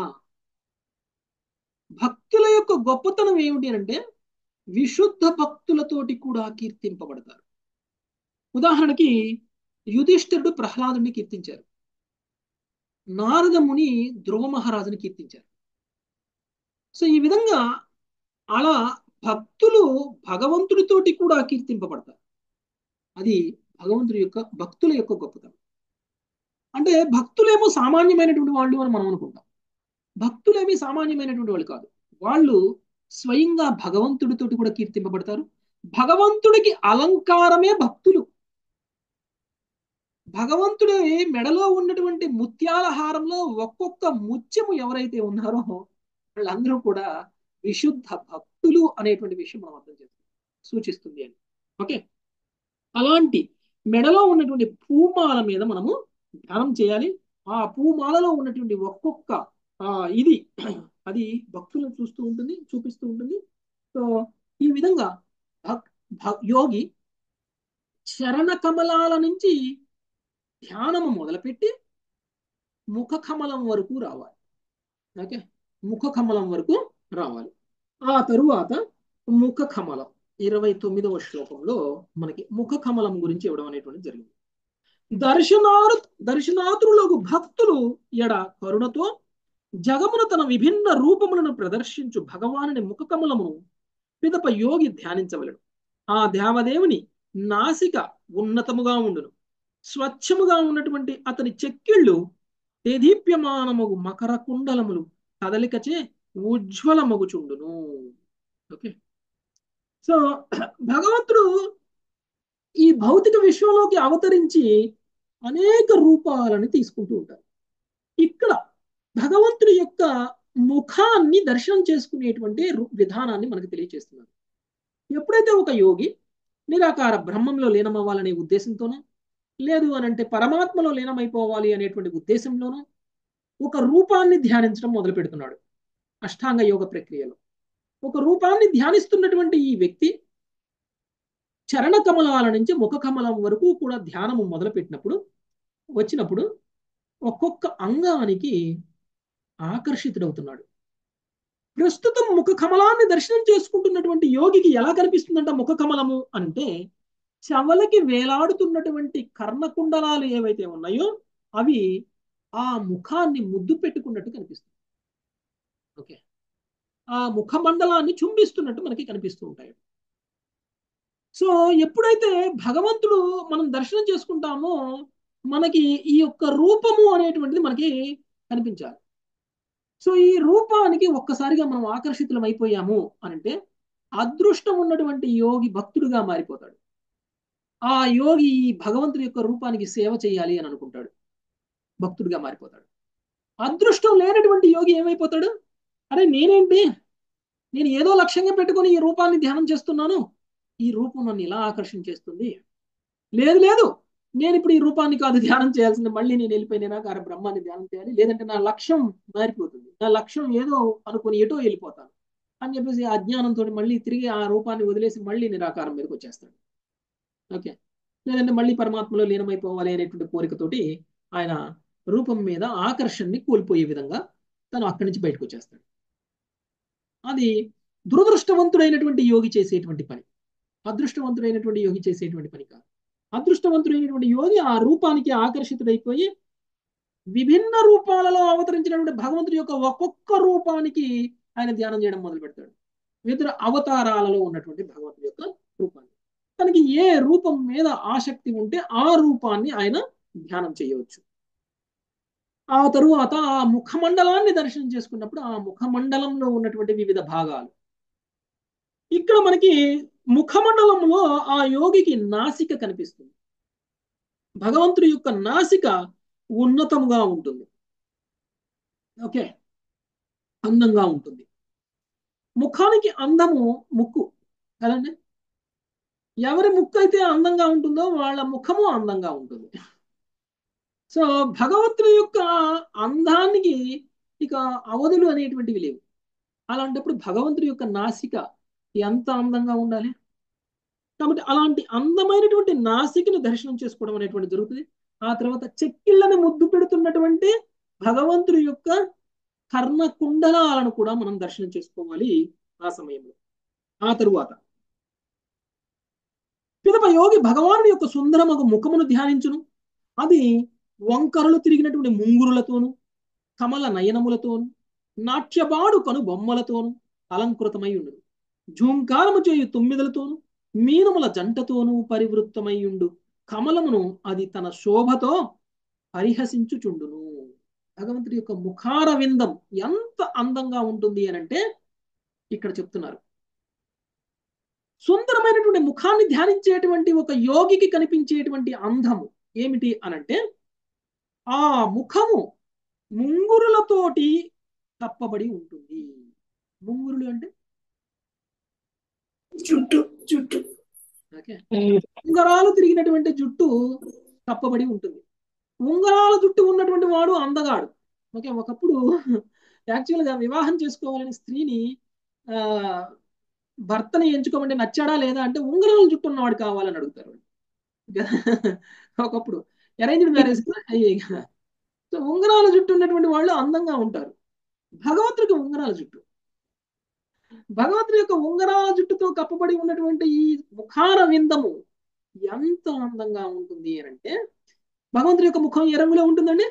భక్తుల యొక్క గొప్పతనం ఏమిటి అంటే విశుద్ధ భక్తులతోటి కూడా కీర్తింపబడతారు. ఉదాహరణకి యుధిష్ఠిరుడు ప్రహ్లాదుని కీర్తించారు, నారద ముని ధ్రువ మహారాజుని కీర్తించారు. సో ఈ విధంగా అలా భక్తులు భగవంతుడితోటి కూడా కీర్తింపబడతారు. అది భక్తుల యొక్క గొప్పతనం. అంటే భక్తులేమో సామాన్యమైనటువంటి వాళ్ళు అని మనం అనుకుంటాం. భక్తులేమీ సామాన్యమైనటువంటి వాళ్ళు కాదు. వాళ్ళు స్వయంగా భగవంతుడితోటి కూడా కీర్తింపబడతారు. భగవంతుడికి అలంకారమే భక్తులు. భగవంతుడి మెడలో ఉన్నటువంటి ముత్యాల హారంలో ఒక్కొక్క ముత్యము ఎవరైతే ఉన్నారో వాళ్ళందరూ కూడా విశుద్ధ భక్తులు అనేటువంటి విషయం మనం అర్థం చేస్తాం, సూచిస్తుంది అని. ఓకే, అలాంటి మెడలో ఉన్నటువంటి పూమాల మీద మనము ధ్యానం చేయాలి. ఆ పూమాలలో ఉన్నటువంటి ఒక్కొక్క అది భక్తులను చూపిస్తూ ఉంటుంది. సో ఈ విధంగా యోగి చరణ కమలాల నుంచి ధ్యానము మొదలుపెట్టి ముఖ కమలం వరకు రావాలి. ఓకే, ముఖ కమలం వరకు రావాలి. ఆ తరువాత ముఖ కమలం 29వ శ్లోకంలో మనకి ముఖ కమలం గురించి ఇవ్వడం అనేటువంటి జరిగింది. దర్శనాతులకు భక్తులు ఎడ కరుణతో జగమున తన విభిన్న రూపములను ప్రదర్శించు భగవానుని ముఖ కమలమును పిదప యోగి ధ్యానించవలెను. ఆ దేవదేవుని నాసిక ఉన్నతముగా ఉండును, స్వచ్ఛముగా ఉన్నటువంటి అతని చెక్కిళ్ళు దేదీప్యమానమగు మకర కుండలములు కదలికచే ఉజ్వలమగుచుండును. ఓకే. సో భగవంతుడు ఈ భౌతిక విశ్వంలోకి అవతరించి అనేక రూపాలను తీసుకుంటూ ఉంటారు. ఇక్కడ భగవంతుడి యొక్క ముఖాన్ని దర్శనం చేసుకునేటువంటి విధానాన్ని మనకు తెలియజేస్తున్నారు. ఎప్పుడైతే ఒక యోగి నిరాకార బ్రహ్మంలో లీనమవ్వాలనే ఉద్దేశంతోనో, లేదు అనంటే పరమాత్మలో లీనమైపోవాలి అనేటువంటి ఉద్దేశంలోనో ఒక రూపాన్ని ధ్యానించడం మొదలు పెడుతున్నాడు. అష్టాంగ యోగ ప్రక్రియలో ఒక రూపాన్ని ధ్యానిస్తున్నటువంటి ఈ వ్యక్తి చరణ కమలాల నుంచి ముఖ కమలం వరకు కూడా ధ్యానము మొదలుపెట్టినప్పుడు వచ్చినప్పుడు ఒక్కొక్క అంగానికి ఆకర్షితుడవుతున్నాడు. ప్రస్తుతం ముఖ కమలాన్ని దర్శనం చేసుకుంటున్నటువంటి యోగికి ఎలా కనిపిస్తుందంట ముఖ కమలము అంటే, చెవలకి వేలాడుతున్నటువంటి కర్ణకుండలాలు ఏవైతే ఉన్నాయో అవి ఆ ముఖాన్ని ముద్దు పెట్టుకున్నట్టు కనిపిస్తుంది. ఓకే, ఆ ముఖమండలాన్ని చుంబిస్తున్నట్టు మనకి కనిపిస్తూ ఉంటాయి. సో ఎప్పుడైతే భగవంతుడు మనం దర్శనం చేసుకుంటామో మనకి ఈ యొక్క రూపము అనేటువంటిది మనకి కనిపించాలి. సో ఈ రూపానికి ఒక్కసారిగా మనం ఆకర్షితులం అయిపోయాము అనంటే అదృష్టం ఉన్నటువంటి యోగి భక్తుడుగా మారిపోతాడు. ఆ యోగి భగవంతుడి యొక్క రూపానికి సేవ చేయాలి అని అనుకుంటాడు, భక్తుడిగా మారిపోతాడు. అదృష్టం లేనటువంటి యోగి ఏమైపోతాడు, అరే నేనేంటి, నేను ఏదో లక్ష్యంగా పెట్టుకొని ఈ రూపాన్ని ధ్యానం చేస్తున్నాను, ఈ రూపం నన్ను ఇలా ఆకర్షించేస్తుంది, లేదు లేదు నేను ఇప్పుడు ఈ రూపాన్ని కాదు ధ్యానం చేయాల్సింది, మళ్ళీ నేను వెళ్ళిపోయి నిరాకార బ్రహ్మాన్ని ధ్యానం చేయాలి, లేదంటే నా లక్ష్యం మారిపోతుంది, నా లక్ష్యం ఏదో అనుకుని ఎటో వెళ్ళిపోతాను అని చెప్పేసి అజ్ఞానంతో మళ్ళీ తిరిగి ఆ రూపాన్ని వదిలేసి మళ్ళీ నిరాకారం మీదకి వచ్చేస్తాడు. ఓకే, లేదంటే మళ్ళీ పరమాత్మలో లీనమైపోవాలి అనేటువంటి కోరికతోటి ఆయన రూపం మీద ఆకర్షణని కోల్పోయే విధంగా తను అక్కడి నుంచి బయటకు వచ్చేస్తాడు. అది దురదృష్టవంతుడైనటువంటి యోగి చేసేటువంటి పని, అదృష్టవంతుడైనటువంటి యోగి చేసేటువంటి పని కాదు. అదృష్టవంతుడైనటువంటి యోగి ఆ రూపానికి ఆకర్షితుడైపోయి విభిన్న రూపాలలో అవతరించినటువంటి భగవంతుడి యొక్క ఒక్కొక్క రూపానికి ఆయన ధ్యానం చేయడం మొదలు పెడతాడు. వివిధ అవతారాలలో ఉన్నటువంటి భగవంతుడి యొక్క రూపాన్ని, తనకి ఏ రూపం మీద ఆసక్తి ఉంటే ఆ రూపాన్ని ఆయన ధ్యానం చేయవచ్చు. ఆ తరువాత ఆ ముఖమండలాన్ని దర్శనం చేసుకున్నప్పుడు ఆ ముఖమండలంలో ఉన్నటువంటి వివిధ భాగాలు, ఇక్కడ మనకి ముఖమండలంలో ఆ యోగికి నాసిక కనిపిస్తుంది. భగవంతుడి యొక్క నాసిక ఉన్నతముగా ఉంటుంది. ఓకే, అందంగా ఉంటుంది. ముఖానికి అందము ముక్కు కదండి, ఎవరి ముక్కు అయితే అందంగా ఉంటుందో వాళ్ళ ముఖము అందంగా ఉంటుంది. సో భగవంతుడి యొక్క అందానికి ఇక అవధులు అనేటువంటివి లేవు. అలాంటప్పుడు భగవంతుడి యొక్క నాసిక ఎంత అందంగా ఉండాలి. కాబట్టి అలాంటి అందమైనటువంటి నాసికని దర్శనం చేసుకోవడం అనేటువంటి జరుగుతుంది. ఆ తర్వాత చెక్కిళ్ళని ముద్దు పెడుతున్నటువంటి భగవంతుడి యొక్క కర్ణ కుండలాలను కూడా మనం దర్శనం చేసుకోవాలి ఆ సమయంలో. ఆ తరువాత పిదప యోగి భగవానుడి యొక్క సుందరమగు ముఖమును ధ్యానించును. అది వంకరలు తిరిగినటువంటి ముంగురులతోను, కమల నయనములతోను, నాట్యబాడు కను బొమ్మలతోను అలంకృతమై ఉండదు. ఝూంకారము చేయు తుమ్మిదలతోను మీనముల జంటతోనూ పరివృత్తమై ఉండు కమలమును అది తన శోభతో పరిహసించుచుండును. భగవంతుడి యొక్క ముఖార విందం ఎంత అందంగా ఉంటుంది అనంటే ఇక్కడ చెప్తున్నారు. సుందరమైనటువంటి ముఖాన్ని ధ్యానించేటువంటి ఒక యోగికి కనిపించేటువంటి అందము ఏమిటి అనంటే, ఆ ముఖము ముంగురులతోటి కప్పబడి ఉంటుంది. ముంగురులు అంటే జుట్టు జుట్టు ఓకే, ఉంగరాలు తిరిగినటువంటి జుట్టు కప్పబడి ఉంటుంది. ఉంగరాల జుట్టు ఉన్నటువంటి వాడు అందగాడు. ఓకే, ఒకప్పుడు యాక్చువల్గా వివాహం చేసుకోవాలని స్త్రీని ఆ భర్తని ఎంచుకోమంటే నచ్చాడా లేదా అంటే ఉంగరాల జుట్టు ఉన్నవాడు కావాలని అడుగుతారు. ఒకప్పుడు అరేంజ్డ్ మ్యారేజ్ అయ్యాయి. సో ఉంగరాల జుట్టు ఉన్నటువంటి వాళ్ళు అందంగా ఉంటారు. భగవంతుడికి ఉంగరాల జుట్టు, భగవంతుడి యొక్క ఉంగరాల జుట్టుతో కప్పబడి ఉన్నటువంటి ఈ ముఖార విందము ఎంత అందంగా ఉంటుంది అని అంటే, భగవంతుడి యొక్క ముఖం ఏ రంగులో ఉంటుందండి?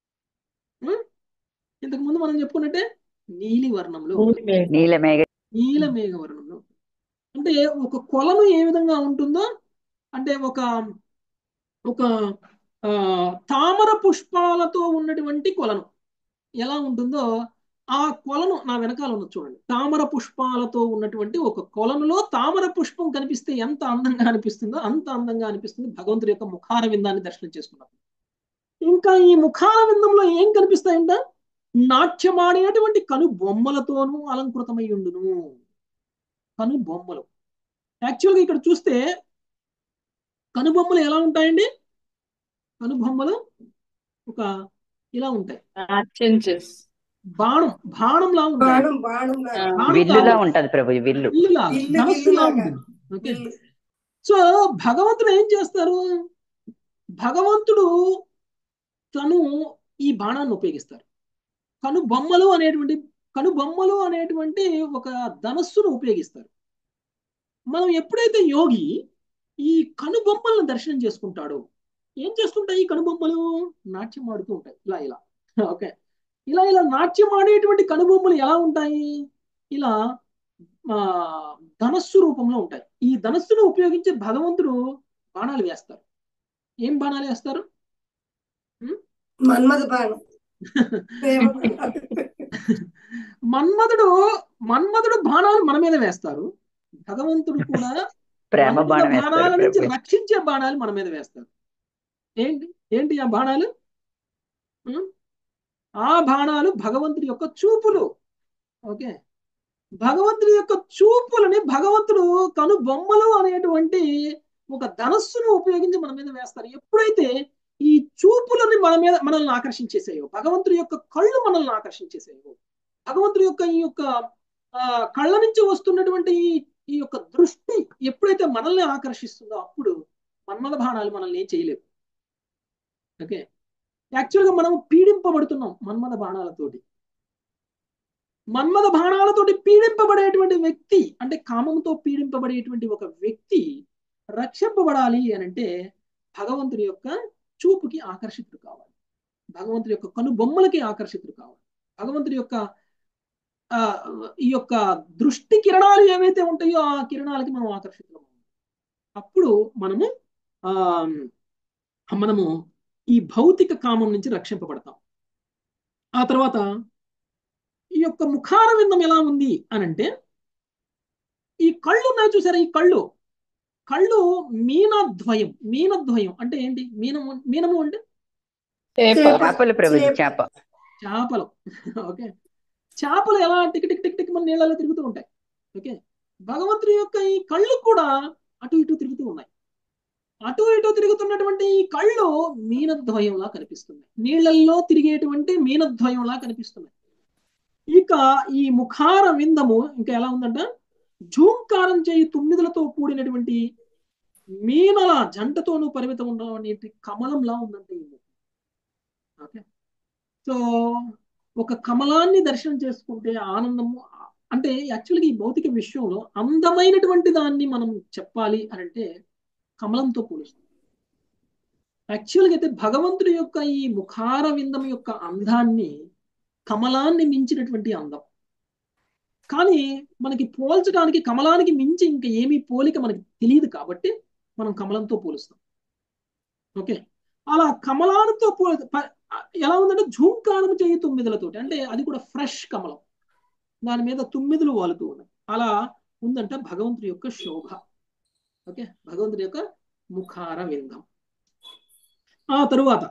ఇంతకు ముందు మనం చెప్పుకున్నట్టే నీలి వర్ణంలో, నీలమేఘ నీలమేఘ వర్ణంలో. అంటే ఒక కొలను ఏ విధంగా ఉంటుందో, అంటే ఒక ఒక ఆ, తామర పుష్పాలతో ఉన్నటువంటి కొలను ఎలా ఉంటుందో ఆ కొలను నా వెనకాల ఉన్నది చూడండి. తామర పుష్పాలతో ఉన్నటువంటి ఒక కొలనులో తామర పుష్పం కనిపిస్తే ఎంత అందంగా అనిపిస్తుందో అంత అందంగా అనిపిస్తుంది భగవంతుడి యొక్క ముఖార విందాన్ని దర్శనం చేసుకున్నాం. ఇంకా ఈ ముఖార విందంలో ఏం కనిపిస్తాయంట? నాట్యమాడేటువంటి కను బొమ్మలతోనూ అలంకృతమై ఉండును. కను బొమ్మలు యాక్చువల్గా ఇక్కడ చూస్తే కనుబొమ్మలు ఎలా ఉంటాయండి? కనుబొమ్మలు ఒక ఇలా ఉంటాయి, చెంచెస్ బాణంలా ఉంటాయి. బాణం బాణం లాగా బాణం విల్లులా కాదు, ఉంటది ప్రభుజీ, విల్లు. విల్లులాగా, ఇల్లు ధనస్సులా లాగా ఉంటుంది. ఓకే, ఇల్లు. సో భగవంతుడు ఏం చేస్తారు? భగవంతుడు తను ఈ బాణాన్ని ఉపయోగిస్తారు. కనుబొమ్మలు అనేటువంటి ఒక ధనస్సును ఉపయోగిస్తారు. మనం ఎప్పుడైతే యోగి ఈ కనుబొమ్మలను దర్శనం చేసుకుంటాడో ఏం చేస్తుంటాయి? ఈ కనుబొమ్మలు నాట్యం ఆడుతూ ఉంటాయి ఇలా ఇలా. ఓకే, ఇలా ఇలా నాట్యం ఆడేటువంటి కనుబొమ్మలు ఎలా ఉంటాయి? ఇలా ఆ, ధనస్సు రూపంలో ఉంటాయి. ఈ ధనస్సును ఉపయోగించి భగవంతుడు బాణాలు వేస్తారు. ఏం బాణాలు వేస్తారు? మన్మథ బాణం ప్రేమ బాణం. మన్మధుడు మన్మధుడు బాణాలు మన మీద వేస్తారు. భగవంతుడు కూడా ప్రేమ మన మీద బాణం వేస్తారు బాణాల నుంచి ప్రభు. రక్షించే బాణాలు మన మీద వేస్తారు. ఏంటి ఏంటి ఆ బాణాలు? ఉం? ఆ బాణాలు భగవంతుడి యొక్క చూపులు. ఓకే, భగవంతుడి యొక్క చూపులని భగవంతుడు కను బొమ్మలు అనేటువంటి ఒక ధనస్సును ఉపయోగించి మన మీద వేస్తారు. ఎప్పుడైతే ఈ చూపులని మనల్ని ఆకర్షించేసాయో, భగవంతుడి యొక్క కళ్ళు మనల్ని ఆకర్షించేసాయో, భగవంతుడి యొక్క ఈ యొక్క కళ్ళ నుంచి వస్తున్నటువంటి ఈ యొక్క దృష్టి ఎప్పుడైతే మనల్ని ఆకర్షిస్తుందో అప్పుడు మన్మథ బాణాలు మనల్ని ఏం చేయలేవు. ఓకే, యాక్చువల్గా మనం పీడింపబడుతున్నాం మన్మథ బాణాలతోటి. మన్మథ బాణాలతోటి పీడింపబడేటువంటి వ్యక్తి, అంటే కామంతో పీడింపబడేటువంటి ఒక వ్యక్తి రక్షింపబడాలి అని అంటే భగవంతుడి యొక్క చూపుకి ఆకర్షితుడు కావాలి, భగవంతుడి యొక్క కనుబొమ్మలకి ఆకర్షితుడు కావాలి, భగవంతుడి యొక్క ఈ యొక్క దృష్టి కిరణాలు ఏవైతే ఉంటాయో ఆ కిరణాలకి మనం ఆకర్షితులం. అప్పుడు మనము ఈ భౌతిక కామం నుంచి రక్షింపబడతాం. ఆ తర్వాత ఈ యొక్క ముఖార విందం ఎలా ఉంది అని అంటే, ఈ కళ్ళు ఉన్నాయి చూసారా? ఈ కళ్ళు మీనద్వయం అంటే ఏంటి? మీనము అంటే చేపలు ప్రభుజీ, చేపలు. ఓకే, చేపలు ఎలా టిక్ టిక్ టిక్ టిక్ మన నీళ్ళలో తిరుగుతూ ఉంటాయి. ఓకే, భగవంతుడి యొక్క ఈ కళ్ళు కూడా అటు ఇటు తిరుగుతూ ఉన్నాయి. అటు ఇటు తిరుగుతున్నటువంటి ఈ కళ్ళు మీనద్వయంలా కనిపిస్తున్నాయి, నీళ్లలో తిరిగేటువంటి మీనద్వయంలా కనిపిస్తున్నాయి. ఇక ఈ ముఖార విందము ఇంకా ఎలా ఉందంట? ఝూంకారం చేయి తుమ్మిదలతో కూడినటువంటి మీనల జంటతోనూ పరిమితం ఉన్నటువంటి కమలంలా ఉందంటే. ఓకే, సో ఒక కమలాన్ని దర్శనం చేసుకుంటే ఆనందము, అంటే యాక్చువల్గా ఈ భౌతిక విషయంలో అందమైనటువంటి దాన్ని మనం చెప్పాలి అని అంటే కమలంతో పోలుస్తాం. యాక్చువల్గా అయితే భగవంతుడి యొక్క ఈ ముఖార విందం యొక్క అందాన్ని కమలాన్ని మించినటువంటి అందం. కానీ మనకి పోల్చడానికి కమలానికి మించి ఇంకా ఏమీ పోలిక మనకి తెలియదు కాబట్టి మనం కమలంతో పోలుస్తాం. ఓకే, అలా కమలాలతో ఎలా ఉందంటే ఝూంకారం చేయి తుమ్మిదలతోటి, అంటే అది కూడా ఫ్రెష్ కమలం, దాని మీద తుమ్మిదలు వాలుతూ ఉన్నాయి. అలా ఉందంట భగవంతుడి యొక్క శోభ. ఓకే, భగవంతుడి యొక్క ముఖార విందం. ఆ తరువాత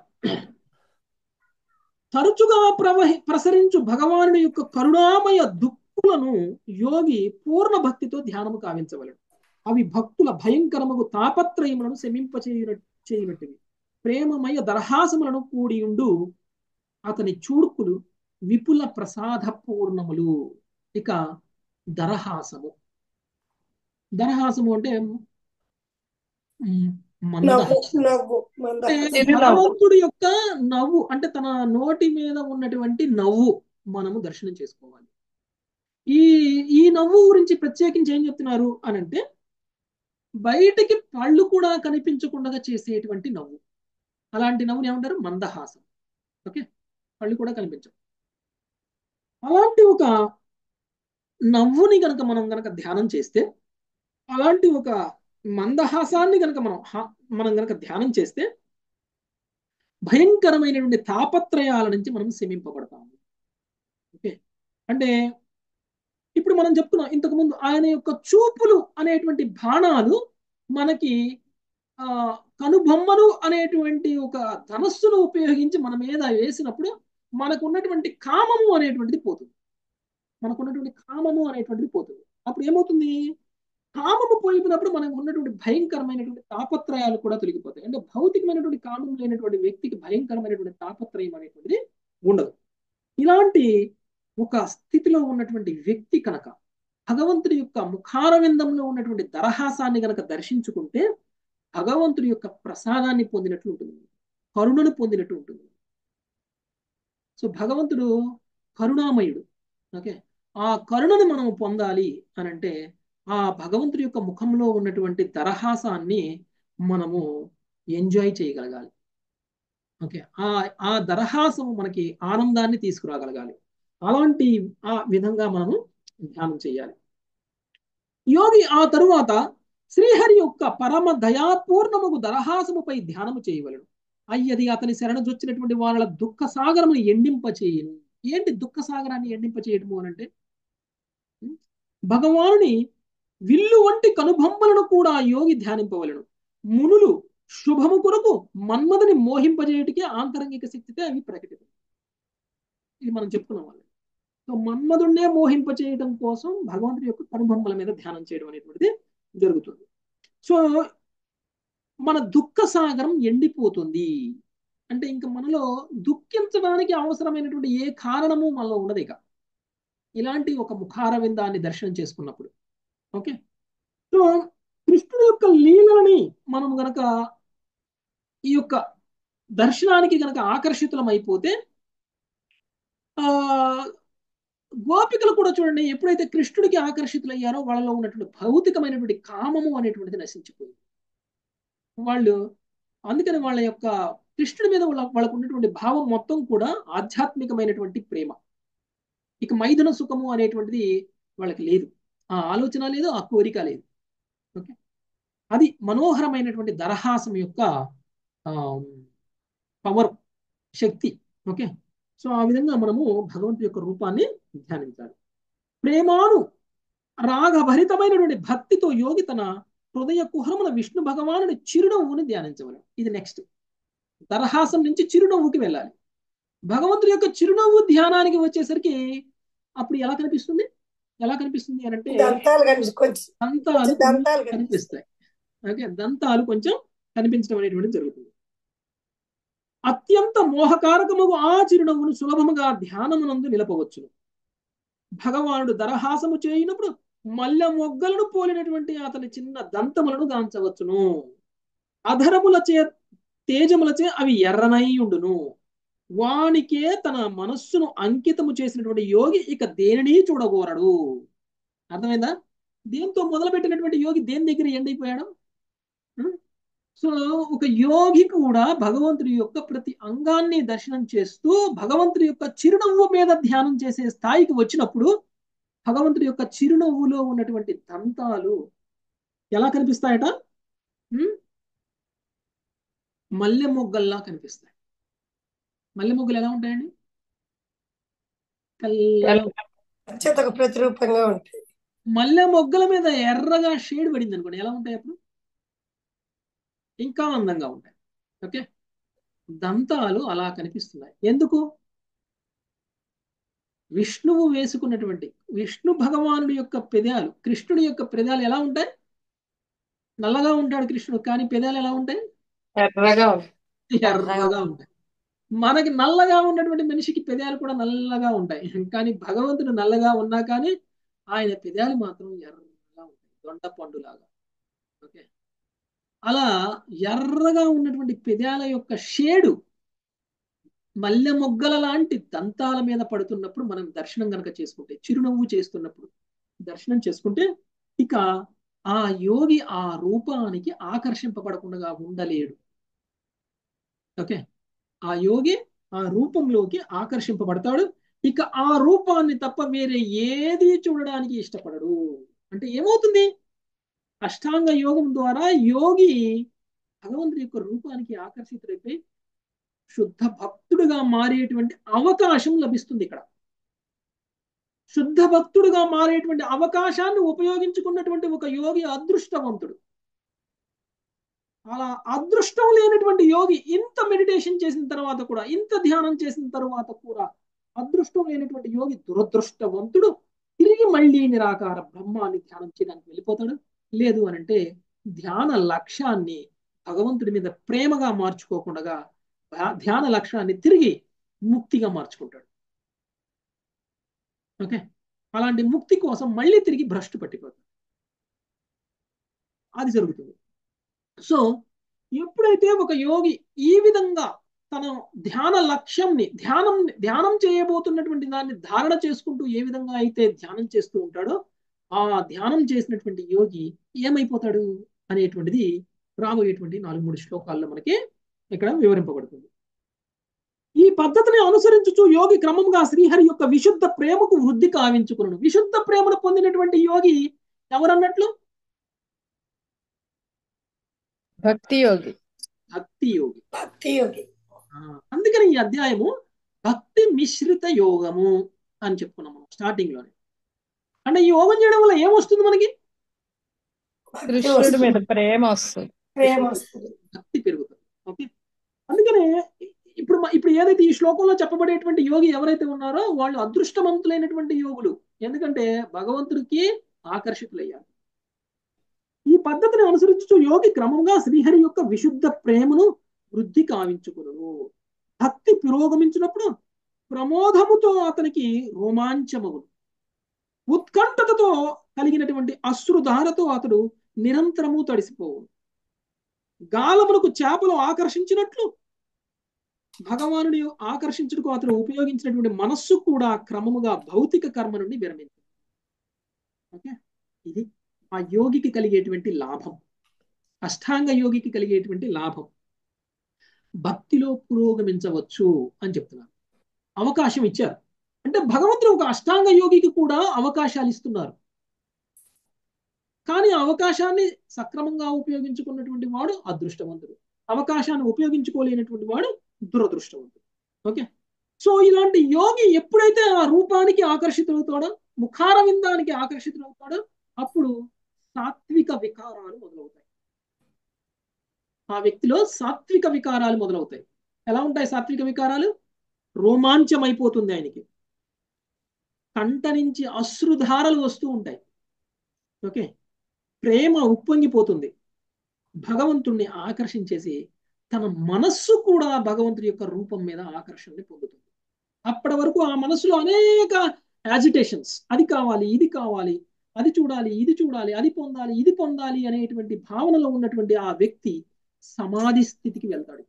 తరచుగా ప్రసరించు భగవానుడి యొక్క కరుణామయ దుఃఖులను యోగి పూర్ణ భక్తితో ధ్యానము కావించవలెను. అవి భక్తుల భయంకరముగు తాపత్రయములను శమింపచేయునట్టివి. ప్రేమమయ దరహాసములను కూడియుండు అతని చూడుకులు విపుల ప్రసాద పూర్ణములు. ఇక దరహాసము అంటే భగవంతుడి యొక్క నవ్వు, అంటే తన నోటి మీద ఉన్నటువంటి నవ్వు మనము దర్శనం చేసుకోవాలి. ఈ నవ్వు గురించి ప్రత్యేకించి ఏం చెప్తున్నారు అని అంటే, బయటికి పళ్ళు కూడా కనిపించకుండా చేసేటువంటి నవ్వు, అలాంటి నవ్వుని ఏమంటారు? మందహాసం. ఓకే, పళ్ళు కూడా కనిపించవు. అలాంటి ఒక నవ్వుని గనక మనం ధ్యానం చేస్తే, అలాంటి ఒక మందహాసాన్ని గనక మనం గనక ధ్యానం చేస్తే భయంకరమైనటువంటి తాపత్రయాల నుంచి మనం శమింపబడతాము. ఓకే, అంటే ఇప్పుడు మనం చెప్తున్నాం ఇంతకు ముందు ఆయన యొక్క చూపులు అనేటువంటి బాణాలు మనకి ఆ కనుబొమ్మలు అనేటువంటి ఒక ధనస్సును ఉపయోగించి మన మీద వేసినప్పుడు మనకున్నటువంటి కామము అనేటువంటిది పోతుంది. మనకున్నటువంటి కామము అనేటువంటిది పోతుంది. అప్పుడు ఏమవుతుంది? కామము పోయినప్పుడు మనకు ఉన్నటువంటి భయంకరమైనటువంటి తాపత్రయాలు కూడా తొలగిపోతాయి. అంటే భౌతికమైనటువంటి కామం లేనటువంటి వ్యక్తికి భయంకరమైనటువంటి తాపత్రయం అనేటువంటిది ఉండదు. ఇలాంటి ఒక స్థితిలో ఉన్నటువంటి వ్యక్తి కనుక భగవంతుడి యొక్క ముఖారవిందంలో ఉన్నటువంటి దరహాసాన్ని గనక దర్శించుకుంటే భగవంతుడి యొక్క ప్రసాదాన్ని పొందినట్లు ఉంటుంది, కరుణను పొందినట్టు ఉంటుంది. సో భగవంతుడు కరుణామయుడు. ఓకే, ఆ కరుణను మనం పొందాలి అని అంటే ఆ భగవంతుడి యొక్క ముఖంలో ఉన్నటువంటి దరహాసాన్ని మనము ఎంజాయ్ చేయగలగాలి. ఓకే, ఆ దరహాసం మనకి ఆనందాన్ని తీసుకురాగలగాలి. అలాంటి ఆ విధంగా మనము ధ్యానం చేయాలి. యోగి ఆ తరువాత శ్రీహరి యొక్క పరమ దయాపూర్ణముగు దరహాసముపై ధ్యానము చేయవలను. అయ్యది అతని శరణజొచ్చినటువంటి వాళ్ళ దుఃఖ సాగరమును ఎండింప చేయను. ఏంటి దుఃఖ సాగరాన్ని ఎండింప చేయటము అనంటే భగవానుని విల్లు వంటి కనుబొమ్మలను కూడా యోగి ధ్యానింపవలను. మునులు శుభము కొరకు మన్మధుని మోహింపజేయటికి ఆంతరంగిక శక్తితే అవి ప్రకటితం. ఇది మనం చెప్పుకున్నాం వాళ్ళు. సో మన్మధుడినే మోహింపచేయడం కోసం భగవంతుడి యొక్క కనుబొమ్మల మీద ధ్యానం చేయడం అనేటువంటిది జరుగుతుంది. సో మన దుఃఖ సాగరం ఎండిపోతుంది. అంటే ఇంకా మనలో దుఃఖించడానికి అవసరమైనటువంటి ఏ కారణము మనలో ఉండదు ఇక ఇలాంటి ఒక ముఖారవిందాన్ని దర్శనం చేసుకున్నప్పుడు. ఓకే, సో కృష్ణుడి యొక్క లీలలని మనం గనక ఈ యొక్క దర్శనానికి గనక ఆకర్షితులం అయిపోతే గోపికలు కూడా చూడండి, ఎప్పుడైతే కృష్ణుడికి ఆకర్షితులయ్యారో వాళ్ళలో ఉన్నటువంటి భౌతికమైనటువంటి కామము అనేటువంటిది నశించిపోయింది. వాళ్ళు అందుకని వాళ్ళ యొక్క కృష్ణుడి మీద వాళ్ళకు ఉన్నటువంటి భావం మొత్తం కూడా ఆధ్యాత్మికమైనటువంటి ప్రేమ. ఇక మైథున సుఖము అనేటువంటిది వాళ్ళకి లేదు, ఆ ఆలోచన లేదు, ఆ కోరిక లేదు. ఓకే, అది మనోహరమైనటువంటి దరహాసం యొక్క పవర్, శక్తి. ఓకే, సో ఆ విధంగా మనము భగవంతుడి యొక్క రూపాన్ని ధ్యానించాలి. ప్రేమాను రాగభరితమైనటువంటి భక్తితో యోగి తన హృదయ కుహరమున విష్ణు భగవానుని చిరునవ్వుని ధ్యానించవలను. ఇది నెక్స్ట్. దరహాసం నుంచి చిరునవ్వుకి వెళ్ళాలి. భగవంతుడి యొక్క చిరునవ్వు ధ్యానానికి వచ్చేసరికి అప్పుడు ఎలా కనిపిస్తుంది అని అంటే దంతాలు కనిపిస్తాయి. ఓకే, దంతాలు కొంచెం కనిపించడం అనేటువంటిది జరుగుతుంది. అత్యంత మోహకారకముగు ఆ చిరునవ్వును సులభముగా ధ్యానమునందు నిలపవచ్చును. భగవానుడు దరహాసము చేయనప్పుడు మల్లె మొగ్గలను పోలినటువంటి అతని చిన్న దంతములను దాంచవచ్చును. అధరములచే తేజములచే అవి ఎర్రనై ఉండును. వానికే తన మనస్సును అంకితము చేసినటువంటి యోగి ఇక దేనిని చూడగోరడు. అర్థమైందా? దేంతో మొదలుపెట్టినటువంటి యోగి దేని దగ్గర ఎండైపోయాడు? సో ఒక యోగి కూడా భగవంతుడి యొక్క ప్రతి అంగాన్ని దర్శనం చేస్తూ భగవంతుడి యొక్క చిరునవ్వు మీద ధ్యానం చేసే స్థాయికి వచ్చినప్పుడు భగవంతుడి యొక్క చిరునవ్వులో ఉన్నటువంటి దంతాలు ఎలా కనిపిస్తాయట? మల్లె మొగ్గల్లా కనిపిస్తాయి. మల్లె మొగ్గలు ఎలా ఉంటాయండి? ప్రతిరూపంగా ఉంటాయి. మల్లె మొగ్గల మీద ఎర్రగా షేడ్ పడింది అనుకోండి, ఎలా ఉంటాయి అప్పుడు? ఇంకా అందంగా ఉంటాయి. ఓకే, దంతాలు అలా కనిపిస్తున్నాయి. ఎందుకు? విష్ణువు వేసుకున్నటువంటి విష్ణు భగవానుడి యొక్క పెదాలు, కృష్ణుడి యొక్క పెదాలు ఎలా ఉంటాయి? నల్లగా ఉంటాడు కృష్ణుడు, కానీ పెదాలు ఎలా ఉంటాయి? ఎర్రగా ఉంటాయి. మనకి నల్లగా ఉన్నటువంటి మనిషికి పెదాలు కూడా నల్లగా ఉంటాయి, కానీ భగవంతుడు నల్లగా ఉన్నా కానీ ఆయన పెదాలు మాత్రం ఎర్రగా ఉంటాయి, దొండ పండులాగా. ఓకే, అలా ఎర్రగా ఉన్నటువంటి పెదాల యొక్క షేడు మల్లె మొగ్గల లాంటి దంతాల మీద పడుతున్నప్పుడు మనం దర్శనం కనుక చేసుకుంటే, చిరునవ్వు చేస్తున్నప్పుడు దర్శనం చేసుకుంటే ఇక ఆ యోగి ఆ రూపానికి ఆకర్షింపబడకుండా ఉండలేడు. ఓకే, ఆ యోగి ఆ రూపంలోకి ఆకర్షింపబడతాడు. ఇక ఆ రూపాన్ని తప్ప వేరే ఏది చూడడానికి ఇష్టపడడు. అంటే ఏమవుతుంది? అష్టాంగ యోగం ద్వారా యోగి భగవంతుడి యొక్క రూపానికి ఆకర్షితుడైపోయి శుద్ధ భక్తుడుగా మారేటువంటి అవకాశం లభిస్తుంది ఇక్కడ. శుద్ధ భక్తుడుగా మారేటువంటి అవకాశాన్ని ఉపయోగించుకున్నటువంటి ఒక యోగి అదృష్టవంతుడు. అలా అదృష్టం లేనటువంటి యోగి ఇంత మెడిటేషన్ చేసిన తర్వాత కూడా, ఇంత ధ్యానం చేసిన తర్వాత కూడా అదృష్టం లేనటువంటి యోగి దురదృష్టవంతుడు. తిరిగి మళ్ళీ నిరాకార బ్రహ్మాన్ని ధ్యానం చేయడానికి వెళ్ళిపోతాడు. లేదు అనంటే ధ్యాన లక్ష్యాన్ని భగవంతుడి మీద ప్రేమగా మార్చుకోకుండా ధ్యాన లక్ష్యాన్ని తిరిగి ముక్తిగా మార్చుకుంటాడు. ఓకే, అలాంటి ముక్తి కోసం మళ్ళీ తిరిగి భ్రష్టు పట్టిపోతాడు. అది జరుగుతుంది. సో ఎప్పుడైతే ఒక యోగి ఈ విధంగా తన ధ్యాన లక్ష్యంని ధ్యానం చేయబోతున్నటువంటి దాన్ని ధారణ చేసుకుంటూ ఏ విధంగా అయితే ధ్యానం చేస్తూ ఉంటాడో, ఆ ధ్యానం చేసినటువంటి యోగి ఏమైపోతాడు అనేటువంటిది రాబోయేటువంటి 4-3 శ్లోకాల్లో మనకి ఇక్కడ వివరింపబడుతుంది. ఈ పద్ధతిని అనుసరించుచు యోగి క్రమంగా శ్రీహరి యొక్క విశుద్ధ ప్రేమకు వృద్ధి కావించుకును. విశుద్ధ ప్రేమను పొందినటువంటి యోగి ఎవరన్నట్లు? భక్తి యోగి. భక్తి యోగి. భక్తి యోగి. అందుకని ఈ అధ్యాయము భక్తి మిశ్రిత యోగము అని చెప్పుకున్నాం మనం స్టార్టింగ్ లోనే. అంటే ఈ యోగం చేయడం వల్ల ఏమొస్తుంది మనకి? కృష్ణుడి మీద ప్రేమ వస్తుంది, ప్రేమ వస్తుంది, భక్తి పెరుగుతుంది. ఓకే, అందుకనే ఇప్పుడు ఏదైతే ఈ శ్లోకంలో చెప్పబడేటువంటి యోగి ఎవరైతే ఉన్నారో వాళ్ళు అదృష్టవంతులైనటువంటి యోగులు. ఎందుకంటే భగవంతుడికి ఆకర్షితులయ్యారు. ఈ పద్ధతిని అనుసరించు యోగి క్రమంగా శ్రీహరి యొక్క విశుద్ధ ప్రేమను వృద్ధి కావించుకును. భక్తి పురోగమించినప్పుడు ప్రమోదముతో అతనికి రోమాంచమగును. ఉత్కంఠతతో కలిగినటువంటి అశ్రుధారతో అతడు నిరంతరము తడిసిపోవును. గాలమునకు చేపలు ఆకర్షించినట్లు భగవానుని ఆకర్షించుటకు అతడు ఉపయోగించినటువంటి మనస్సు కూడా క్రమముగా భౌతిక కర్మ నుండి విరమించింది. ఓకే, ఇది ఆ యోగికి కలిగేటువంటి లాభం, అష్టాంగ యోగికి కలిగేటువంటి లాభం. భక్తిలో పురోగమించవచ్చు అని చెప్తున్నారు. అవకాశం ఇచ్చారు అంటే భగవంతుడు ఒక అష్టాంగ యోగికి కూడా అవకాశాలు ఇస్తున్నారు. కానీ అవకాశాన్ని సక్రమంగా ఉపయోగించుకున్నటువంటి వాడు అదృష్టవంతుడు, అవకాశాన్ని ఉపయోగించుకోలేనటువంటి వాడు దురదృష్టవంతుడు. ఓకే, సో ఇలాంటి యోగి ఎప్పుడైతే ఆ రూపానికి ఆకర్షితులవుతాడో, ముఖారవిందానికి ఆకర్షితులవుతాడో, అప్పుడు సాత్విక వికారాలు మొదలవుతాయి. ఆ వ్యక్తిలో సాత్విక వికారాలు మొదలవుతాయి. ఎలా ఉంటాయి సాత్విక వికారాలు? రోమాంచం అయిపోతుంది ఆయనకి, కంట నుంచి అశ్రుధారలు వస్తూ ఉంటాయి. ఓకే, ప్రేమ ఉప్పొంగిపోతుంది, భగవంతుణ్ణి ఆకర్షించేసి తన మనస్సు కూడా భగవంతుడి యొక్క రూపం మీద ఆకర్షణని పొందుతుంది. అప్పటి వరకు ఆ మనసులో అనేక యాజిటేషన్స్, అది కావాలి, ఇది కావాలి, అది చూడాలి, ఇది చూడాలి, అది పొందాలి, ఇది పొందాలి అనేటువంటి భావనలో ఉన్నటువంటి ఆ వ్యక్తి సమాధి స్థితికి వెళ్తాడు.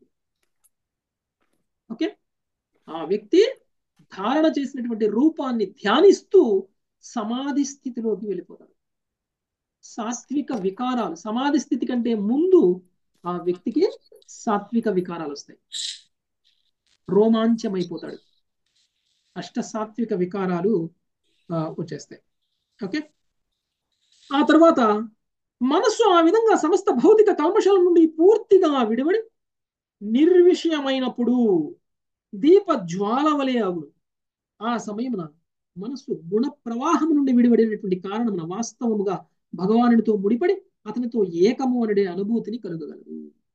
ఓకే, ఆ వ్యక్తి ధారణ చేసినటువంటి రూపాన్ని ధ్యానిస్తూ సమాధి స్థితిలోకి వెళ్ళిపోతాడు. సాత్విక వికారాలు, సమాధి స్థితి కంటే ముందు ఆ వ్యక్తికి సాత్విక వికారాలు వస్తాయి, రోమాంచమైపోతాడు, అష్ట సాత్విక వికారాలు వచ్చేస్తాయి. ఓకే, ఆ తర్వాత మనస్సు ఆ విధంగా సమస్త భౌతిక కల్మషాల నుండి పూర్తిగా విడివడి నిర్విషయమైనప్పుడు దీప జ్వాల వలె అగును. ఆ సమయమున మనస్సు గుణ ప్రవాహం నుండి విడివడినటువంటి కారణమున వాస్తవముగా భగవానుడితో ముడిపడి అతనితో ఏకము అనే అనుభూతిని కలుగగలదు.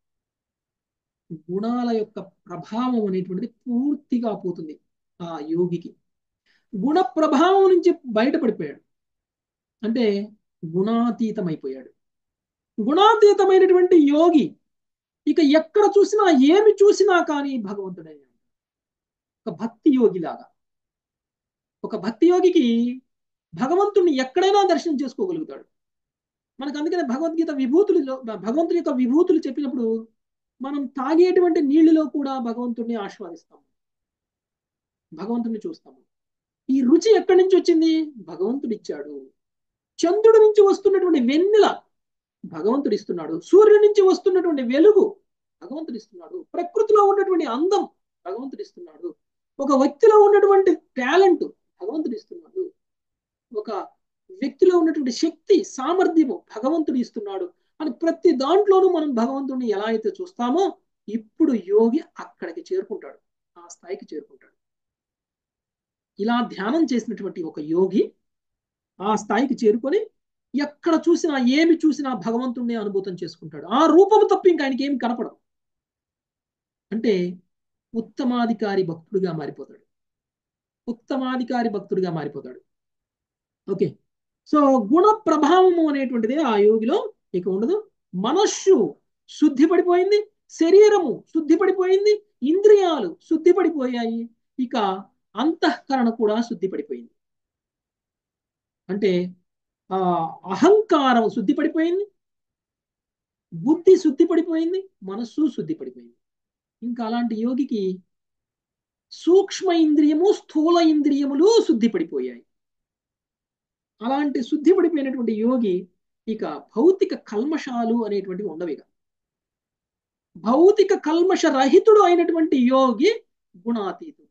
గుణాల యొక్క ప్రభావం అనేటువంటిది పూర్తిగా పోతుంది ఆ యోగికి. గుణ ప్రభావం నుంచి బయటపడిపోయాడు అంటే గుణాతీతమైపోయాడు. గుణాతీతమైనటువంటి యోగి ఇక ఎక్కడ చూసినా ఏమి చూసినా కానీ భగవంతుడే. ఒక భక్తి యోగి లాగా, ఒక భక్తి యోగికి భగవంతుడిని ఎక్కడైనా దర్శనం చేసుకోగలుగుతాడు. మనకు అందుకనే భగవద్గీత విభూతులలో భగవంతుని యొక్క విభూతులు చెప్పినప్పుడు మనం తాగేటువంటి నీళ్లలో కూడా భగవంతుడిని ఆస్వాదిస్తాము, భగవంతుడిని చూస్తాము. ఈ రుచి ఎక్కడి నుంచి వచ్చింది? భగవంతుడు ఇచ్చాడు. చంద్రుడి నుంచి వస్తున్నటువంటి వెన్నెల భగవంతుడు ఇస్తున్నాడు, సూర్యుడి నుంచి వస్తున్నటువంటి వెలుగు భగవంతుడు ఇస్తున్నాడు, ప్రకృతిలో ఉన్నటువంటి అందం భగవంతుడు ఇస్తున్నాడు, ఒక వ్యక్తిలో ఉన్నటువంటి టాలెంట్ భగవంతుడు ఇస్తున్నాడు, ఒక వ్యక్తిలో ఉన్నటువంటి శక్తి సామర్థ్యము భగవంతుడు ఇస్తున్నాడు అని ప్రతి దాంట్లోనూ మనం భగవంతుడిని ఎలా అయితే చూస్తామో ఇప్పుడు యోగి అక్కడికి చేరుకుంటాడు, ఆ స్థాయికి చేరుకుంటాడు. ఇలా ధ్యానం చేసినటువంటి ఒక యోగి ఆ స్థాయికి చేరుకొని ఎక్కడ చూసినా ఏమి చూసినా భగవంతుడిని అనుభూతం చేసుకుంటాడు. ఆ రూపము తప్ప ఇంకా ఆయనకి ఏమి కనపడదు. అంటే ఉత్తమాధికారి భక్తుడిగా మారిపోతాడు. ఉత్తమాధికారి భక్తుడిగా మారిపోతాడు. ఓకే. సో గుణ ప్రభావము అనేటువంటిది ఆ యోగిలో ఇక ఉండదు. మనస్సు శుద్ధి పడిపోయింది, శరీరము శుద్ధి పడిపోయింది, ఇంద్రియాలు శుద్ధి పడిపోయాయి, ఇక అంతఃకరణ కూడా శుద్ధి పడిపోయింది. అంటే ఆ అహంకారం శుద్ధి పడిపోయింది, బుద్ధి శుద్ధి పడిపోయింది, మనస్సు శుద్ధి పడిపోయింది. ఇంకా అలాంటి యోగికి సూక్ష్మ ఇంద్రియము స్థూల ఇంద్రియములు శుద్ధి పడిపోయాయి. అలాంటి శుద్ధి పడిపోయినటువంటి యోగి ఇక భౌతిక కల్మషాలు అనేటువంటివి ఉండవిగా. భౌతిక కల్మష రహితుడు అయినటువంటి యోగి గుణాతీతుడు.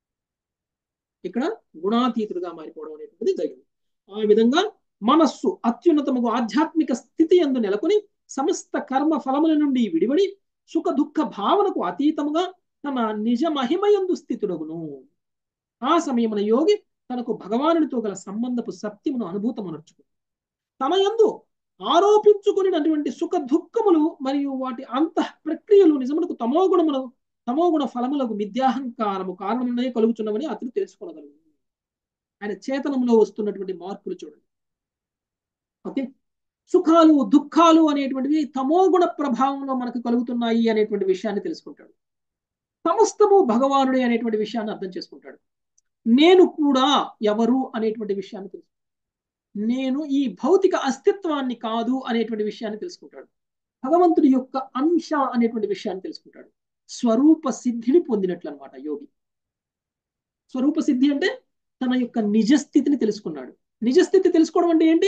ఇక్కడ గుణాతీతుడుగా మారిపోవడం అనేటువంటిది జరిగింది. ఆ విధంగా మనస్సు అత్యున్నతముగు ఆధ్యాత్మిక స్థితి యందు నెలకొని సమస్త కర్మ ఫలముల నుండి విడివడి సుఖ దుఃఖ భావనకు అతీతముగా తన నిజ మహిమయందు స్థితుడగును. ఆ సమయమున యోగి తనకు భగవానుడితో గల సంబంధపు సత్యమును అనుభూతమనర్చుకు తన యందు ఆరోపించుకునేటువంటి సుఖ దుఃఖములు మరియు వాటి అంతః ప్రక్రియలు నిజమునకు తమోగుణ ఫలములకు మిథ్యాహంకారము కారణమునే కలుగుచున్నవని అతను తెలుసుకోగలడు. ఆయన చేతనంలో వస్తున్నటువంటి మార్పులు చూడండి. ఓకే. సుఖాలు దుఃఖాలు అనేటువంటివి తమోగుణ ప్రభావంలో మనకు కలుగుతున్నాయి అనేటువంటి విషయాన్ని తెలుసుకుంటాడు. సమస్తము భగవానుడే అనేటువంటి విషయాన్ని అర్థం చేసుకుంటాడు. నేను కూడా ఎవరు అనేటువంటి విషయాన్ని తెలుసుకుంటాడు. నేను ఈ భౌతిక అస్తిత్వాన్ని కాదు అనేటువంటి విషయాన్ని తెలుసుకుంటాడు. భగవంతుడి యొక్క అంశ అనేటువంటి విషయాన్ని తెలుసుకుంటాడు. స్వరూప సిద్ధిని పొందినట్లు అనమాట యోగి. స్వరూప సిద్ధి అంటే తన యొక్క నిజస్థితిని తెలుసుకున్నాడు. నిజస్థితి తెలుసుకోవడం అంటే ఏంటి?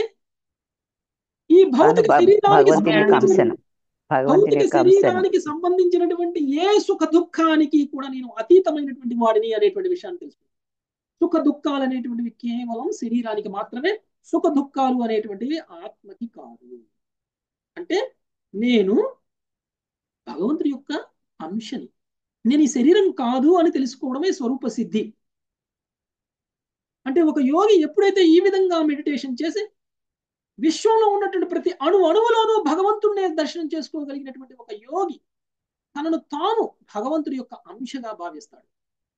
ఈ భౌతిక శరీరానికి సంబంధించినటువంటి ఏ సుఖ దుఃఖానికి కూడా నేను అతీతమైనటువంటి వాడిని అనేటువంటి విషయాన్ని తెలుసుకున్నాను. సుఖ దుఃఖాలు అనేటువంటివి కేవలం శరీరానికి మాత్రమే, సుఖ దుఃఖాలు అనేటువంటివి ఆత్మకి కాదు. అంటే నేను భగవంతుడి యొక్క అంశని, నేను ఈ శరీరం కాదు అని తెలుసుకోవడమే స్వరూప సిద్ధి. అంటే ఒక యోగి ఎప్పుడైతే ఈ విధంగా మెడిటేషన్ చేసి విశ్వంలో ఉన్నటువంటి ప్రతి అణువులోనూ భగవంతుడినే దర్శనం చేసుకోగలిగినటువంటి ఒక యోగి తనను తాను భగవంతుడి యొక్క అంశగా భావిస్తాడు.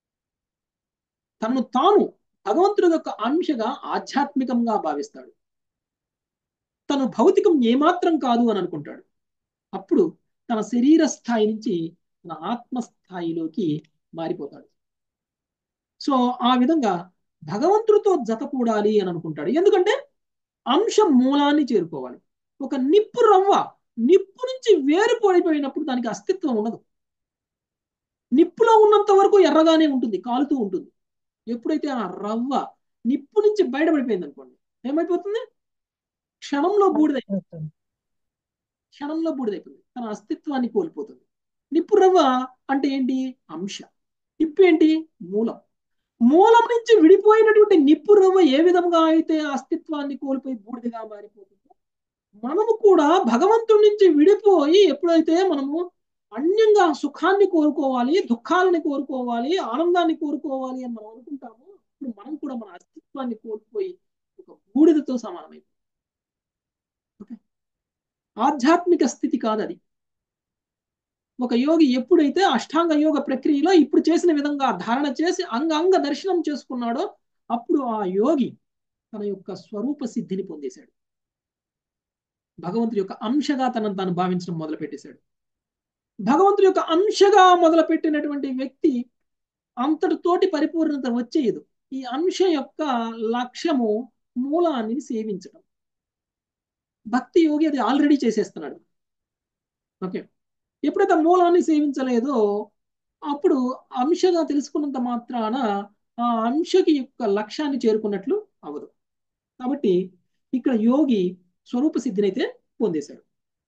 తనను తాను భగవంతుడి యొక్క అంశగా ఆధ్యాత్మికంగా భావిస్తాడు. తను భౌతికం ఏమాత్రం కాదు అని అనుకుంటాడు. అప్పుడు తన శరీర స్థాయి నుంచి తన ఆత్మస్థాయిలోకి మారిపోతాడు. సో ఆ విధంగా భగవంతుడితో జత కూడాలి అని అనుకుంటాడు. ఎందుకంటే అంశ మూలాన్ని చేరుకోవాలి. ఒక నిప్పు రవ్వ నిప్పు నుంచి వేరుపడిపోయినప్పుడు దానికి అస్తిత్వం ఉండదు. నిప్పులో ఉన్నంత వరకు ఎర్రగానే ఉంటుంది, కాలుతూ ఉంటుంది. ఎప్పుడైతే ఆ రవ్వ నిప్పు నుంచి బయటపడిపోయింది అనుకోండి, ఏమైపోతుంది? క్షణంలో బూడిదైపోతుంది. క్షణంలో బూడిదైపోతుంది, తన అస్తిత్వాన్ని కోల్పోతుంది. నిప్పు రవ్వ అంటే ఏంటి? అంశ. నిప్పు ఏంటి? మూలం. మూలం నుంచి విడిపోయినటువంటి నిప్పు రవ్వ ఏ విధంగా అయితే అస్తిత్వాన్ని కోల్పోయి బూడిదగా మారిపోతుందో, మనము కూడా భగవంతుడి నుంచి విడిపోయి ఎప్పుడైతే మనము అన్యంగా సుఖాన్ని కోరుకోవాలి, దుఃఖాలని కోరుకోవాలి, ఆనందాన్ని కోరుకోవాలి అని మనం అనుకుంటాము, అప్పుడు మనం కూడా మన అస్తిత్వాన్ని కోల్పోయి ఒక బూడిదతో సమానమైపోతుంది. ఓకే. ఆధ్యాత్మిక స్థితి కాదు అది. ఒక యోగి ఎప్పుడైతే అష్టాంగ యోగ ప్రక్రియలో ఇప్పుడు చేసిన విధంగా ధారణ చేసి అంగ దర్శనం చేసుకున్నాడో అప్పుడు ఆ యోగి తన యొక్క స్వరూప సిద్ధిని పొందేశాడు. భగవంతుడి యొక్క అంశగా తనను తాను భావించడం మొదలుపెట్టేశాడు. భగవంతుడి యొక్క అంశగా మొదలుపెట్టినటువంటి వ్యక్తి అంతటితోటి పరిపూర్ణత వచ్చేయదు. ఈ అంశ యొక్క లక్ష్యము మూలాన్ని సేవించడం. భక్తి యోగి అది ఆల్రెడీ చేసేస్తున్నాడు. ఓకే. ఎప్పుడైతే మూలాన్ని సేవించలేదో అప్పుడు అంశగా తెలుసుకున్నంత మాత్రాన ఆ అంశకి యొక్క లక్ష్యాన్ని చేరుకున్నట్లు అవదు. కాబట్టి ఇక్కడ యోగి స్వరూప సిద్ధినైతే పొందేశాడు.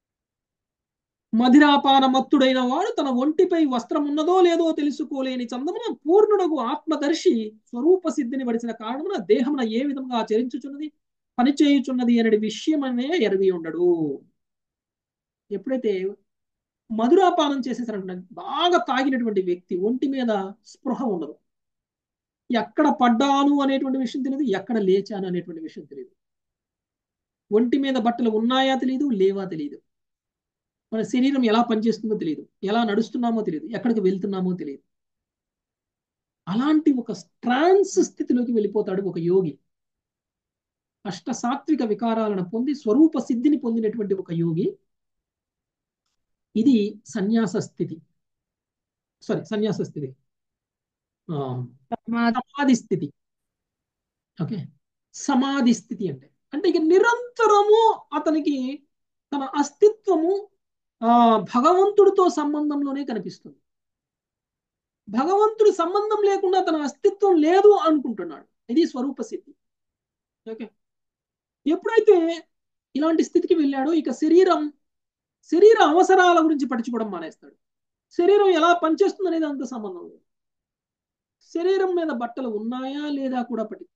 మధిరాపాన మత్తుడైన వాడు తన ఒంటిపై వస్త్రం ఉన్నదో లేదో తెలుసుకోలేని చందమున పూర్ణుడగు ఆత్మదర్శి స్వరూప సిద్ధిని వడిసిన కారణమున దేహమున ఏ విధంగా ఆచరించుచున్నది పనిచేయుచున్నది అనే విషయమనే ఎరిగి ఉండడు. ఎప్పుడైతే మధురాపానం చేసేసారంటున్నాడు. బాగా తాగినటువంటి వ్యక్తి ఒంటి మీద స్పృహ ఉండదు. ఎక్కడ పడ్డాను అనేటువంటి విషయం తెలియదు, ఎక్కడ లేచాను అనేటువంటి విషయం తెలియదు. ఒంటి మీద బట్టలు ఉన్నాయా తెలియదు, లేవా తెలియదు. మన శరీరం ఎలా పనిచేస్తుందో తెలియదు, ఎలా నడుస్తున్నామో తెలియదు, ఎక్కడికి వెళ్తున్నామో తెలియదు. అలాంటి ఒక ట్రాన్స్ స్థితిలోకి వెళ్ళిపోతాడు ఒక యోగి. అష్ట సాత్విక వికారాలను పొంది స్వరూప సిద్ధిని పొందినటువంటి ఒక యోగి. ఇది సన్యాస స్థితి. సన్యాస స్థితి, సమాధి స్థితి. ఓకే, సమాధి స్థితి అంటే అంటే ఇక నిరంతరము అతనికి తన అస్తిత్వము భగవంతుడితో సంబంధంలోనే కనిపిస్తుంది. భగవంతుడి సంబంధం లేకుండా తన అస్తిత్వం లేదు అనుకుంటున్నాడు. ఇది స్వరూప సిద్ధి. ఓకే, ఎప్పుడైతే ఇలాంటి స్థితికి వెళ్ళాడో ఇక శరీర అవసరాల గురించి పట్టించుకోవడం మానేస్తాడు. శరీరం ఎలా పనిచేస్తుంది అనేది అంత సంబంధం లేదు. శరీరం మీద బట్టలు ఉన్నాయా లేదా కూడా పట్టించుకోడు.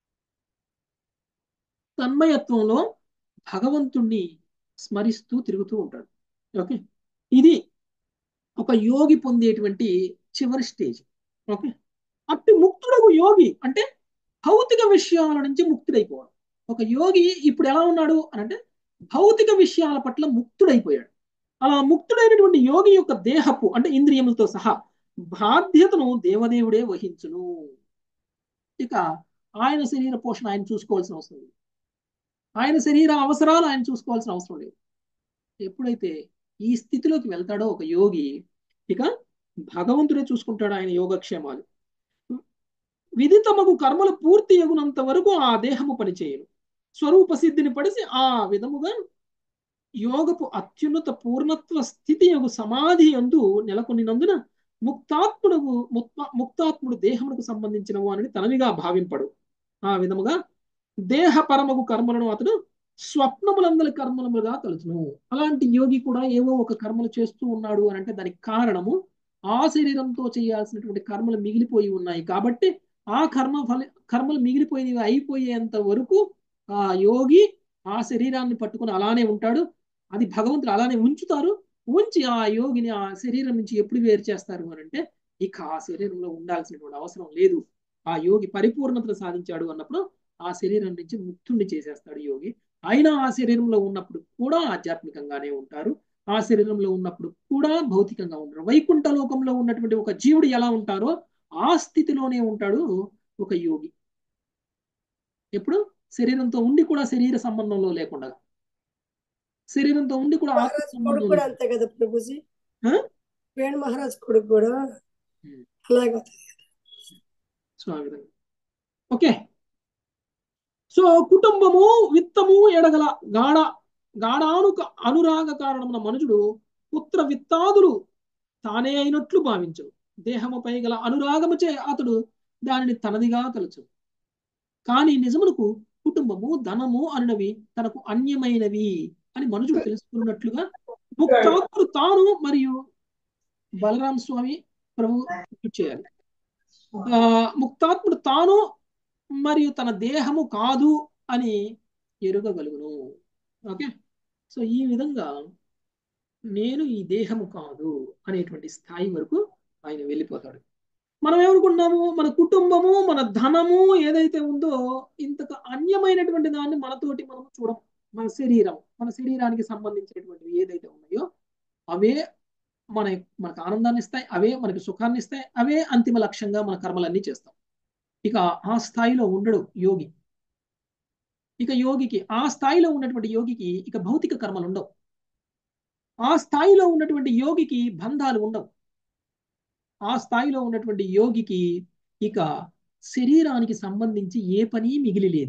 తన్మయత్వంలో భగవంతుణ్ణి స్మరిస్తూ తిరుగుతూ ఉంటాడు. ఓకే, ఇది ఒక యోగి పొందేటువంటి చివరి స్టేజ్. ఓకే, అట్టి ముక్తుడకు యోగి అంటే భౌతిక విషయాల నుంచి ముక్తుడైపోవడం. ఒక యోగి ఇప్పుడు ఎలా ఉన్నాడు అని అంటే భౌతిక విషయాల పట్ల ముక్తుడైపోయాడు. అలా ముక్తుడైనటువంటి యోగి యొక్క దేహపు అంటే ఇంద్రియములతో సహా బాధ్యతను దేవదేవుడే వహించును. ఇక ఆయన శరీర పోషణ ఆయన చూసుకోవాల్సిన అవసరం లేదు, ఆయన శరీర అవసరాలు ఆయన చూసుకోవాల్సిన అవసరం లేదు. ఎప్పుడైతే ఈ స్థితిలోకి వెళ్తాడో ఒక యోగి, ఇక భగవంతుడే చూసుకుంటాడు ఆయన యోగక్షేమాలు. విదితమగు కర్మలు పూర్తి ఎగునంత వరకు ఆ దేహము పనిచేయను. స్వరూప సిద్ధిని పడిసి ఆ విధముగా యోగపు అత్యున్నత పూర్ణత్వ స్థితి యొక్క సమాధి యందు నెలకొనినందున ముక్తాత్ముడు దేహమునకు సంబంధించిన వారిని తనవిగా భావింపడు. ఆ విధముగా దేహ పరమగు కర్మలను అతడు స్వప్నములందరి కర్మలముగా తలుచును. అలాంటి యోగి కూడా ఏవో ఒక కర్మలు చేస్తూ ఉన్నాడు అని అంటే దానికి కారణము ఆ శరీరంతో చేయాల్సినటువంటి కర్మలు మిగిలిపోయి ఉన్నాయి కాబట్టి ఆ కర్మలు మిగిలిపోయినవి అయిపోయేంత వరకు ఆ యోగి ఆ శరీరాన్ని పట్టుకుని అలానే ఉంటాడు. అది భగవంతుడు అలానే ఉంచుతారు. ఉంచి ఆ యోగిని ఆ శరీరం నుంచి ఎప్పుడు వేరు చేస్తారు అని అంటే ఇక ఆ శరీరంలో ఉండాల్సినటువంటి అవసరం లేదు. ఆ యోగి పరిపూర్ణతను సాధించాడు అన్నప్పుడు ఆ శరీరం నుంచి ముక్తుణ్ణి చేసేస్తాడు యోగి. అయినా ఆ శరీరంలో ఉన్నప్పుడు కూడా ఆధ్యాత్మికంగానే ఉంటారు, ఆ శరీరంలో ఉన్నప్పుడు కూడా భౌతికంగా ఉంటారు. వైకుంఠ లోకంలో ఉన్నటువంటి ఒక జీవుడు ఎలా ఉంటారో ఆ స్థితిలోనే ఉంటాడు ఒక యోగి. ఎప్పుడు శరీరంతో ఉండి కూడా శరీర సంబంధంలో లేకుండా, శరీరంతో ఉండి కూడా ఆత్మ మహారాజ్ కొడుకు సంబంధంలో కూడా అంతే కదా ప్రభుజీ. ఆ? వేణు మహారాజ్ కొడుకు కూడా అలాగే. సో ఆ విధంగా ఓకే. సో కుటుంబము విత్తము ఎడగల అనురాగ కారణమున మనుషుడు పుత్ర విత్తాదులు తానే అయినట్లు భావించు. దేహముపై గల అనురాగముచే అతడు దానిని తనదిగా తలచు. కానీ నిజమునకు కుటుంబము ధనము అనునవి తనకు అన్యమైనవి అని మనుషుడు తెలుసుకున్నట్లుగా ముక్తాత్ముడు తాను మరియు బలరాం స్వామి ప్రభు చేయాలి. ముక్తాత్ముడు తాను మరియు తన దేహము కాదు అని ఎరుగగలుగును. ఓకే, సో ఈ విధంగా నేను ఈ దేహము కాదు అనేటువంటి స్థాయి వరకు ఆయన వెళ్ళిపోతాడు. మనం ఏమనుకున్నాము, మన కుటుంబము మన ధనము ఏదైతే ఉందో ఇంతకు అన్యమైనటువంటి దాన్ని మనతోటి మనం చూడం. మన శరీరానికి సంబంధించినటువంటివి ఏదైతే ఉన్నాయో అవే మనకు ఆనందాన్ని ఇస్తాయి, అవే మనకి సుఖాన్ని ఇస్తాయి, అవే అంతిమ లక్ష్యంగా మన కర్మలన్నీ చేస్తాం. ఇక ఆ స్థాయిలో ఉండడు యోగి. ఇక యోగికి ఆ స్థాయిలో ఉన్నటువంటి యోగికి ఇక భౌతిక కర్మలు ఉండవు. ఆ స్థాయిలో ఉన్నటువంటి యోగికి బంధాలు ఉండవు. ఆ స్థాయిలో ఉన్నటువంటి యోగికి ఇక శరీరానికి సంబంధించి ఏ పని మిగిలి లేదు.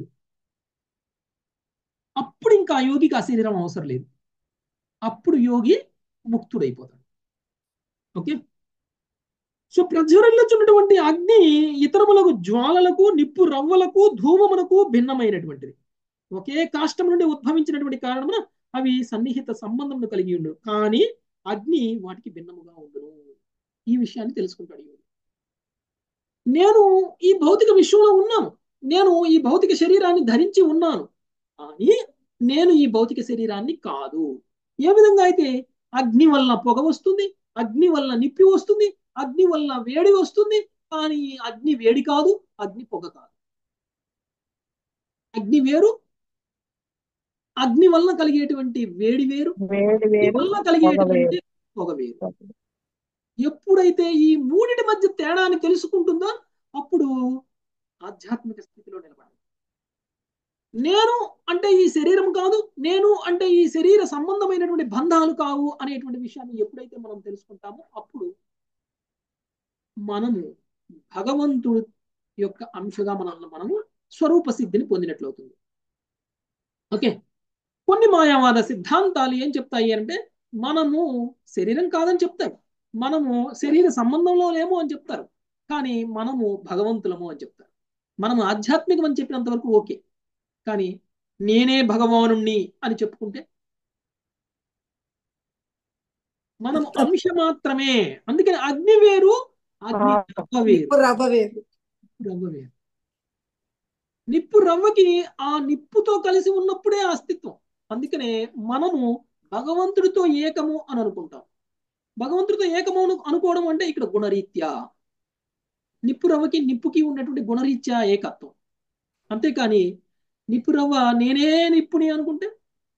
అప్పుడు ఇంకా ఆ యోగికి ఆ శరీరం అవసరం లేదు. అప్పుడు యోగి ముక్తుడైపోతాడు. ఓకే, సో ప్రజ్వరిల్లుచున్నటువంటి అగ్ని ఇతరములకు జ్వాలలకు నిప్పు రవ్వలకు ధూమమునకు భిన్నమైనటువంటిది. ఒకే కాష్టం నుండి ఉద్భవించినటువంటి కారణమున అవి సన్నిహిత సంబంధమును కలిగి ఉండు, కానీ అగ్ని వాటికి భిన్నముగా ఉండును. ఈ విషయాన్ని తెలుసుకుంటాడు యోగి. నేను ఈ భౌతిక విశ్వంలో ఉన్నాను, నేను ఈ భౌతిక శరీరాన్ని ధరించి ఉన్నాను, కానీ నేను ఈ భౌతిక శరీరాన్ని కాదు. ఏ విధంగా అయితే అగ్ని వల్ల పొగ వస్తుంది, అగ్ని వల్ల నిప్పి వస్తుంది, అగ్ని వల్ల వేడి వస్తుంది. కానీ అగ్ని వేడి కాదు, అగ్ని పొగ కాదు. అగ్ని వేరు, అగ్ని వల్ల కలిగేటువంటి వేడి వేరు, వేడి అగ్ని వేరు, వల్ల పొగ కలిగేటువంటి వేరు. పొగ వేరు. ఎప్పుడైతే ఈ మూడిటి మధ్య తేడాన్ని తెలుసుకుంటుందో అప్పుడు ఆధ్యాత్మిక స్థితిలో నిలబడాలి. నేను అంటే ఈ శరీరం కాదు, నేను అంటే ఈ శరీర సంబంధమైనటువంటి బంధాలు కావు అనేటువంటి విషయాన్ని ఎప్పుడైతే మనం తెలుసుకుంటామో అప్పుడు మనము భగవంతుడు యొక్క అంశగా మనము స్వరూప సిద్ధిని పొందినట్లవుతుంది. ఓకే, కొన్ని మాయావాద సిద్ధాంతాలు ఏం చెప్తాయి అంటే మనము శరీరం కాదని చెప్తారు, మనము శరీర సంబంధంలో లేము అని చెప్తారు, కానీ మనము భగవంతులము అని చెప్తారు. మనము ఆధ్యాత్మికం అని చెప్పినంత వరకు ఓకే, కానీ నేనే భగవానుణ్ణి అని చెప్పుకుంటే మనం అంశ మాత్రమే. అందుకని అగ్ని వేరు, అగ్ని రవ్వ వేరు, నిప్పు రవ్వ వేరు. రవ్వ వేరు. నిప్పు రవ్వకి ఆ నిప్పుతో కలిసి ఉన్నప్పుడే అస్తిత్వం. అందుకనే మనము భగవంతుడితో ఏకము అని అనుకుంటాం. భగవంతుడితో ఏకము అనుకోవడం అంటే ఇక్కడ గుణరీత్యా, నిప్పు రవ్వకి నిప్పుకి ఉన్నటువంటి గుణరీత్యా ఏకత్వం. అంతేకాని నిప్పు రవ్వ నేనే నిప్పుని అనుకుంటే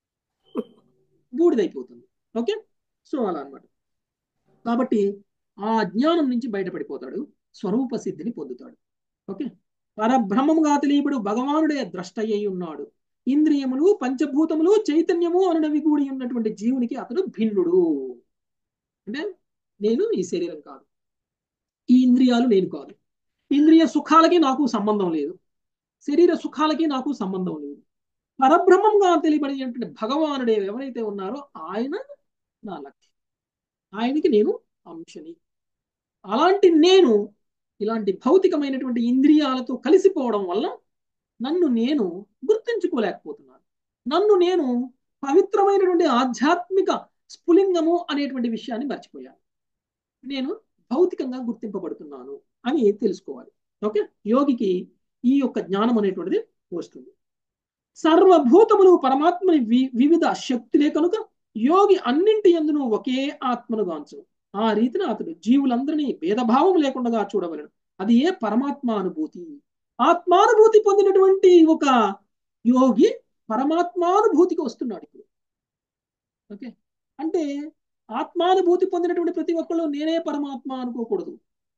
బూడిదైపోతుంది. ఓకే, సో అలా అనమాట. కాబట్టి ఆ అజ్ఞానం నుంచి బయటపడిపోతాడు, స్వరూప సిద్ధిని పొందుతాడు. ఓకే, పరబ్రహ్మముగా తెలియబడు భగవానుడే ద్రష్ట అయి ఉన్నాడు. ఇంద్రియములు, పంచభూతములు, చైతన్యము అనునవి కూడి ఉన్నటువంటి జీవునికి అతడు భిన్నుడు. అంటే నేను ఈ శరీరం కాదు, ఈ ఇంద్రియాలు నేను కాదు, ఇంద్రియ సుఖాలకి నాకు సంబంధం లేదు, శరీర సుఖాలకి నాకు సంబంధం లేదు. పరబ్రహ్మంగా తెలియబడినటువంటి భగవానుడే ఎవరైతే ఉన్నారో ఆయన నా లక్ష్యం, ఆయనకి నేను అంశని. అలాంటి నేను ఇలాంటి భౌతికమైనటువంటి ఇంద్రియాలతో కలిసిపోవడం వల్ల నన్ను నేను గుర్తించుకోలేకపోతున్నాను. నన్ను నేను పవిత్రమైనటువంటి ఆధ్యాత్మిక స్ఫులింగము అనేటువంటి విషయాన్ని మర్చిపోయాను. నేను భౌతికంగా గుర్తింపబడుతున్నాను అని తెలుసుకోవాలి. ఓకే, యోగికి ఈ యొక్క జ్ఞానం అనేటువంటిది వస్తుంది. సర్వభూతములు పరమాత్మని వివిధ శక్తులే కనుక యోగి అన్నింటి యందును ఒకే ఆత్మను గాంచును. ఆ రీతిన అతడు జీవులందరినీ భేదభావం లేకుండా చూడవలను. అది ఏ పరమాత్మానుభూతి. ఆత్మానుభూతి పొందినటువంటి ఒక యోగి పరమాత్మానుభూతికి వస్తున్నాడు ఇప్పుడు. ఓకే, అంటే ఆత్మానుభూతి పొందినటువంటి ప్రతి ఒక్కళ్ళు నేనే పరమాత్మ అనుకోకూడదు.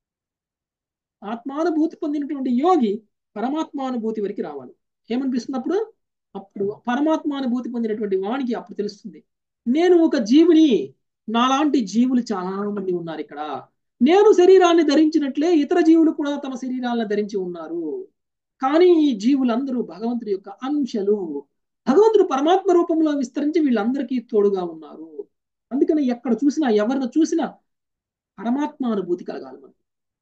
ఆత్మానుభూతి పొందినటువంటి యోగి పరమాత్మానుభూతి వరకు రావాలి. ఏమనిపిస్తున్నప్పుడు అప్పుడు పరమాత్మానుభూతి పొందినటువంటి వానికి అప్పుడు తెలుస్తుంది, నేను ఒక జీవుని, నాలాంటి జీవులు చాలా మంది ఉన్నారు ఇక్కడ. నేను శరీరాన్ని ధరించినట్లే ఇతర జీవులు కూడా తమ శరీరాలను ధరించి ఉన్నారు. కానీ ఈ జీవులందరూ భగవంతుడి యొక్క అంశలు. భగవంతుడు పరమాత్మ రూపంలో విస్తరించి వీళ్ళందరికీ తోడుగా ఉన్నారు. అందుకని ఎక్కడ చూసినా, ఎవరిని చూసినా పరమాత్మ అనుభూతి కలగాలి మనకి.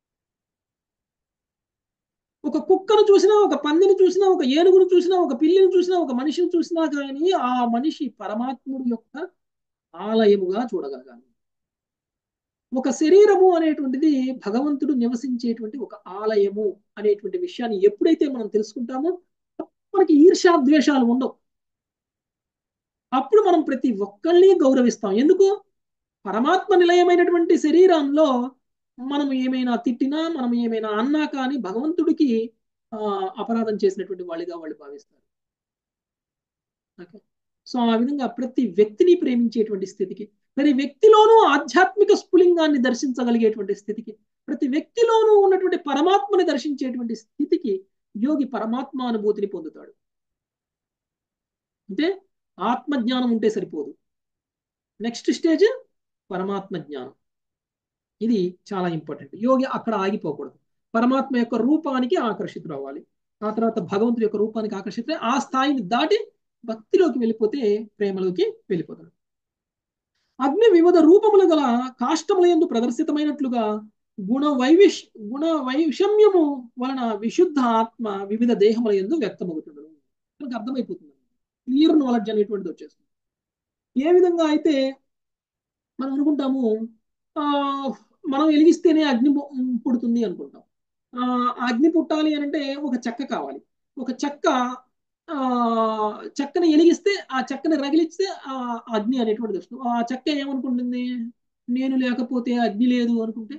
ఒక కుక్కను చూసినా, ఒక పందిని చూసినా, ఒక ఏనుగును చూసినా, ఒక పిల్లిని చూసినా, ఒక మనిషిని చూసినా కానీ ఆ మనిషి పరమాత్ముడు యొక్క ఆలయముగా చూడగలగాలి. ఒక శరీరము అనేటువంటిది భగవంతుడు నివసించేటువంటి ఒక ఆలయము అనేటువంటి విషయాన్ని ఎప్పుడైతే మనం తెలుసుకుంటామో మనకి ఈర్ష్యాద్వేషాలు ఉండవు. అప్పుడు మనం ప్రతి ఒక్కరిని గౌరవిస్తాం. ఎందుకు? పరమాత్మ నిలయమైనటువంటి శరీరంలో మనం ఏమైనా తిట్టినా, మనం ఏమైనా అన్నా కానీ భగవంతుడికి అపరాధం చేసినటువంటి వాళ్ళుగా వాళ్ళు భావిస్తారు. ఓకే, సో ఆ విధంగా ప్రతి వ్యక్తిని ప్రేమించేటువంటి స్థితికి, ప్రతి వ్యక్తిలోనూ ఆధ్యాత్మిక స్ఫులింగాన్ని దర్శించగలిగేటువంటి స్థితికి, ప్రతి వ్యక్తిలోనూ ఉన్నటువంటి పరమాత్మని దర్శించేటువంటి స్థితికి యోగి పరమాత్మ అనుభూతిని పొందుతాడు. అంటే ఆత్మజ్ఞానం ఉంటే సరిపోదు, నెక్స్ట్ స్టేజ్ పరమాత్మ జ్ఞానం. ఇది చాలా ఇంపార్టెంట్. యోగి అక్కడ ఆగిపోకూడదు, పరమాత్మ యొక్క రూపానికి ఆకర్షితులు అవ్వాలి. ఆ తర్వాత భగవంతుడి యొక్క రూపానికి ఆకర్షితులై ఆ స్థాయిని దాటి భక్తిలోకి వెళ్ళిపోతే ప్రేమలోకి వెళ్ళిపోతాడు. అగ్ని వివిధ రూపములు గల కాష్టముల యందు ప్రదర్శితమైనట్లుగా గుణ వైషమ్యము వలన విశుద్ధ ఆత్మ వివిధ దేహముల యందు వ్యక్తమవుతున్నాడు. మనకు అర్థమైపోతుంది, క్లియర్ నాలెడ్జ్ అనేటువంటిది వచ్చేస్తుంది. ఏ విధంగా అయితే మనం అనుకుంటాము మనం వెలిగిస్తేనే అగ్ని పుడుతుంది అనుకుంటాం. అగ్ని పుట్టాలి అని అంటే ఒక చెక్క కావాలి. ఒక చెక్క ఆ చెక్కని వెలిగిస్తే ఆ చెక్కని రగిలిస్తే ఆ అగ్ని అనేటువంటిది వస్తుంది. ఆ చెక్క ఏమనుకుంటుంది, నేను లేకపోతే అగ్ని లేదు అనుకుంటే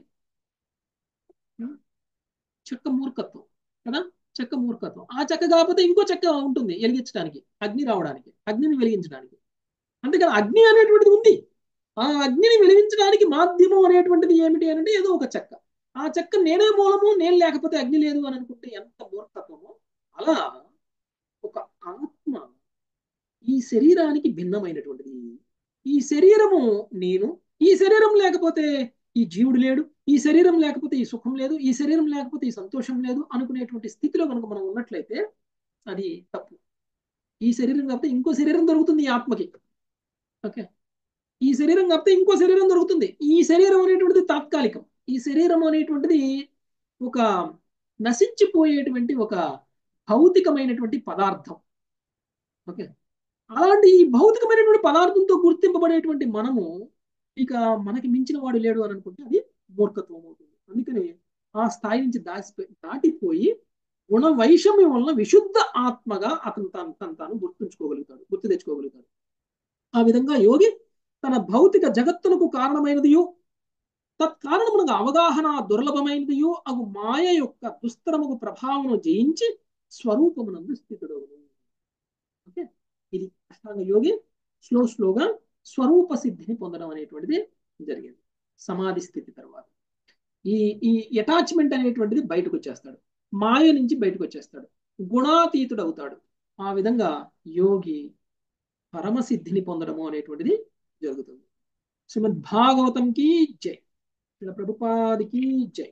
చెక్క మూర్ఖత్వం కదా. చెక్క మూర్ఖత్వం. ఆ చెక్క కాకపోతే ఇంకో చెక్క ఉంటుంది వెలిగించడానికి, అగ్ని రావడానికి, అగ్నిని వెలిగించడానికి. అంతేకాదు అగ్ని అనేటువంటిది ఉంది. ఆ అగ్నిని వెలిగించడానికి మాధ్యమం అనేటువంటిది ఏమిటి అంటే ఏదో ఒక చెక్క. ఆ చెక్క నేనే మూలము, నేను లేకపోతే అగ్ని లేదు అని అనుకుంటే ఎంత మూర్ఖత్వమో. అలా ఒక ఆత్మ ఈ శరీరానికి భిన్నమైనటువంటిది. ఈ శరీరము నేను, ఈ శరీరం లేకపోతే ఈ జీవుడు లేడు, ఈ శరీరం లేకపోతే ఈ సుఖం లేదు, ఈ శరీరం లేకపోతే ఈ సంతోషం లేదు అనుకునేటువంటి స్థితిలో కనుక మనం ఉన్నట్లయితే అది తప్పు. ఈ శరీరం కాకపోతే ఇంకో శరీరం దొరుకుతుంది ఈ ఆత్మకి. ఓకే, ఈ శరీరం కాకపోతే ఇంకో శరీరం దొరుకుతుంది. ఈ శరీరం అనేటువంటిది తాత్కాలికం. ఈ శరీరం అనేటువంటిది ఒక నశించిపోయేటువంటి ఒక భౌతికమైనటువంటి పదార్థం. ఓకే, అలాంటి ఈ భౌతికమైనటువంటి పదార్థంతో గుర్తింపబడేటువంటి మనము ఇక మనకి మించిన వాడు లేడు అని అనుకుంటే అది మూర్ఖత్వం అవుతుంది. అందుకని ఆ స్థాయి నుంచి దాటిపోయి గుణ వైషమ్యం వలన విశుద్ధ ఆత్మగా అతను తాను గుర్తు తెచ్చుకోగలుగుతాడు. ఆ విధంగా యోగి తన భౌతిక జగత్తునకు కారణమైనదియో తత్కారణమునగా అవగాహన దుర్లభమైనదియో అగు మాయ యొక్క దుస్తరముకు ప్రభావమును జయించి స్వరూపమునందు స్థితుడవును. ఓకే, ఇది అష్టాంగ యోగి స్లోగా స్వరూప సిద్ధిని పొందడం అనేటువంటిది జరిగింది. సమాధి స్థితి తర్వాత ఈ ఈ అటాచ్మెంట్ అనేటువంటిది బయటకు వచ్చేస్తాడు, మాయ నుంచి బయటకు వచ్చేస్తాడు, గుణాతీతుడు అవుతాడు. ఆ విధంగా యోగి పరమసిద్ధిని పొందడము అనేటువంటిది జరుగుతుంది. శ్రీమద్ భాగవతంకి జై, శ్రీల ప్రభుపాదికి జై.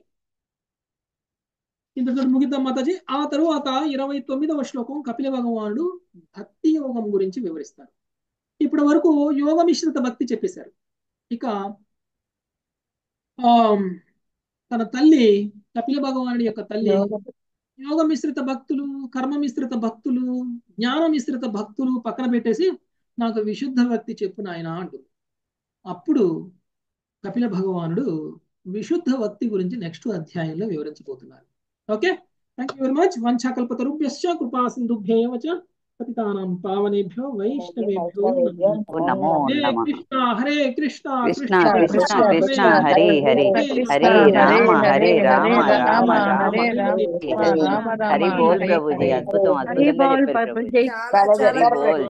ఇంతతో ముగిద్దాం మాతాజీ. ఆ తరువాత 29వ శ్లోకం కపిల భగవానుడు భక్తి యోగం గురించి వివరిస్తారు. ఇప్పటి వరకు యోగ మిశ్రిత భక్తి చెప్పేశారు. ఇక తన తల్లి కపిల భగవానుడి యొక్క తల్లి యోగ మిశ్రిత భక్తులు, కర్మ మిశ్రిత భక్తులు, జ్ఞాన మిశ్రిత భక్తులు పక్కన పెట్టేసి నాకు విశుద్ధ భక్తి చెప్పు నాయన అంటుంది. అప్పుడు కపిల భగవానుడు విశుద్ధ భక్తి గురించి నెక్స్ట్ అధ్యాయంలో వివరించబోతున్నారు. Okay, thank you very much. వంచాకల్పతరుభ్యశ్చ కృపా సింధుభ్యేవ చ పతితానాం పావనేభ్యో వైష్ణవేభ్యో నమో నమః. హరే కృష్ణ కృష్ణ కృష్ణ కృష్ణ హరే హరే, హరే రామ హరే రామ రామ రామ హరే హరే. హరి బోల్ ప్రభుజీ, అద్భుతం అద్భుతంగా చెప్పారు ప్రభుజీ. చాలా హరి బోల్.